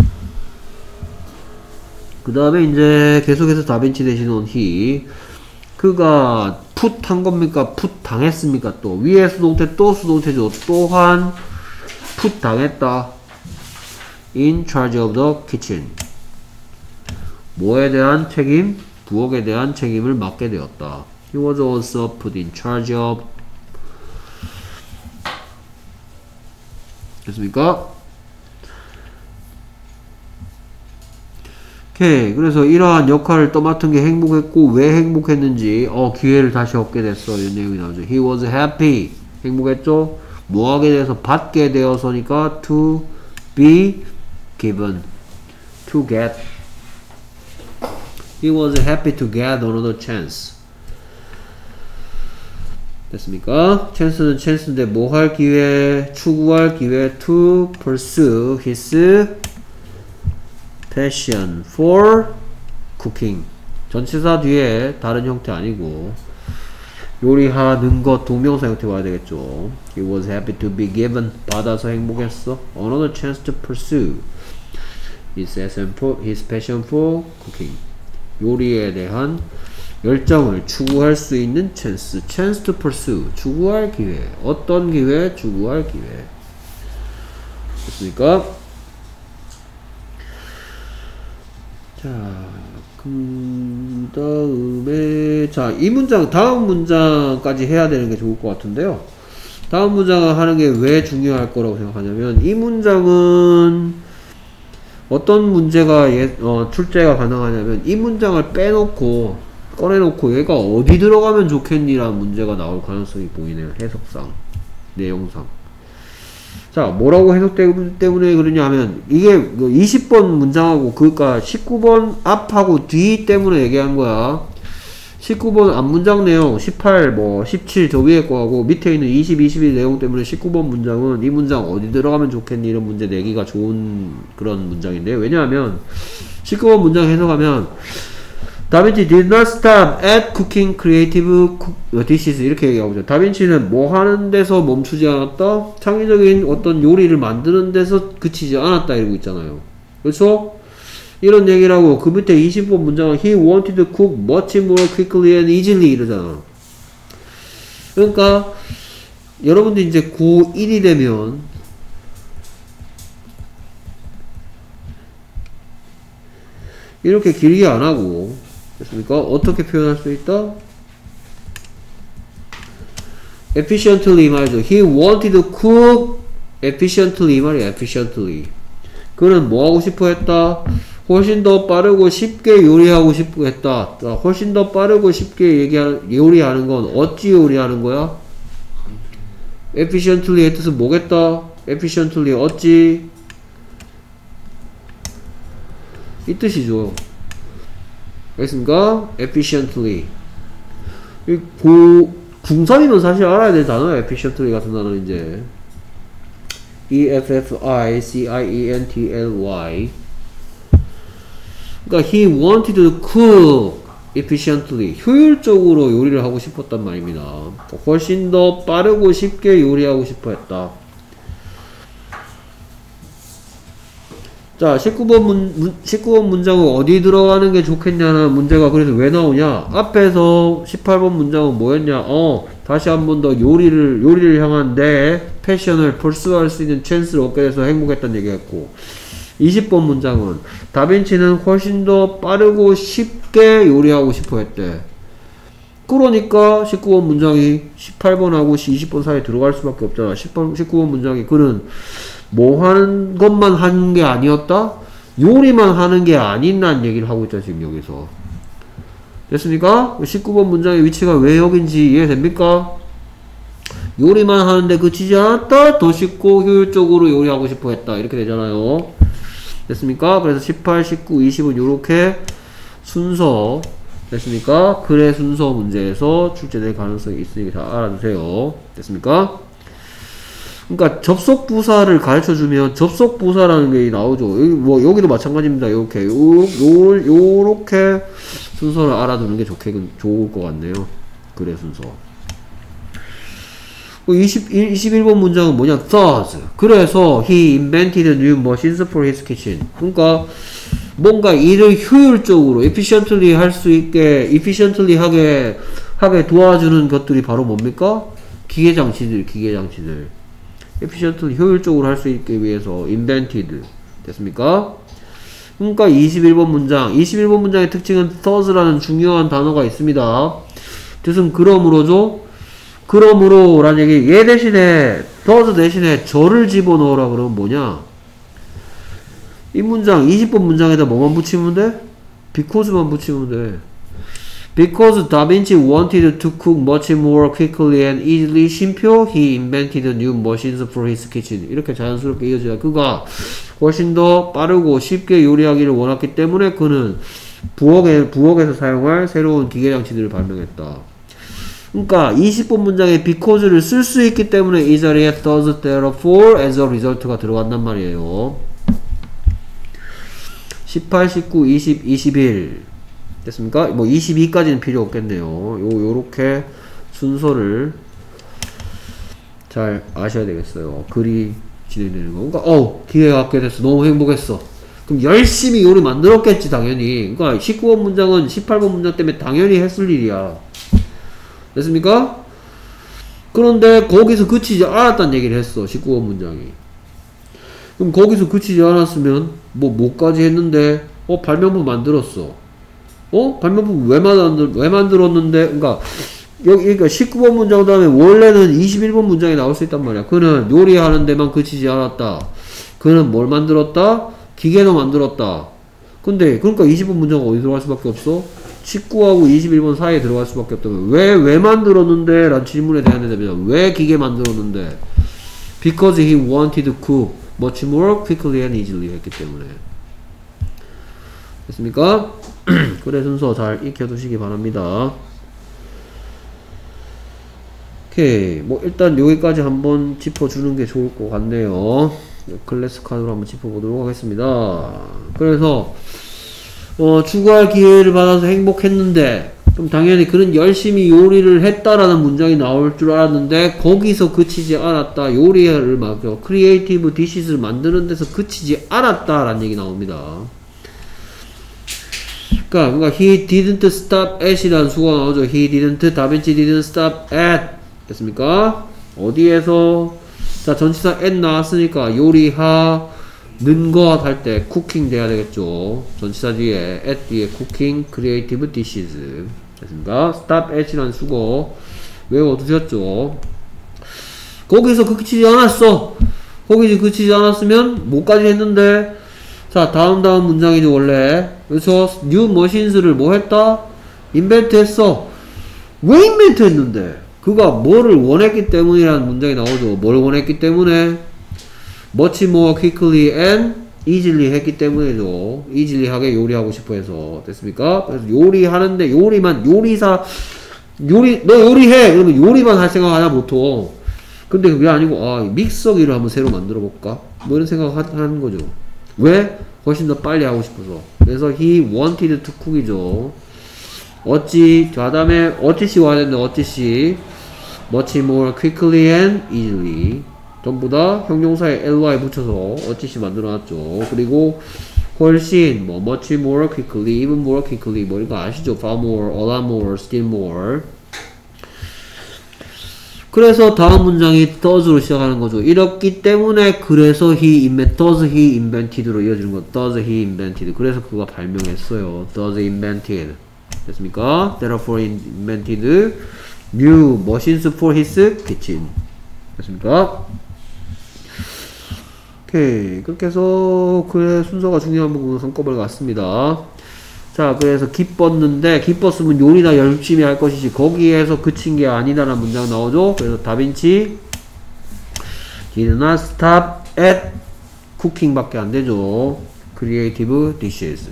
그 다음에 이제 계속해서 다빈치 대신 온 he. 그가 put 한 겁니까? put 당했습니까? 또 위에 수동태 또 수동태죠. 또한 put 당했다. in charge of the kitchen. 뭐에 대한 책임? 부엌에 대한 책임을 맡게 되었다. He was also put in charge of. 됐습니까? 오케이. 그래서 이러한 역할을 떠맡은 게 행복했고, 왜 행복했는지, 어, 기회를 다시 얻게 됐어. 이런 내용이 나오죠. He was happy. 행복했죠? 뭐 하게 돼서? 받게 되어서니까, to be given. to get. He was happy to get another chance. 됐습니까? chance는 chance인데 뭐 할 기회? 추구할 기회. to pursue his passion for cooking. 전치사 뒤에 다른 형태 아니고 요리하는 것 동명사 형태 와야 되겠죠. He was happy to be given. 받아서 행복했어. Another chance to pursue his passion for, his passion for cooking. 요리에 대한 열정을 추구할 수 있는 chance. chance to pursue. 추구할 기회. 어떤 기회? 추구할 기회. 됐습니까? 자, 그 다음에 자, 이 문장 다음 문장까지 해야 되는 게 좋을 것 같은데요. 다음 문장을 하는 게 왜 중요할 거라고 생각하냐면 이 문장은 어떤 문제가 예, 어, 출제가 가능하냐면 이 문장을 빼놓고 꺼내놓고 얘가 어디 들어가면 좋겠니라는 문제가 나올 가능성이 보이네요. 해석상, 내용상. 자, 뭐라고 해석 때문에 그러냐 하면 이게 이십 번 문장하고 그니까 십구 번 앞하고 뒤 때문에 얘기한 거야. 십구 번 앞 문장 내용, 십팔, 뭐 십칠 저 위에 거하고 밑에 있는 이십, 이십일 내용 때문에 십구 번 문장은 이 문장 어디 들어가면 좋겠니 이런 문제 내기가 좋은 그런 문장인데요. 왜냐하면 십구 번 문장 해석하면 다빈치 did not stop at cooking creative dishes 이렇게 얘기하고 있죠. 다빈치는 뭐 하는 데서 멈추지 않았다? 창의적인 어떤 요리를 만드는 데서 그치지 않았다 이러고 있잖아요. 그렇죠? 이런 얘기를 하고 그 밑에 이십 번 문장은 he wanted to cook much more quickly and easily 이러잖아. 그러니까 여러분들 이제 고일이 되면 이렇게 길게 안 하고 됐습니까? 어떻게 표현할 수 있다? efficiently 말이죠. He wanted to cook efficiently 말이야. efficiently. 그는 뭐 하고 싶어 했다? 훨씬 더 빠르고 쉽게 요리하고 싶어 했다. 자, 훨씬 더 빠르고 쉽게 얘기하, 요리하는 건 어찌 요리하는 거야? efficiently의 뜻은 뭐겠다? efficiently 어찌? 이 뜻이죠. 알겠습니까? efficiently. 이 고, 중삼이면 사실 알아야 될 단어야. efficiently 같은 단어는 이제 E F F I C I E N T L Y. 그러니까 he wanted to cook efficiently. 효율적으로 요리를 하고 싶었단 말입니다. 훨씬 더 빠르고 쉽게 요리하고 싶어 했다. 자, 십구 번 문, 문, 십구 번 문장은 어디 들어가는 게 좋겠냐는 문제가 그래서 왜 나오냐? 앞에서 십팔 번 문장은 뭐였냐? 어, 다시 한 번 더 요리를, 요리를 향한 내 패션을 pursue할 수 있는 찬스를 얻게 돼서 행복했다는 얘기했고, 이십 번 문장은 다빈치는 훨씬 더 빠르고 쉽게 요리하고 싶어 했대. 그러니까 십구 번 문장이 십팔 번하고 이십 번 사이에 들어갈 수밖에 없잖아. 십 번, 십구 번 문장이 그는 뭐 하는 것만 하는 게 아니었다? 요리만 하는 게 아닌다는 얘기를 하고 있다, 지금 여기서. 됐습니까? 십구 번 문장의 위치가 왜 여긴지 이해됩니까? 요리만 하는데 그치지 않았다? 더 쉽고 효율적으로 요리하고 싶어 했다. 이렇게 되잖아요. 됐습니까? 그래서 십팔, 십구, 이십은 요렇게 순서 됐습니까? 글의 순서 문제에서 출제될 가능성이 있으니까 잘 알아두세요. 됐습니까? 그러니까 접속 부사를 가르쳐 주면 접속 부사라는 게 나오죠. 여기 뭐 여기도 마찬가지입니다. 이렇게 요, 요, 요렇게 순서를 알아두는 게 좋겠, 좋을 것 같네요. 글의 순서. 이십일, 이십일 번 문장은 뭐냐? Thus. 그래서 he invented new machines for his kitchen. 그러니까 뭔가 일을 효율적으로 efficiently 할 수 있게 efficiently 하게 하게 도와주는 것들이 바로 뭡니까? 기계 장치들, 기계 장치들. efficiently 효율적으로 할 수 있게 위해서 invented. 됐습니까? 그러니까 이십일 번 문장, 이십일 번 문장의 특징은 thus라는 중요한 단어가 있습니다. 뜻은 그러므로죠. 그러므로 라는 얘기, 얘 대신에 thus 대신에 저를 집어넣으라 그러면 뭐냐? 이 문장 이십 번 문장에다 뭐만 붙이면 돼? because만 붙이면 돼. Because Da Vinci wanted to cook much more quickly and easily, 쉼표 he invented new machines for his kitchen. 이렇게 자연스럽게 이어져야 그가 훨씬 더 빠르고 쉽게 요리하기를 원했기 때문에 그는 부엌에, 부엌에서 사용할 새로운 기계장치들을 발명했다. 그러니까 이십 번 문장에 because를 쓸 수 있기 때문에 이 자리에 thus, therefore, as a result가 들어간단 말이에요. 십팔, 십구, 이십, 이십일 됐습니까? 뭐 이십이까지는 필요 없겠네요. 요, 요렇게 순서를 잘 아셔야 되겠어요. 글이 진행되는 거. 그러니까 어 기회가 갖게 됐어. 너무 행복했어. 그럼 열심히 요리 만들었겠지 당연히. 그러니까 십구 번 문장은 십팔 번 문장 때문에 당연히 했을 일이야. 됐습니까? 그런데 거기서 그치지 않았다는 얘기를 했어. 십구 번 문장이. 그럼 거기서 그치지 않았으면 뭐 뭐까지 했는데 어 발명품 만들었어. 어? 발명품 왜 만들 왜 만들었는데? 그러니까 여기 그러니까 십구 번 문장 다음에 원래는 이십일 번 문장이 나올 수 있단 말이야. 그는 요리하는 데만 그치지 않았다. 그는 뭘 만들었다? 기계도 만들었다. 근데 그러니까 이십 번 문장은 어디 들어갈 수밖에 없어? 십구하고 이십일 번 사이에 들어갈 수밖에 없다면 왜, 왜 만들었는데? 라는 질문에 대한 대답이잖아. 왜 기계 만들었는데? Because he wanted to cook much more quickly and easily 했기 때문에. 됐습니까? 글의 순서 잘 익혀두시기 바랍니다. 오케이. 뭐, 일단 여기까지 한번 짚어주는 게 좋을 것 같네요. 클래스 카드로 한번 짚어보도록 하겠습니다. 그래서, 어, 추구할 기회를 받아서 행복했는데, 그럼 당연히 그는 열심히 요리를 했다라는 문장이 나올 줄 알았는데, 거기서 그치지 않았다. 요리를 막, 크리에이티브 디시스를 만드는 데서 그치지 않았다라는 얘기 나옵니다. 그러니까, 그러니까 he didn't stop at 이라는 수가 나오죠. he didn't, 다빈치 didn't stop at 됐습니까? 어디에서 자 전치사 at 나왔으니까 요리하는 것 할 때 cooking 돼야 되겠죠. 전치사 뒤에 at 뒤에 cooking, creative dishes 됐습니까? stop at이라는 수고 외워두셨죠. 거기서 그치지 않았어. 거기서 그치지 않았으면 뭐까지 했는데 자 다음 다음 문장이죠 원래. 그래서 new machines를 뭐 했다? invent 했어. 왜 invent 했는데? 그가 뭐를 원했기 때문이라는 문장이 나오죠. 뭘 원했기 때문에? much more quickly and easily 했기 때문이죠. easily 하게 요리하고 싶어 해서. 됐습니까? 그래서 요리하는데 요리만 요리사 요리 너 요리해! 그러면 요리만 할 생각 하냐 보통. 근데 그게 아니고 아 믹서기를 한번 새로 만들어 볼까? 뭐 이런 생각 하는 거죠. 왜? 훨씬 더 빨리 하고 싶어서. 그래서 he wanted to cook이죠. 어찌, 자 다음에 어찌시 와야 되는데 어찌시 much more quickly and easily 전부 다 형용사에 ly 붙여서 어찌시 만들어놨죠. 그리고 훨씬 뭐 much more quickly, even more quickly 뭐 이런 거 아시죠? far more, a lot more, still more. 그래서 다음 문장이 does로 시작하는 거죠. 이렇기 때문에 그래서 he invented, does he invented로 이어지는 거. does he invented. 그래서 그가 발명했어요. does invented. 됐습니까? therefore he invented new machines for his kitchen. 됐습니까? 오케이. 그렇게 해서 그의 순서가 중요한 부분은 성과를 갖습니다. 자, 그래서 기뻤는데, 기뻤으면 요리나 열심히 할 것이지, 거기에서 그친 게 아니다라는 문장 나오죠? 그래서 다빈치, did not stop at cooking 밖에 안 되죠. creative dishes.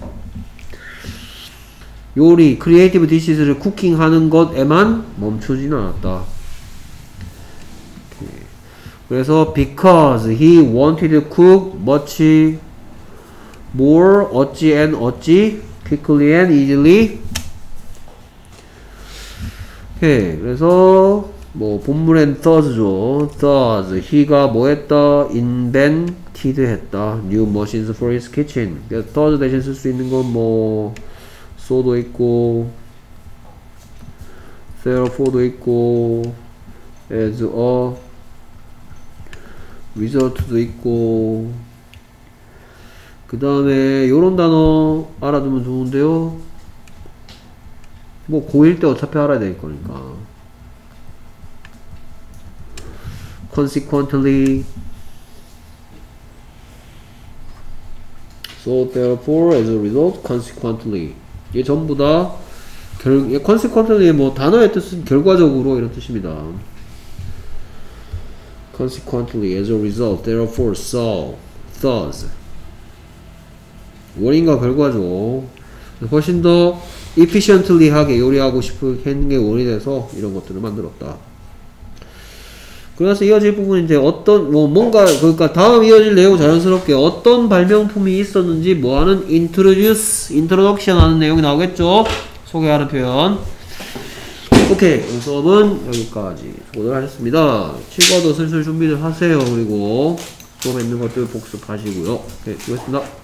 요리, creative dishes를 쿠킹 하는 것에만 멈추지는 않았다. 오케이. 그래서, because he wanted to cook much more, 어찌 and 어찌, quickly and easily. 오케이. 그래서 뭐 본문엔 does죠. does. he가 뭐 했다? invented 했다. new machines for his kitchen. 그래서 does 대신 쓸 수 있는 건 뭐 so도 있고 therefore도 있고 as a result도 있고 그 다음에 요런 단어 알아두면 좋은데요. 뭐 고일 때 어차피 알아야 될 거니까. consequently, so therefore, as a result, consequently. 이게 전부 다 결, consequently 뭐 단어의 뜻은 결과적으로 이런 뜻입니다. consequently, as a result, therefore, so, thus. 원인과 결과죠. 훨씬 더 efficiently 하게 요리하고 싶은 게 원인이 돼서 이런 것들을 만들었다. 그래서 이어질 부분은 이제 어떤 뭐 뭔가 그러니까 다음 이어질 내용 자연스럽게 어떤 발명품이 있었는지 뭐하는 introduce, introduction 하는 내용이 나오겠죠. 소개하는 표현. 오케이, 이 수업은 여기까지 수고들 하셨습니다. 칠과도 슬슬 준비를 하세요. 그리고 수업에 있는 것들 복습하시고요. 오케이, 수고했습니다.